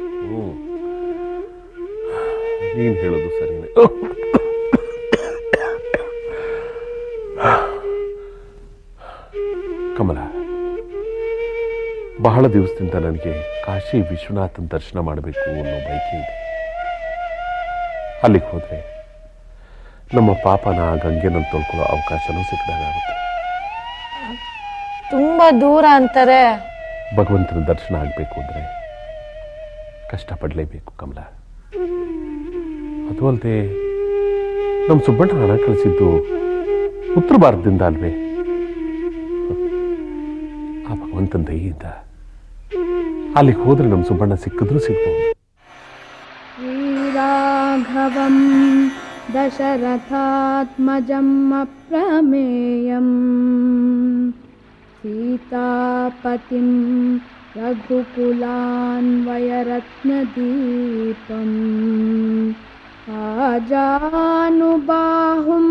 ನೀನು ಹೇಳೋದು ಸರಿನೇ. ಕಮಲ, ಬಹಳ ದಿವಸದಿಂದ ನನಗೆ ಕಾಶಿ ವಿಶ್ವನಾಥನ ದರ್ಶನ ಮಾಡಬೇಕು ಅನ್ನೋ ಬಯಕೆ ಇದೆ. ಅಲ್ಲಿಗೆ ಹೋದ್ರೆ ನಮ್ಮ ಪಾಪನ ಗಂಗೆನಲ್ಲಿ ತೊಳ್ಕೊಳ್ಳೋ ಅವಕಾಶನೂ ಸಿಕ್ಕದಾಗುತ್ತೆ. ತುಂಬಾ ದೂರ ಅಂತಾರೆ. ಭಗವಂತನ ದರ್ಶನ ಆಗಬೇಕು ಅಂದ್ರೆ ಕಷ್ಟಪಡಲೇಬೇಕು ಕಮಲ. ಅದು ಅಲ್ಲದೆ ನಮ್ಮ ಸುಬ್ಬಣ್ಣ ಹಣ ಕಳಿಸಿದ್ದು ಉತ್ತರ ಭಾರತದಿಂದ ಅಲ್ವೇ? ಆ ಭಗವಂತನ ದಯೆಯಿಂದ ಅಲ್ಲಿಗೆ ಹೋದ್ರೆ ನಮ್ಮ ಸುಬ್ಬಣ್ಣ ಸಿಕ್ಕಿದ್ರು ಸಿಗ್ಬಹುದು. ಶ್ರೀರಾಘವಂ ದಶರಥಾತ್ಮಜಂ ಅಪ್ರಮೇಯಂ ಸೀತಾಪತಿಂ ರಘುಕುಲಾನ್ವಯರತ್ನದೀಪಂ ಆಜಾನುಬಾಹುಂ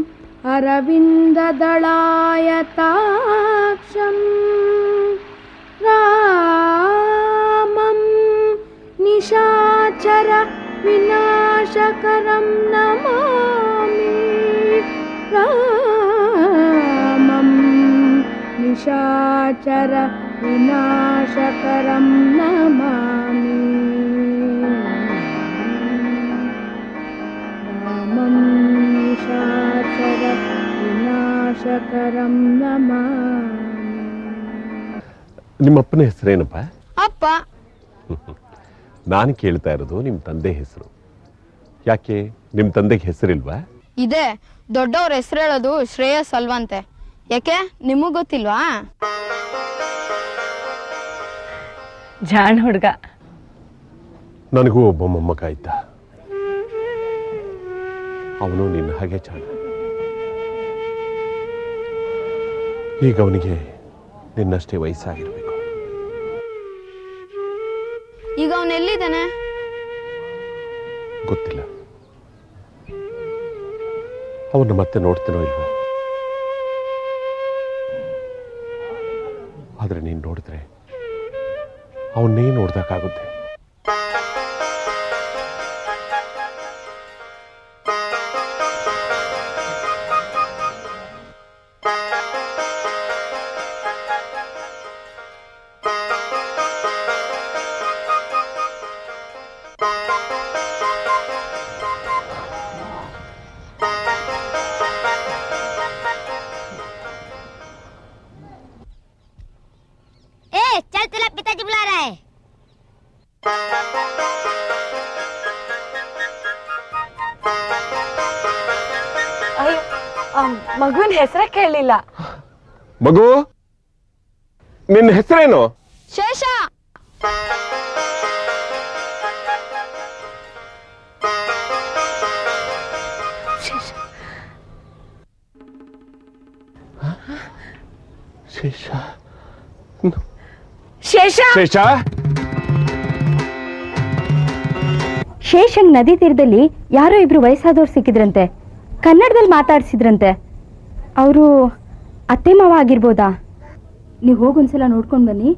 ಅರವಿಂದದಳಾಯತಾಕ್ಷಂ ರಾಮಂ ನಿಶಾಚರ ವಿನಾಶಕರಂ ನಮಾಮಿ. ರಾಮಂ ನಿಶಾಚರ ವಿನಾಶಕರಂ ನಮಾಮಿ. ರಾಮಂ ನಿಶಾಚರ ವಿನಾಶಕರಂ ನಮಾಮಿ. ನಿಮ್ಮಪ್ಪನ ಹೆಸರೇನಪ್ಪ? ಅಪ್ಪ. ನಾನು ಕೇಳ್ತಾ ಇರೋದು ನಿಮ್ಮ ತಂದೆ ಹೆಸರು. ಯಾಕೆ ನಿಮ್ಮ ತಂದೆಗೆ ಹೆಸರಿಲ್ವಾ? ಇದೆ, ದೊಡ್ಡವ್ರ ಹೆಸರು ಹೇಳೋದು ಶ್ರೇಯಸ್ ಅಲ್ವಂತೆ. ಯಾಕೆ, ನಿಮಗ್ ಗೊತ್ತಿಲ್ವಾ? ಜಾಣ ಹುಡುಗ. ನನಗೂ ಒಬ್ಬ ಮೊಮ್ಮಗ ಇದ್ದ. ಅವನು ನಿನ್ನ ಹಾಗೆ ಜಾಣ. ಈಗ ಅವನಿಗೆ ನಿನ್ನಷ್ಟೇ ವಯಸ್ಸಾಗಿರ್ಬೇಕು. ಈಗ ಅವನ್ ಎಲ್ಲಿದ್ದಾನೆ? ಗೊತ್ತಿಲ್ಲ. ಅವನ್ನ ಮತ್ತೆ ನೋಡ್ತೇನೋ ಇಲ್ವೋ. ಆದ್ರೆ ನೀನು ನೋಡಿದ್ರೆ ಅವನ್ನೇ ನೋಡ್ದಕ್ಕಾಗುತ್ತೆ. ಮಗುವಿನ ಹೆಸರೇ ಕೇಳಲಿಲ್ಲ. ಮಗು, ನಿನ್ನ ಹೆಸರೇನು? ಶೇಷ. ಶೇಷ ಶೇಷ ಶೇಷ ಶೇಷಂಗ್ ನದಿ ತೀರದಲ್ಲಿ ಯಾರೋ ಇಬ್ರು ವಯಸ್ಸಾದವ್ರು ಸಿಕ್ಕಿದ್ರಂತೆ. ಕನ್ನಡದಲ್ಲಿ ಮಾತಾಡ್ಸಿದ್ರಂತೆ. ಅವರು ಅತ್ತೆ ಮಾವ ಆಗಿರ್ಬೋದಾ? ನೀವು ಹೋಗೊಂದ್ಸಲ ನೋಡ್ಕೊಂಡು ಬನ್ನಿ.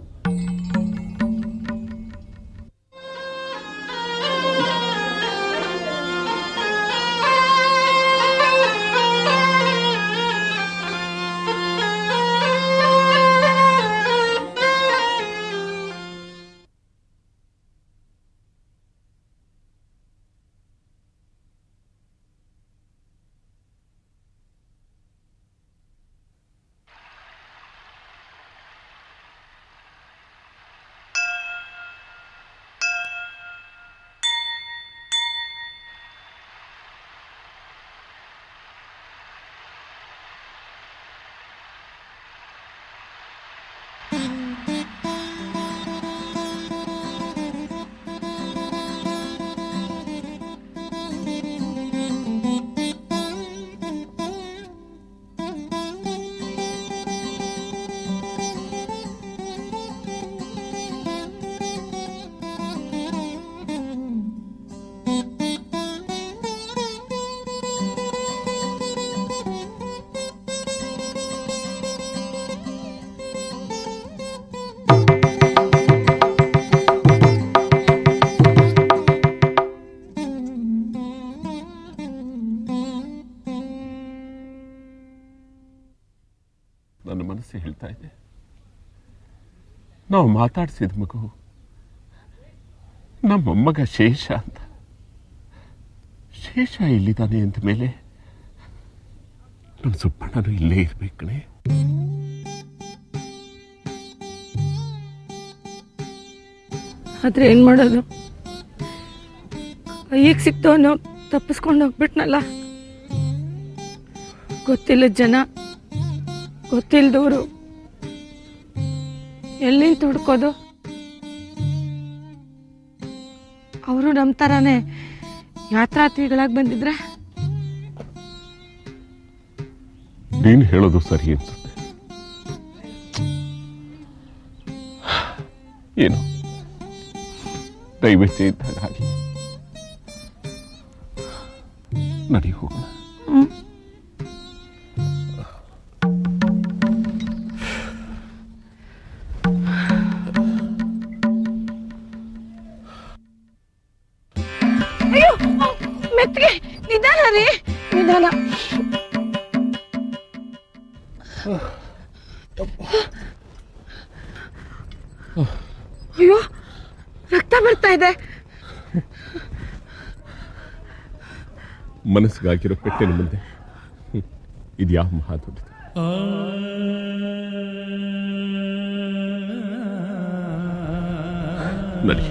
ನನ್ನ ಮನಸ್ಸು ಹೇಳ್ತಾ ಇದೆ, ನಾವು ಮಾತಾಡಿಸಿದ ಮಗು ನಮ್ಮ ಮೊಮ್ಮಗ ಶೇಷ ಅಂತ. ಶೇಷ ಇಲ್ಲಿದ್ದಾನೆ ಅಂದ ಮೇಲೆ ನಮ್ಮ ಸುಬ್ಬಣ್ಣನು ಇಲ್ಲೇ ಇರ್ಬೇಕಣೆ. ಆದ್ರೆ ಏನ್ ಮಾಡೋದು? ಕೈಗೆ ಸಿಕ್ತವನು ತಪ್ಪಿಸ್ಕೊಂಡು ಹೋಗ್ಬಿಟ್ನಲ್ಲ. ಗೊತ್ತಿಲ್ಲ ಜನ, ಗೊತ್ತಿಲ್ದವರು, ಎಲ್ಲಿಂದ ಹುಡ್ಕೋದು? ಅವರು ನಮ್ಮ ಥರನೇ ಯಾತ್ರಾರ್ಥಿಗಳಾಗಿ ಬಂದಿದ್ರೆ? ನೀನು ಹೇಳೋದು ಸರಿ ಅನ್ಸುತ್ತೆ. ಏನು ದಯವಿಟ್ಟು ಇದ್ದಾಗ ಹಾಗೆ ನಡಿ ಹೋಗೋಣ. ಅಯ್ಯೋ ಮೆತ್ತಿಗೆ, ನಿಧಾನ ರೀ, ನಿಧಾನ. ಅಯ್ಯೋ ರಕ್ತ ಬರ್ತಾ ಇದೆ. ಮನಸ್ಸಿಗಾಗಿರೋ ಪೆಟ್ಟಿನ ಮುಂದೆ ಇದು ಯಾವ ಮಹಾ ದೊಡ್ಡದು. ನಡಿ.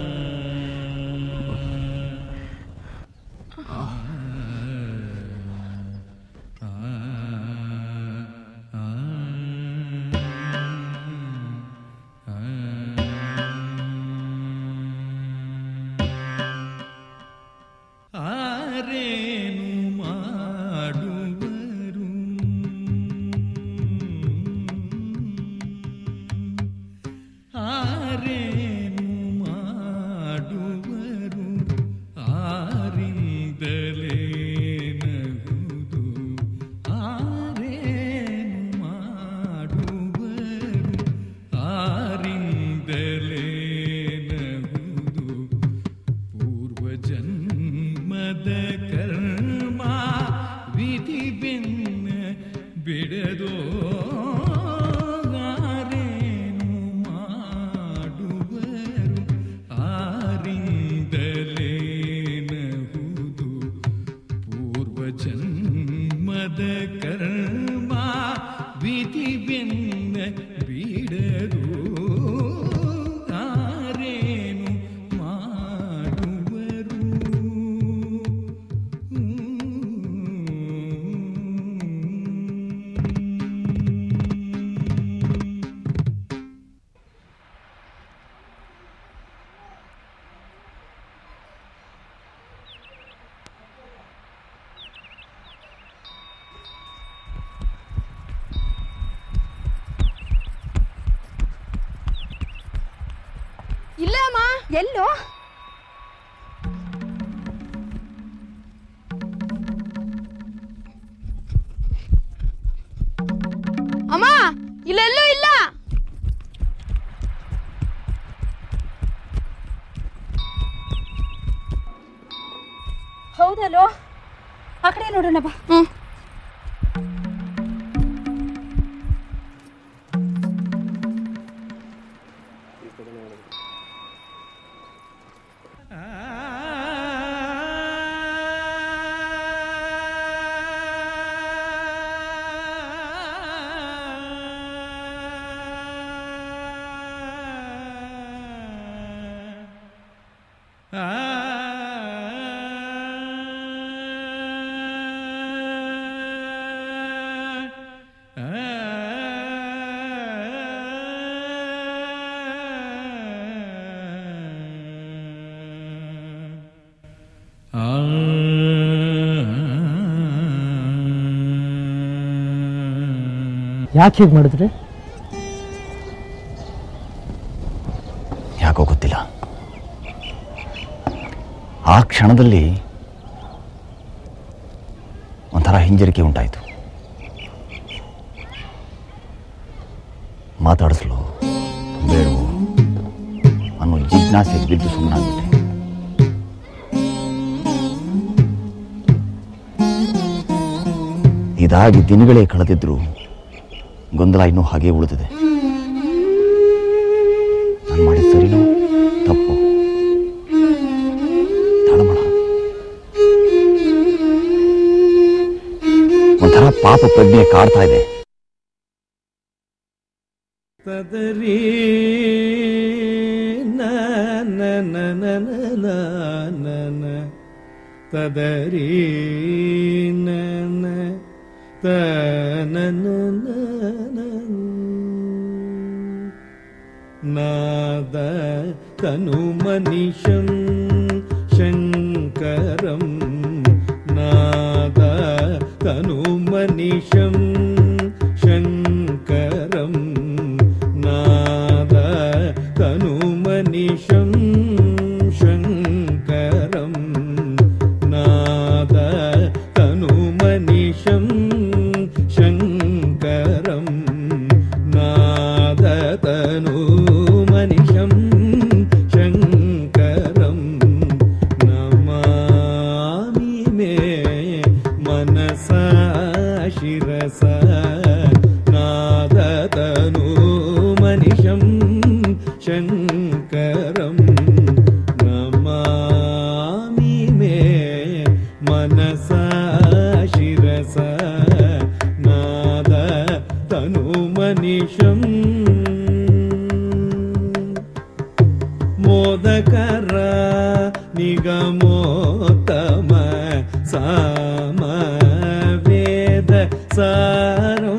ಬಿಡದೋ ಗಾರೇನು ಮಾಡುವರು ಅಮ್ಮ ಎಲ್ಲೋ ಅಮ್ಮ ಇಲ್ಲೆಲ್ಲೂ ಇಲ್ಲ. ಹೌದಲ್ಲೋ ಆ ಕಡೆ ನೋಡೋಣ ಬಾ. ಹ್ಮ್ ಯಾಕೆ ಹೀಗೆ ಮಾಡಿದ್ರಿ? ಯಾಕೋ ಗೊತ್ತಿಲ್ಲ. ಆ ಕ್ಷಣದಲ್ಲಿ ಒಂಥರ ಹಿಂಜರಿಕೆ ಉಂಟಾಯಿತು. ಮಾತಾಡಿಸ್ಲು ಬೇಡವೋ ಅನ್ನೋ ಜಿಜ್ಞಾಸೆ ಬಿದ್ದು ಸುಮ್ಮನಾಗ್ಬಿಟ್ಟೆ. ಇದಾಗಿ ದಿನಗಳೇ ಕಳೆದಿದ್ರು ಗೊಂದಲ ಇನ್ನೂ ಹಾಗೆ ಉಳಿದಿದೆ. ನಾನು ಮಾಡಿದ ಸರಿನೋ ತಪ್ಪು ತಳಮಳ, ಒಂಥರ ಪಾಪ ಪ್ರಜ್ಞೆ ಕಾಡ್ತಾ ಇದೆ. ತದರಿ ನನ ತದರಿ ನನ ತನನು ನಾದ ತನು ಮನಿಷಂ ಶಂಕರಂ ನಾದ ತನು ಮನಿಷಂ ಶಂಕರಂ ನಾದ ತನು ಮನಿಷಂ ಶಂಕರಂ ನಾದ ತನು ಮನಿಷಂ ಶಂಕರಂ ನಾದ ತನು ಮನಿಷಂ ಶಂಕರಂ ನಮಾಮಿ ಮೇ ಮನಸಾ ಶಿರಸ ನಾದ ತನು ಮನಿಷಂ ಶಂಕರಂ ನಮಾಮಿ ಮೇ ಮನಸಾ ಶಿರಸ ನಾದ ತನು ಮನಿಷಂ ಮೋದಕರ ನಿಗಮೋತ್ತಮ ಸಾಮ ವೇದ ಸಾರೋ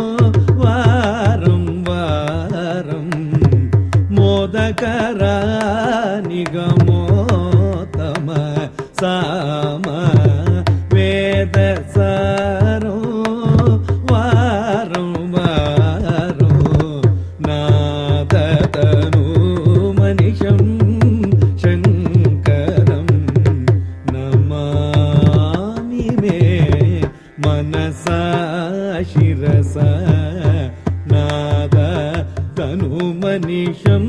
ವಾರಂ ವಾರಂ ಮೋದಕರ ನಿಗಮೋತ್ತಮ ಸಾಮ ವೇದ ಸಾರೋ ವಾರಂ ವಾರೋ ನಾದ ತನು ಮನಿಷಂ ಶಂಕರಂ ನಮಾಮಿ ಮೇ ಮನಸಾ ಶಿರಸ ನಾದ ತನು ಮನಿಷಂ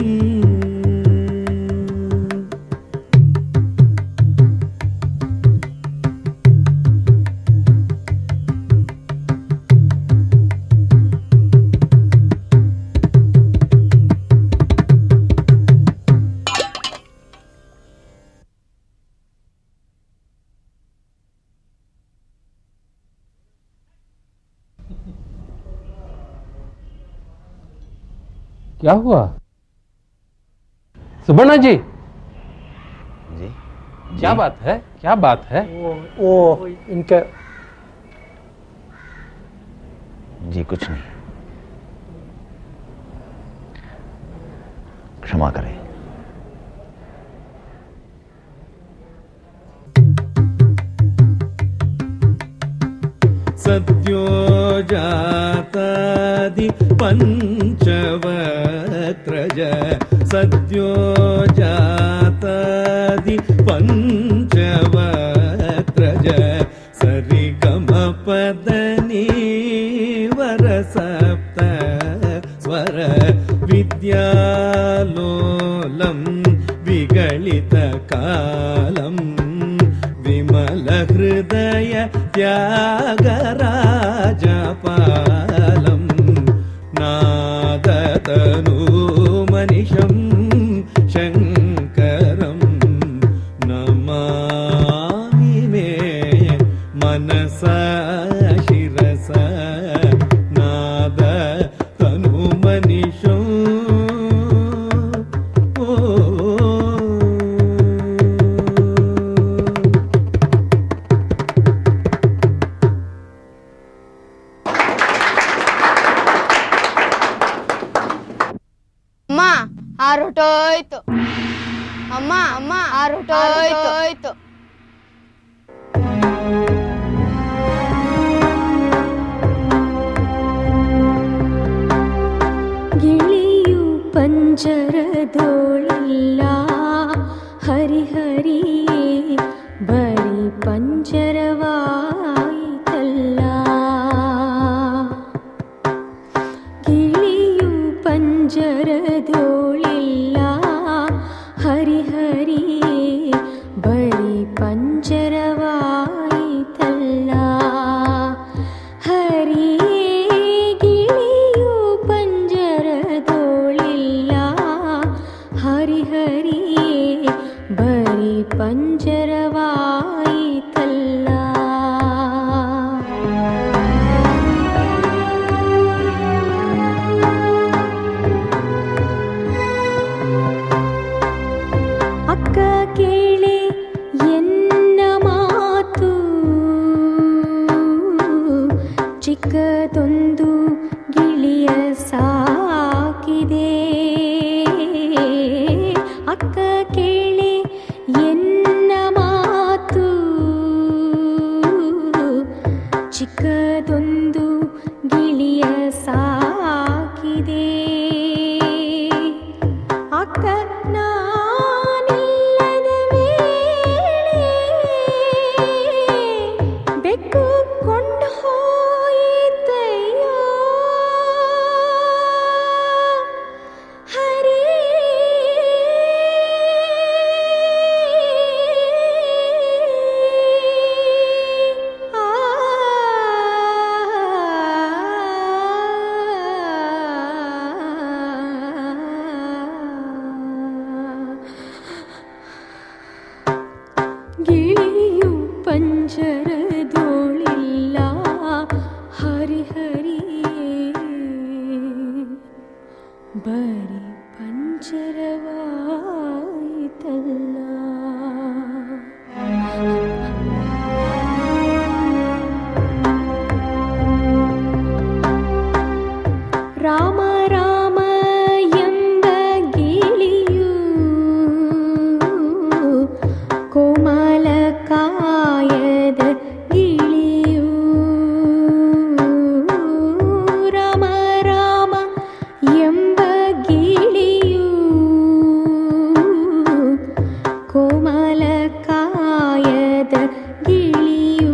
क्या हुआ? सुबर्णा जी जी क्या बात है? क्या बात है? ओ, ओ इनके जी कुछ नहीं, क्षमा करें। सद्यो जातादि पंचवक्त्रज सद्यो जा ಪಂಚವಕ್ರಜ ಸರಿ ಗಮ ಪದ ನೀವರ ಸಪ್ತ ಸ್ವರ ವಿದ್ಯಾಲೋಲಂ ವಿಗಳಿತ ಕಾಲಂ ವಿಮಲ ಹೃದಯ ತ್ಯಾಗರಾಜಪಾಲಂ ನಾದತನು ಮನಿಷಂ ಶಂಕರಂ ನಮಾಮಿ ಮೇ ಮನಸ ಶಿರಸ ನಾದ ತನು ಮನಿಷಂ ಅಮ್ಮ ಆರೋಟೋಯ್ತು ಅಮ್ಮ ಅಮ್ಮ ಆರೋಟೋಯ್ತು ಗಿಳಿಯು ಪಂಜರದೋಳಿಲ್ಲ ಹರಿಹರಿ ಬರಿ ಪಂಜರವಾಯಿತಲ್ಲ ಗಿಳಿಯು ಪಂಜರದೋಳಿಲ್ಲ ಹರಿಹರಿ ಬರಿ ಪಂಜರವಾಯಿತಲ್ಲ ಹರಿ ಗಿಳಿಯು ಪಂಜರದೋಳಿಲ್ಲ ಹರಿಹರಿ ಬರಿ ಪಂಜರವಾಯಿತಲ್ಲ ಅಕ್ಕ ಕೇಳಿ ಎನ್ನ ಮಾತು ಚಿಕ್ಕದೊಂದು ಗಿಳಿಯ ಸಾಕಿದೆ ಅಕ್ಕ ಕೇಳಿ ಎನ್ನ ಮಾತು ಚಿಕ್ಕದೊಂದು ಗಿಳಿಯ ಸಾಕಿದೆ ಅಕ್ಕ ನಾನಿಲ್ಲದ ವೇಳೆ ಬೆಕ್ಕು ಕೊಂಡು ಹೋಯಿತಯ್ಯೋ ಹರಿ ಆ ಗಿಳಿಯು ಪಂಜರದೋಳಿಲ್ಲ ಹರಿಹರಿ ಬರಿ ಪಂಜರವಾಯಿತಲ್ಲ ರಾಮ ರಾಮ ಎಂಬ ಗಿಳಿಯು ಕೋಮಲ ಕಾಯದ ಗಿಳಿಯು ರಾಮ ರಾಮ ಎಂಬ ಗಿಳಿಯು ಕೋಮಲ ಕಾಯದ ಗಿಳಿಯು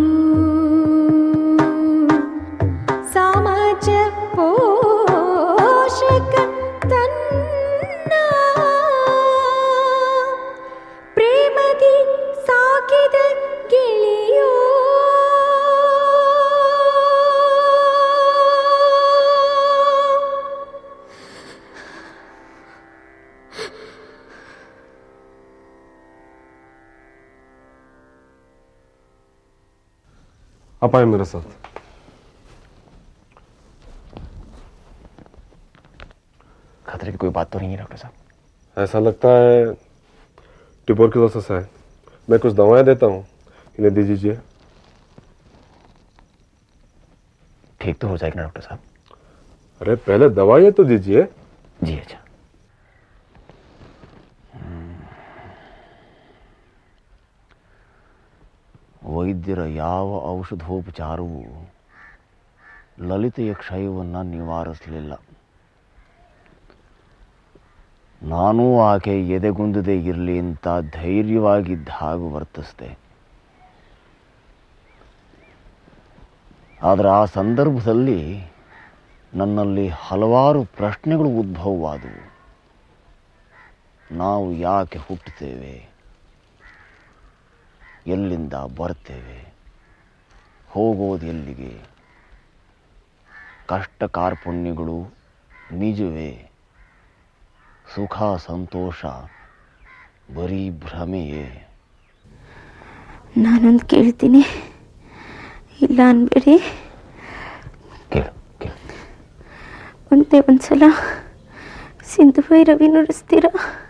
ಸಮಾಜ ಪೋಷಕ ತನ್ನ ಪ್ರೇಮದಿ ಸಾಕಿದ ಗಿಳಿಯೋ आप आए मेरे साथ। खतरे की कोई बात तो नहीं है डॉक्टर साहब? ऐसा लगता है ट्यूबरकुलोसिस है। मैं कुछ दवाएं देता हूँ, इन्हें दे दीजिए। ठीक तो हो जाएगा ना डॉक्टर साहब? अरे पहले दवाएं तो दीजिए। जी अच्छा। ವೈದ್ಯರ ಯಾವ ಔಷಧೋಪಚಾರವೂ ಲಲಿತೆಯ ಕ್ಷಯವನ್ನು ನಿವಾರಿಸಲಿಲ್ಲ. ನಾನೂ ಆಕೆ ಎದೆಗುಂದದೇ ಇರಲಿ ಅಂತ ಧೈರ್ಯವಾಗಿದ್ದ ಹಾಗೂ ವರ್ತಿಸಿದೆ. ಆದರೆ ಆ ಸಂದರ್ಭದಲ್ಲಿ ನನ್ನಲ್ಲಿ ಹಲವಾರು ಪ್ರಶ್ನೆಗಳು ಉದ್ಭವವಾದವು. ನಾವು ಯಾಕೆ ಹುಟ್ಟುತ್ತೇವೆ, ಎಲ್ಲಿಂದ ಬರ್ತೇವೆ, ಹೋಗೋದು ಎಲ್ಲಿಗೆ, ಕಷ್ಟ ಕಾರ್ಪಣ್ಯಗಳು ನಿಜವೇ, ಸುಖ ಸಂತೋಷ ಬರೀ ಭ್ರಮೆಯೇ? ನಾನೊಂದು ಕೇಳ್ತೀನಿ, ಇಲ್ಲ ಅನ್ಬೇಡಿ. ಒಂದೇ ಒಂದ್ಸಲ Sindhu Bhairavi ನುಡಿಸ್ತೀರಾ?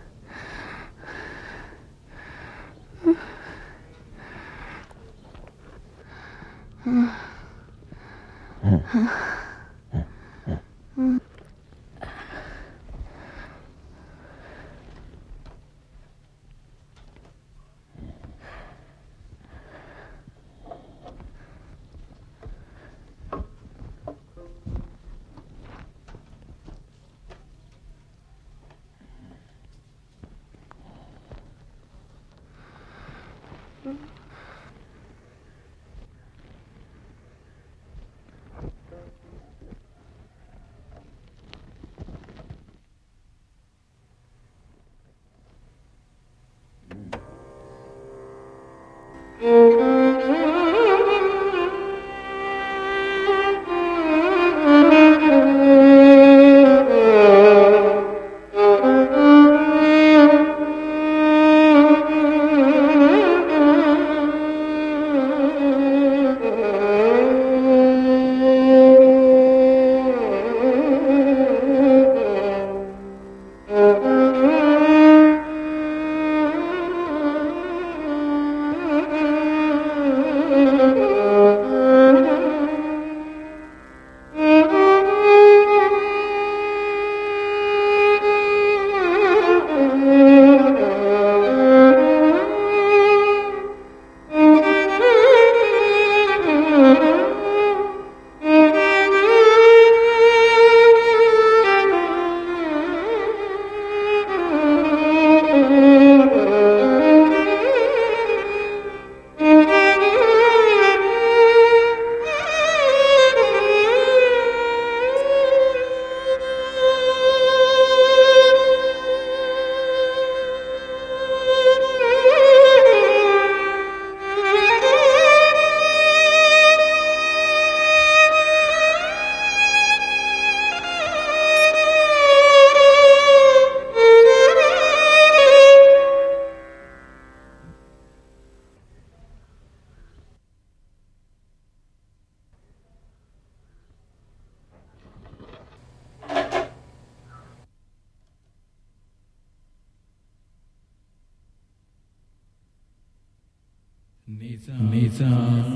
Nisa,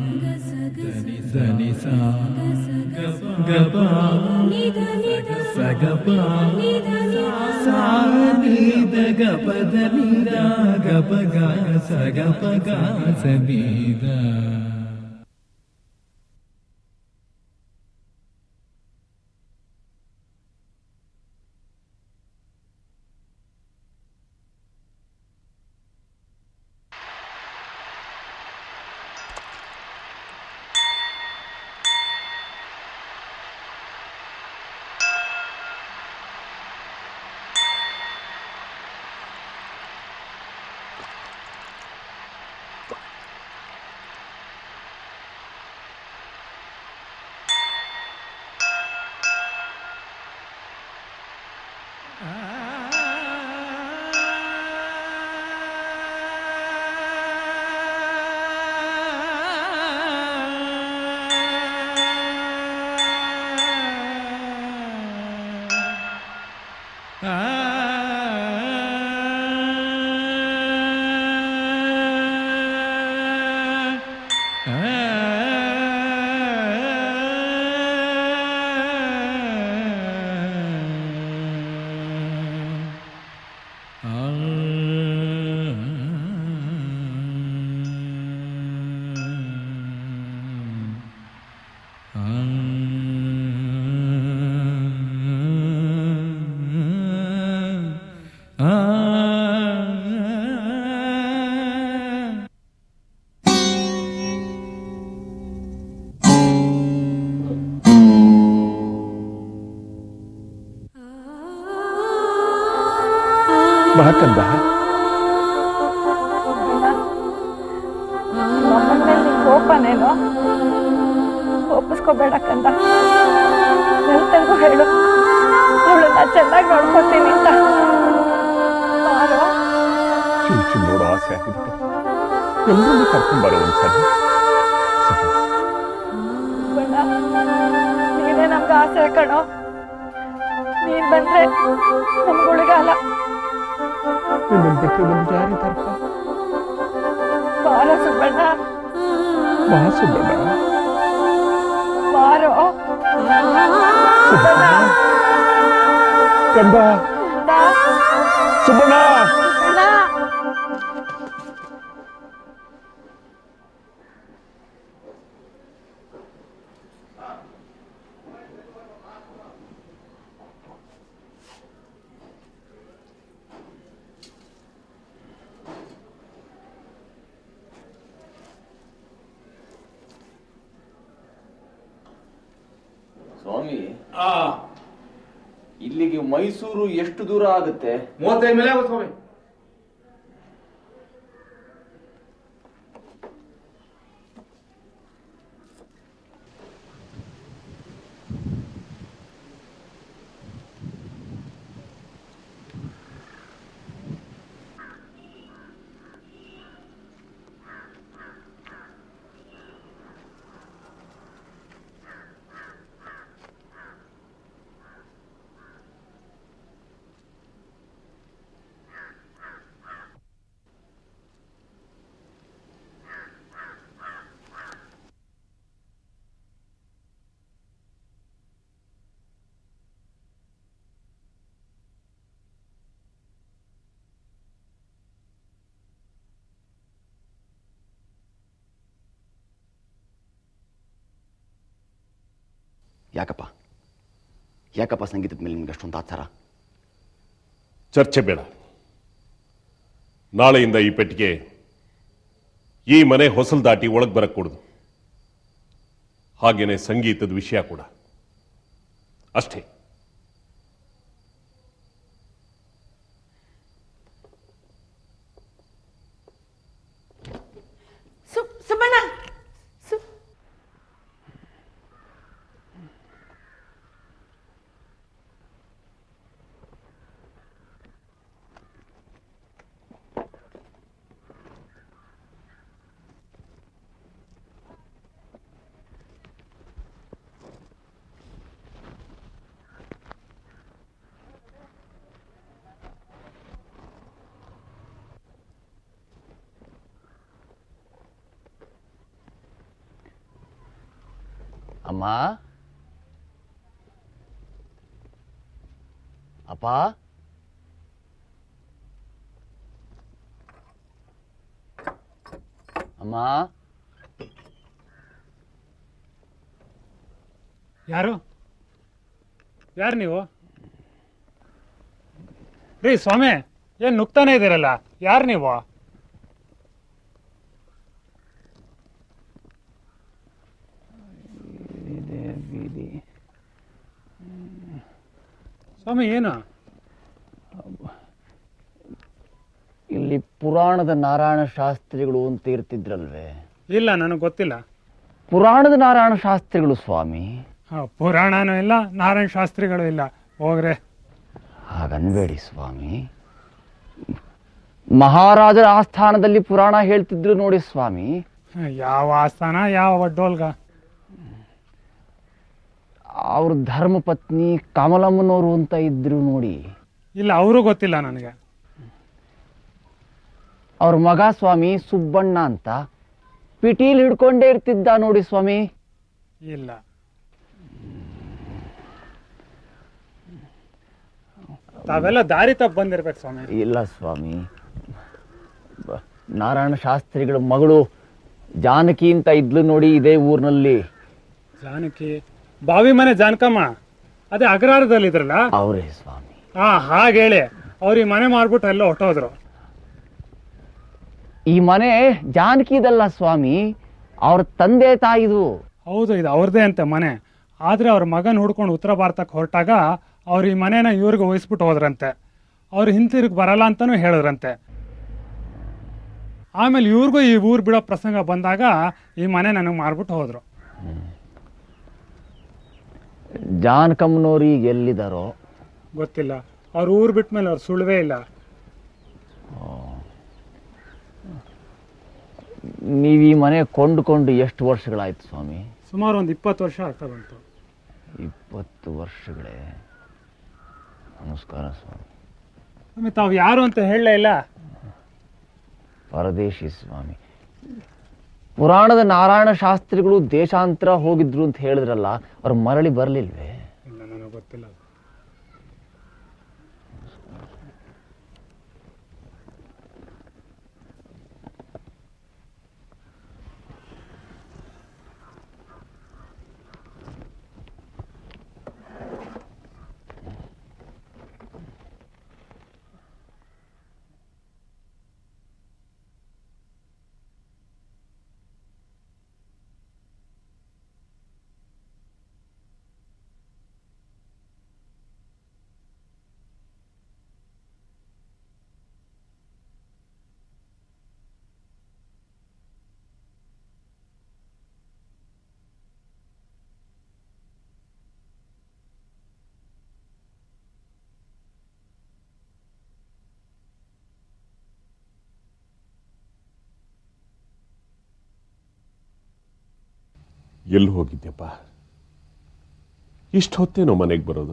Nisa, Nisa, Gapa, Sagapa, Sa Nida Gapa Nida Gapa Ga Sagapa Ga Sabida. ನಾನೇನೋ ಒಪ್ಪಿಸ್ಕೋಬೇಡ ಕಂದ. ನನ್ ಹೇಳು ಅವಳನ್ನ ಚೆನ್ನಾಗಿ ನೋಡ್ಕೊತೀನಿ ಅಂತ. ಬಾರೋ. ಚುಮ್ ಚುಮ್ ನೋಡೋ ಆಸೆ ಆಗಿದೆ. ಎಲ್ಲರೂ ಕರ್ಕೊಂಡ್ಬರೋ ಒಂದ್ಸಲ. ಬಣ್ಣ ನೀನೇ ನಮ್ಗೆ ಆಸೆ ಕಣೋ. ನೀನ್ ಬಂದ್ರೆ ನಮ್ಗುಳಿಗಾಲ. ನಿನ್ನ ಬಿಟ್ಟು ನಮ್ಗೆ ಯಾರಿದ್ದಾರಪ್ಪ? ಬಾರೋ ಸುಬ್ಬಣ್ಣ. ಬಾ ಸುಬ್ಬಣ್ಣ. ಬಾರೋ ಸುಬ್ಬಣ್ಣ. ಕಂದ. ಸುಬ್ಬಣ್ಣ. ಸ್ವಾಮಿ, ಇಲ್ಲಿಗೆ ಮೈಸೂರು ಎಷ್ಟು ದೂರ ಆಗುತ್ತೆ? ಮೂವತ್ತೈದು ಮೇಲೆ ಆಗುತ್ತೆ ಸ್ವಾಮಿ. ಯಾಕಪ್ಪ ಯಾಕಪ್ಪ ಸಂಗೀತದ ಮೇಲೆ ನಿಮ್ಗೆ ಅಷ್ಟೊಂದು ಆಚಾರ? ಚರ್ಚೆ ಬೇಡ. ನಾಳೆಯಿಂದ ಈ ಪೆಟ್ಟಿಗೆ ಈ ಮನೆ ಹೊಸಲು ದಾಟಿ ಒಳಗೆ ಬರக்கூಡುದು. ಹಾಗೇನೆ ಸಂಗೀತದ ವಿಷಯ ಕೂಡ ಅಷ್ಟೇ. ಸುಬ್ಬಣ್ಣ, ಅಮ್ಮ, ಅಪ್ಪ, ಅಮ್ಮ. ಯಾರು ಯಾರು ನೀವು? ರೀ ಸ್ವಾಮಿ, ಏನ್ ನುಗ್ತಾನೆ ಇದ್ದೀರಲ್ಲ, ಯಾರು ನೀವು? ಸ್ವಾಮಿ ಏನು? ಇಲ್ಲಿ ಪುರಾಣದ ನಾರಾಯಣ ಶಾಸ್ತ್ರಿಗಳು ಅಂತ ಇರ್ತಿದ್ರಲ್ವೇ? ಇಲ್ಲ, ನನಗೆ ಗೊತ್ತಿಲ್ಲ. ಪುರಾಣದ ನಾರಾಯಣ ಶಾಸ್ತ್ರಿಗಳು ಸ್ವಾಮಿ. ಪುರಾಣನೂ ಇಲ್ಲ, ನಾರಾಯಣ ಶಾಸ್ತ್ರಿಗಳು ಇಲ್ಲ. ಹೋಗ್ರೆ. ಹಾಗನ್ಬೇಡಿ ಸ್ವಾಮಿ. ಮಹಾರಾಜರ ಆಸ್ಥಾನದಲ್ಲಿ ಪುರಾಣ ಹೇಳ್ತಿದ್ರು ನೋಡಿ ಸ್ವಾಮಿ. ಯಾವ ಆಸ್ಥಾನ, ಯಾವ ಡೋಲ್ಗ? ಅವ್ರ ಧರ್ಮಪತ್ನಿ ಕಮಲಮ್ಮನವರು ಅಂತ ಇದ್ರು ನೋಡಿ. ಇಲ್ಲ, ಅವರು ಗೊತ್ತಿಲ್ಲ ನನಗೆ. ಅವ್ರ ಮಗ ಸ್ವಾಮಿ ಸುಬ್ಬಣ್ಣ ಅಂತ ಪಿಟೀಲ್ ಹಿಡ್ಕೊಂಡೇ ಇರ್ತಿದ್ದ ನೋಡಿ ಸ್ವಾಮಿ. ಇಲ್ಲ. ತಾವೆಲ್ಲ ದಾರಿ ತಪ್ಪು ಬಂದಿರ್ಬೇಕು ಸ್ವಾಮಿ. ಇಲ್ಲ ಸ್ವಾಮಿ, ನಾರಾಯಣ ಶಾಸ್ತ್ರಿಗಳ ಮಗಳು ಜಾನಕಿ ಅಂತ ಇದ್ಲು ನೋಡಿ ಇದೇ ಊರಿನಲ್ಲಿ. ಜಾನಕಿ? ಬಾವಿ ಮನೆ ಜಾನಕಮ್ಮ, ಅದೇ ಅಗ್ರಹಾರದಲ್ಲಿ ಇದ್ರಲ್ಲ ಅವರೇ ಸ್ವಾಮಿ. ಹಾ, ಹಾಗೆ ಹೇಳಿ. ಅವ್ರ ಈ ಮನೆ ಮಾಡ್ಬಿಟ್ಟು ಎಲ್ಲ ಹೊಟ್ಟೋದ್ರು. ಈ ಮನೆ ಜಾನಕಿದಲ್ಲ ಸ್ವಾಮಿ, ಅವ್ರ ತಂದೆ ತಾಯಿದು. ಹೌದು, ಇದು ಅವ್ರದೇ ಅಂತೆ ಮನೆ. ಆದ್ರೆ ಅವ್ರ ಮಗನ್ ಹುಡ್ಕೊಂಡು ಉತ್ತರ ಭಾರತಕ್ಕೆ ಹೊರಟಾಗ ಅವ್ರ ಈ ಮನೇನ ಇವ್ರಿಗೆ ವಹಿಸ್ಬಿಟ್ಟು ಹೋದ್ರಂತೆ. ಅವ್ರು ಹಿಂತಿರುಗಿ ಬರಲ್ಲ ಅಂತಾನು ಹೇಳಿದ್ರಂತೆ. ಆಮೇಲೆ ಇವ್ರಿಗೂ ಈ ಊರು ಬಿಡೋ ಪ್ರಸಂಗ ಬಂದಾಗ ಈ ಮನೆ ನನಗೆ ಮಾರ್ಬಿಟ್ಟು ಹೋದ್ರು. ಜಾನಕಮ್ಮನವ್ರು ಈಗ ಎಲ್ಲಿದ್ದಾರೋ ಗೊತ್ತಿಲ್ಲ. ಅವ್ರ ಊರು ಬಿಟ್ಟ ಮೇಲೆ ಅವ್ರು ಸುಳ್ವೇ ಇಲ್ಲ. ನೀವು ಈ ಮನೆ ಕೊಂಡುಕೊಂಡು ಎಷ್ಟು ವರ್ಷಗಳಾಯ್ತು ಸ್ವಾಮಿ? ಸುಮಾರು ಒಂದು ಇಪ್ಪತ್ತು ವರ್ಷ ಆಗ್ತಾ ಬಂತು. ಇಪ್ಪತ್ತು ವರ್ಷಗಳೇ. ನಮಸ್ಕಾರ ಸ್ವಾಮಿ. ಸ್ವಾಮಿ ತಾವು ಯಾರು ಅಂತ ಹೇಳಲೇ ಇಲ್ಲ. ಪರದೇಶಿ ಸ್ವಾಮಿ. ಪುರಾಣದ ನಾರಾಯಣ ಶಾಸ್ತ್ರಿಗಳು ದೇಶಾಂತರ ಹೋಗಿದ್ರು ಅಂತ ಹೇಳಿದ್ರಲ್ಲ, ಅವ್ರು ಮರಳಿ ಬರಲಿಲ್ವೇ? ಇಲ್ಲ, ನನಗೆ ಗೊತ್ತಿಲ್ಲ. ಎಲ್ಲಿ ಹೋಗಿದ್ಯಪ್ಪ? ಇಷ್ಟು ಹೊತ್ತೇನೋ ಮನೆಗೆ ಬರೋದು?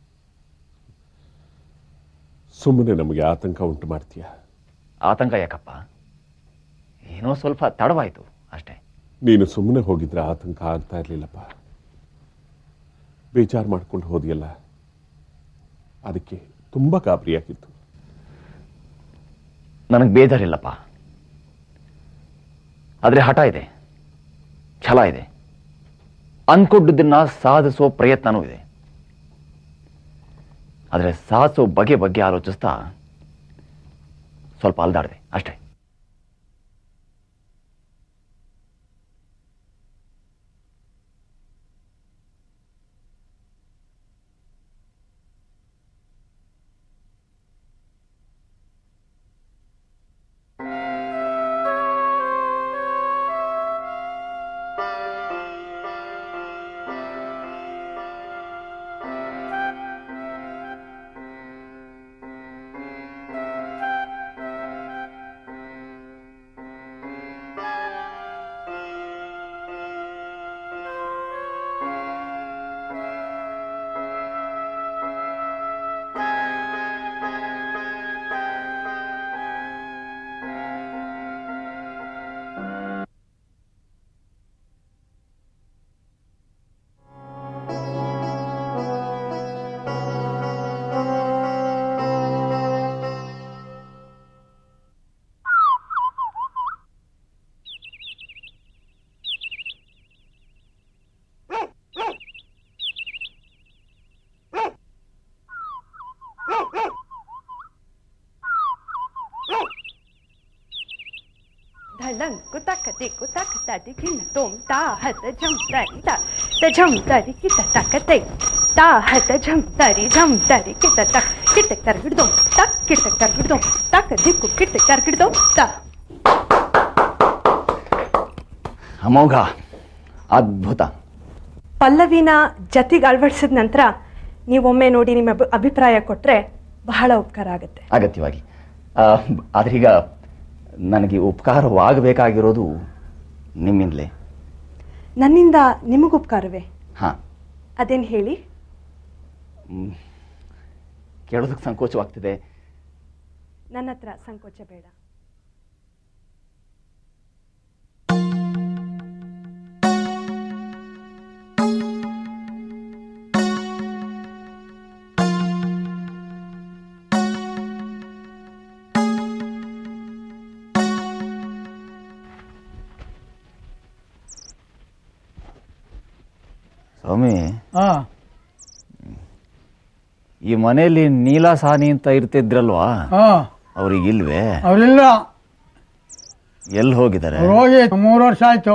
ಸುಮ್ಮನೆ ನಮಗೆ ಆತಂಕ ಉಂಟು ಮಾಡ್ತೀಯ. ಆತಂಕ ಯಾಕಪ್ಪ? ಏನೋ ಸ್ವಲ್ಪ ತಡವಾಯ್ತು ಅಷ್ಟೇ. ನೀನು ಸುಮ್ಮನೆ ಹೋಗಿದ್ರೆ ಆತಂಕ ಆಗ್ತಾ ಇರ್ಲಿಲ್ಲಪ್ಪ. ಬೇಜಾರು ಮಾಡ್ಕೊಂಡು ಹೋದಿಯಲ್ಲ, ಅದಕ್ಕೆ ತುಂಬಾ ಗಾಬರಿಯಾಗಿತ್ತು. ನನಗೆ ಬೇಜಾರಿಲ್ಲಪ್ಪ, ಆದ್ರೆ ಹಠ ಇದೆ, ಛಲ ಇದೆ, ಅನ್ಕೊಂಡಿದ್ದನ್ನ ಸಾಧಿಸೋ ಪ್ರಯತ್ನನೂ ಇದೆ. ಆದರೆ ಸಾಧಿಸೋ ಬಗೆ ಬಗ್ಗೆ ಆಲೋಚಿಸ್ತಾ ಸ್ವಲ್ಪ ಅಲ್ದಾಡಿದೆ ಅಷ್ಟೇ. ढलंग कुतक दिक कुतक तदि किन तुम ता हत झम तरी ता त झम तरी कित तक ते ता हत झम तरी झम तरी कित तक किट कर गिडदो तक किट कर गिडदो तक दिक्कु किट कर गिडदो ता. ಅಮೋಘ, ಅದ್ಭುತ. ಪಲ್ಲವಿನ ಜತಿಗೆ ಅಳವಡಿಸಿದ ನಂತರ ನೀವೊಮ್ಮೆ ನೋಡಿ ನಿಮ್ಮ ಅಭಿ- ಅಭಿಪ್ರಾಯ ಕೊಟ್ರೆ ಬಹಳ ಉಪಕಾರ ಆಗುತ್ತೆ. ಅಗತ್ಯವಾಗಿ. ಆದ್ರೀಗ ನನಗೆ ಉಪಕಾರವಾಗಬೇಕಾಗಿರೋದು ನಿಮ್ಮಿಂದಲೇ. ನನ್ನಿಂದ ನಿಮಗೂ ಉಪಕಾರವೇ? ಹಾ, ಅದೇನು ಹೇಳಿ. ಕೇಳೋದಕ್ಕೆ ಸಂಕೋಚವಾಗ್ತಿದೆ. ನನ್ನ ಹತ್ರ ಸಂಕೋಚ ಬೇಡ. ಸ್ವಾಮಿ, ಈ ಮನೆಯಲ್ಲಿ ನೀಲಾ ಸಾನಿ ಅಂತ ಇರ್ತಿದ್ರಲ್ವಾ, ಅವ್ರಿಗೆ ಇಲ್ವೇ? ಅವರಿಲ್ಲ, ಎಲ್ಲಿ ಹೋಗಿದ್ದಾರೆ? ಹೋಗಿ ಮೂರು ವರ್ಷ ಆಯ್ತು.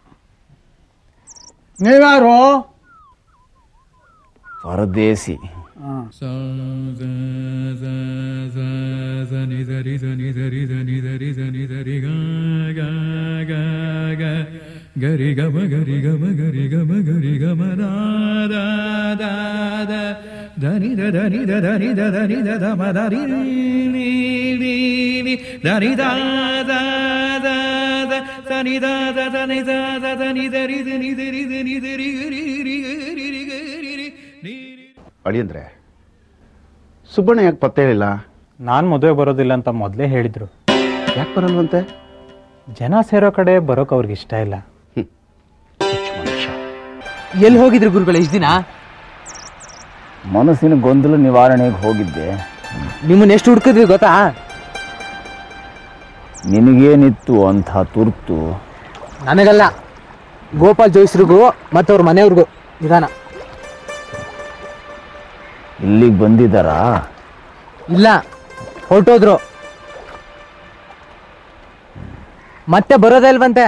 ನೀವ್ಯಾರು? ಪರದೇಸಿ. ನಿ ಧರಿ ಧನಿ ಧರಿ ಧನಿ ಧರಿ ಧನಿ ಧರಿ ಗ ಗ ಗ ಗ ಗರಿ ಗಮ ಗರಿ ಗಮ ಗರಿ ಗಮ ಗರಿ ಗಮ ದ ದ ದ ಧನಿ ದ ಧನಿ ದ ಧನಿ ದ ಧನಿ ದ ಧ ಮ ಧರಿ ನಿ ನಿ ನಿ ಧನಿ ದ ದ ದ ದ ಧನಿ ದ ದ ಧನಿ ದ ದ ಧನಿ ಧರಿ ಧನಿ ಧರಿ ಧನಿ ಧರಿ ಗರಿ ರಿ ಗರಿ ರಿ ಗರಿ ರಿ ನಿ. ಅಳಿಯಂದ್ರೆ ಸುಬ್ಬಣ್ಣ ಯಾಕೆ ಪತ್ತೆ ಹೇಳಿಲ್ಲ? ನಾನು ಮದುವೆ ಬರೋದಿಲ್ಲ ಅಂತ ಮೊದಲೇ ಹೇಳಿದ್ರು. ಯಾಕೆ ಬರಲ್ವಂತೆ? ಜನ ಸೇರೋ ಕಡೆ ಬರೋಕೆ ಅವ್ರಿಗೆ ಇಷ್ಟ ಇಲ್ಲ. ಎಲ್ಲಿ ಹೋಗಿದ್ರು ಗುರುಗಳು ಇಷ್ಟು ದಿನ? ಮನಸ್ಸಿನ ಗೊಂದಲ ನಿವಾರಣೆಗೆ ಹೋಗಿದ್ದೆ. ನಿಮ್ಮನ್ನ ಎಷ್ಟು ಹುಡುಕಿದ್ವಿ ಗೊತ್ತಾ? ನಿನಗೇನಿತ್ತು ಅಂಥ ತುರ್ತು? ನನಗಲ್ಲ, ಗೋಪಾಲ್ ಜೋಯಿಸ್ರಿಗೂ ಮತ್ತು ಅವ್ರ ಮನೆಯವ್ರಿಗೂ. ನಿಧಾನ. ಇಲ್ಲಿಗೆ ಬಂದಿದ್ದಾರಾ? ಇಲ್ಲ, ಹೊರಟೋದ್ರು. ಮತ್ತೆ ಬರೋದೇ ಇಲ್ವಂತೆ.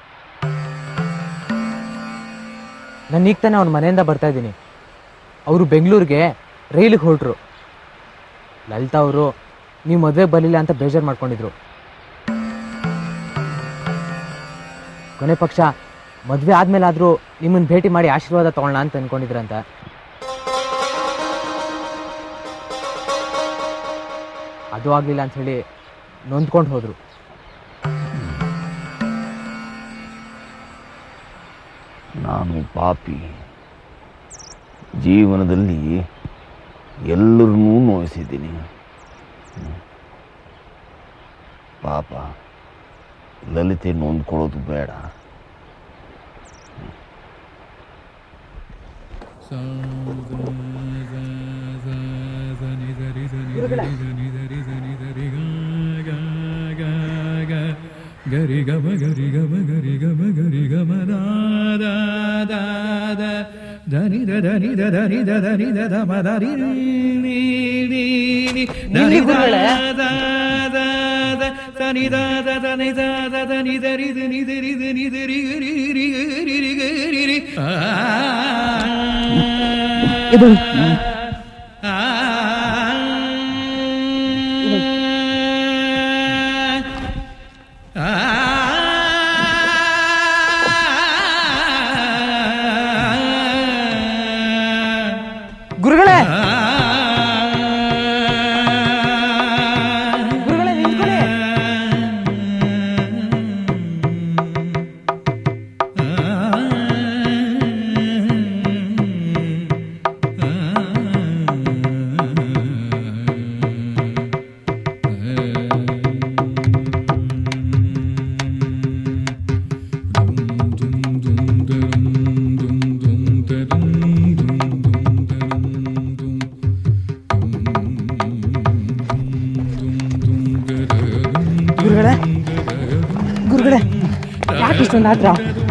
ನಾನು ಈಗ ತಾನೆ ಅವ್ನ ಮನೆಯಿಂದ ಬರ್ತಾ ಇದ್ದೀನಿ. ಅವರು ಬೆಂಗಳೂರಿಗೆ ರೈಲಿಗೆ ಹೊರಟ್ರು. ಲಲಿತಾ ಅವರು ನೀವು ಮದುವೆ ಬರಲಿಲ್ಲ ಅಂತ ಬೇಜಾರು ಮಾಡ್ಕೊಂಡಿದ್ರು. ಕೊನೆ ಪಕ್ಷ ಮದುವೆ ಆದ್ಮೇಲಾದ್ರೂ ನಿಮ್ಮನ್ನು ಭೇಟಿ ಮಾಡಿ ಆಶೀರ್ವಾದ ತಗೊಳ್ಳೋಣ ಅಂತ ಅನ್ಕೊಂಡಿದ್ರಂತ. ಅದು ಆಗ್ಲಿಲ್ಲ ಅಂತ ಹೇಳಿ ನೊಂದ್ಕೊಂಡು ಹೋದ್ರು. ನಾನು ಪಾಪಿ. ಜೀವನದಲ್ಲಿ ಎಲ್ಲರನ್ನೂ ನೋಯಿಸಿದ್ದೀನಿ. ಪಾಪ ಲಲಿತೆ ನೊಂದ್ಕೊಳ್ಳೋದು ಬೇಡ. ಗರಿ ಗಮ ಗರಿ ಗಮ ಗರಿ ಗಮ ಗರಿ ಗಮ ದ ದ ದ ದ ಧನಿ ದ ಧನಿ ದ ಧನಿ ದ ಧನಿ ದ ಧ ಮ ಧರಿ ನಿ ನಿ ನಿ ಧನಿ ದ ದ ದ ದ ಧನಿ ದ ದ ಧನಿ ದ ದ ಧನಿ ಧರಿ ಧನಿ ಧರಿ ಧನಿ ಧರಿ ಗರಿ ರಿ ಗರಿ ರಿ ಗರಿ ರಿ. ಇದು ಗುರುಗಳೇ, ಗುರುಗಳೇ ನಿಂತ್ಕೊಳ್ಳಿ. ಗುರುಗಳೇ, ಗುರುಗಳೇ ಯಾಕೆ ಇಷ್ಟೊಂದು ಆತ್ರ?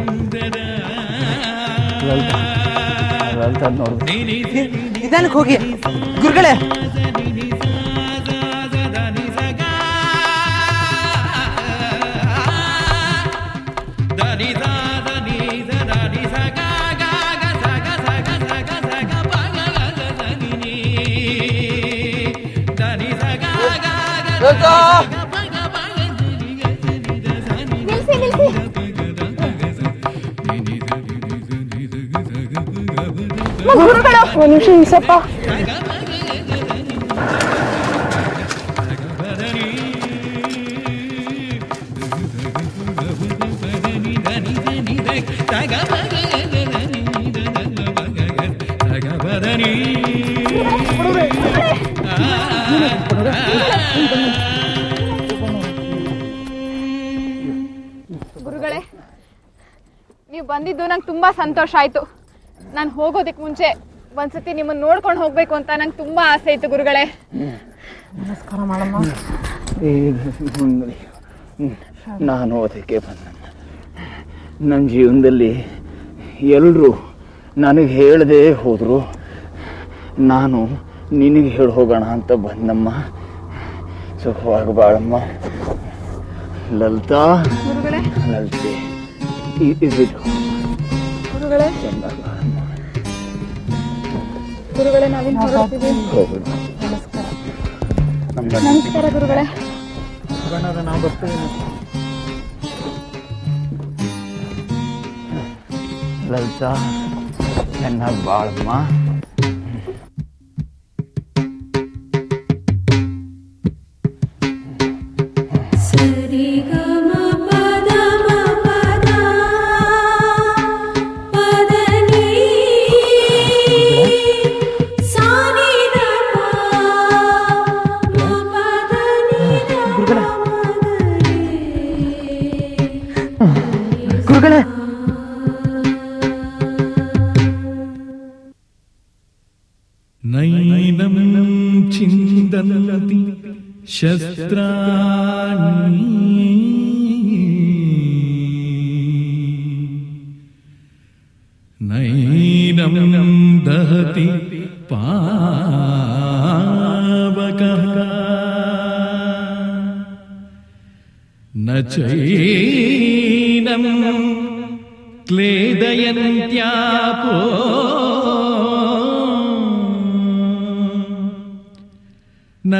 ನಿಧಾನಕ್ಕೆ ಹೋಗಿ ಗುರುಗಳೇ. ಒಂದು ನಿಮಿಷ ನಿಲ್ಸಪ್ಪ. ಗುರುಗಳೇ, ನೀವು ಬಂದಿದ್ದು ನಂಗೆ ತುಂಬಾ ಸಂತೋಷ ಆಯ್ತು. ನಾನು ಹೋಗೋದಕ್ಕೆ ಮುಂಚೆ ಒಂದ್ಸತಿ ನಿಮ್ಮನ್ನ ನೋಡ್ಕೊಂಡು ಹೋಗ್ಬೇಕು ಅಂತ ನಂಗೆ ತುಂಬಾ ಆಸೆ ಇತ್ತು ಗುರುಗಳೇ. ನಮಸ್ಕಾರ ಮಾಡಮ್ಮ. ನಾನು ಅದಕ್ಕೆ ಬಂದ. ನನ್ನ ಜೀವನದಲ್ಲಿ ಎಲ್ಲರೂ ನನಗೆ ಹೇಳದೆ ಹೋದ್ರು. ನಾನು ನಿನಗೆ ಹೇಳಿ ಹೋಗೋಣ ಅಂತ ಬಂದಮ್ಮ. ಸುಖವಾಗಿ ಬಾಳಮ್ಮ. ಲಲಿತಾ, ಲಲಿತೆ ಗುರುಗಳೇ, ಚೆನ್ನಾಗಿ ಬಾಳಮ್ಮ. ಗುರುಗಳೇ ನಾವಿನ್ ಹೊರಡ್ತೀವಿ. ನಮಸ್ಕಾರ. ನಮಸ್ಕಾರ ಗುರುಗಳೇ. ನಾವು ಬರ್ತೀವಿ. ಲಲಿತಾ ಚೆನ್ನಾಗಿ ಬಾಳಮ್ಮ. ಗುರುಗಳೇ ನೈನಂ ಚಿಂದನ್ತಿ ಶಸ್ತ್ರಾಣಿ ನೈನಂ ದಹತಿ ಪಾವಕಃ ನ ಚೈನಂ ಕ್ಲೇದಯಂತ್ಯಾಪೋ ನ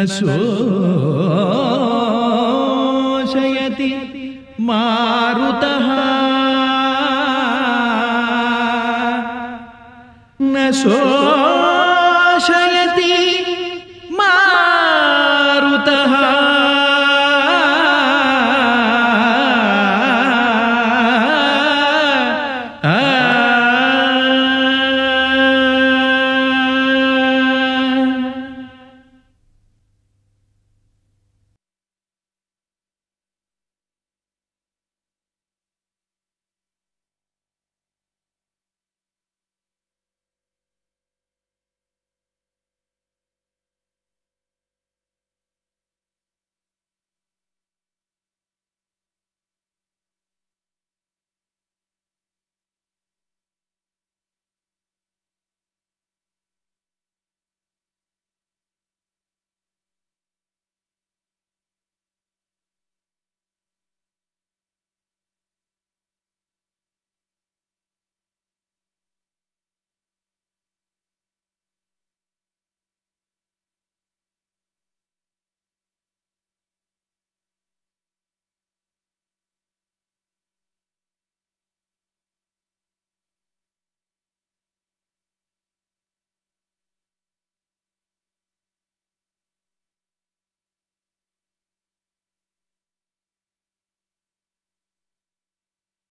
ಶೋಷಯತಿ ಮಾರುತಃ ನ ಶೋ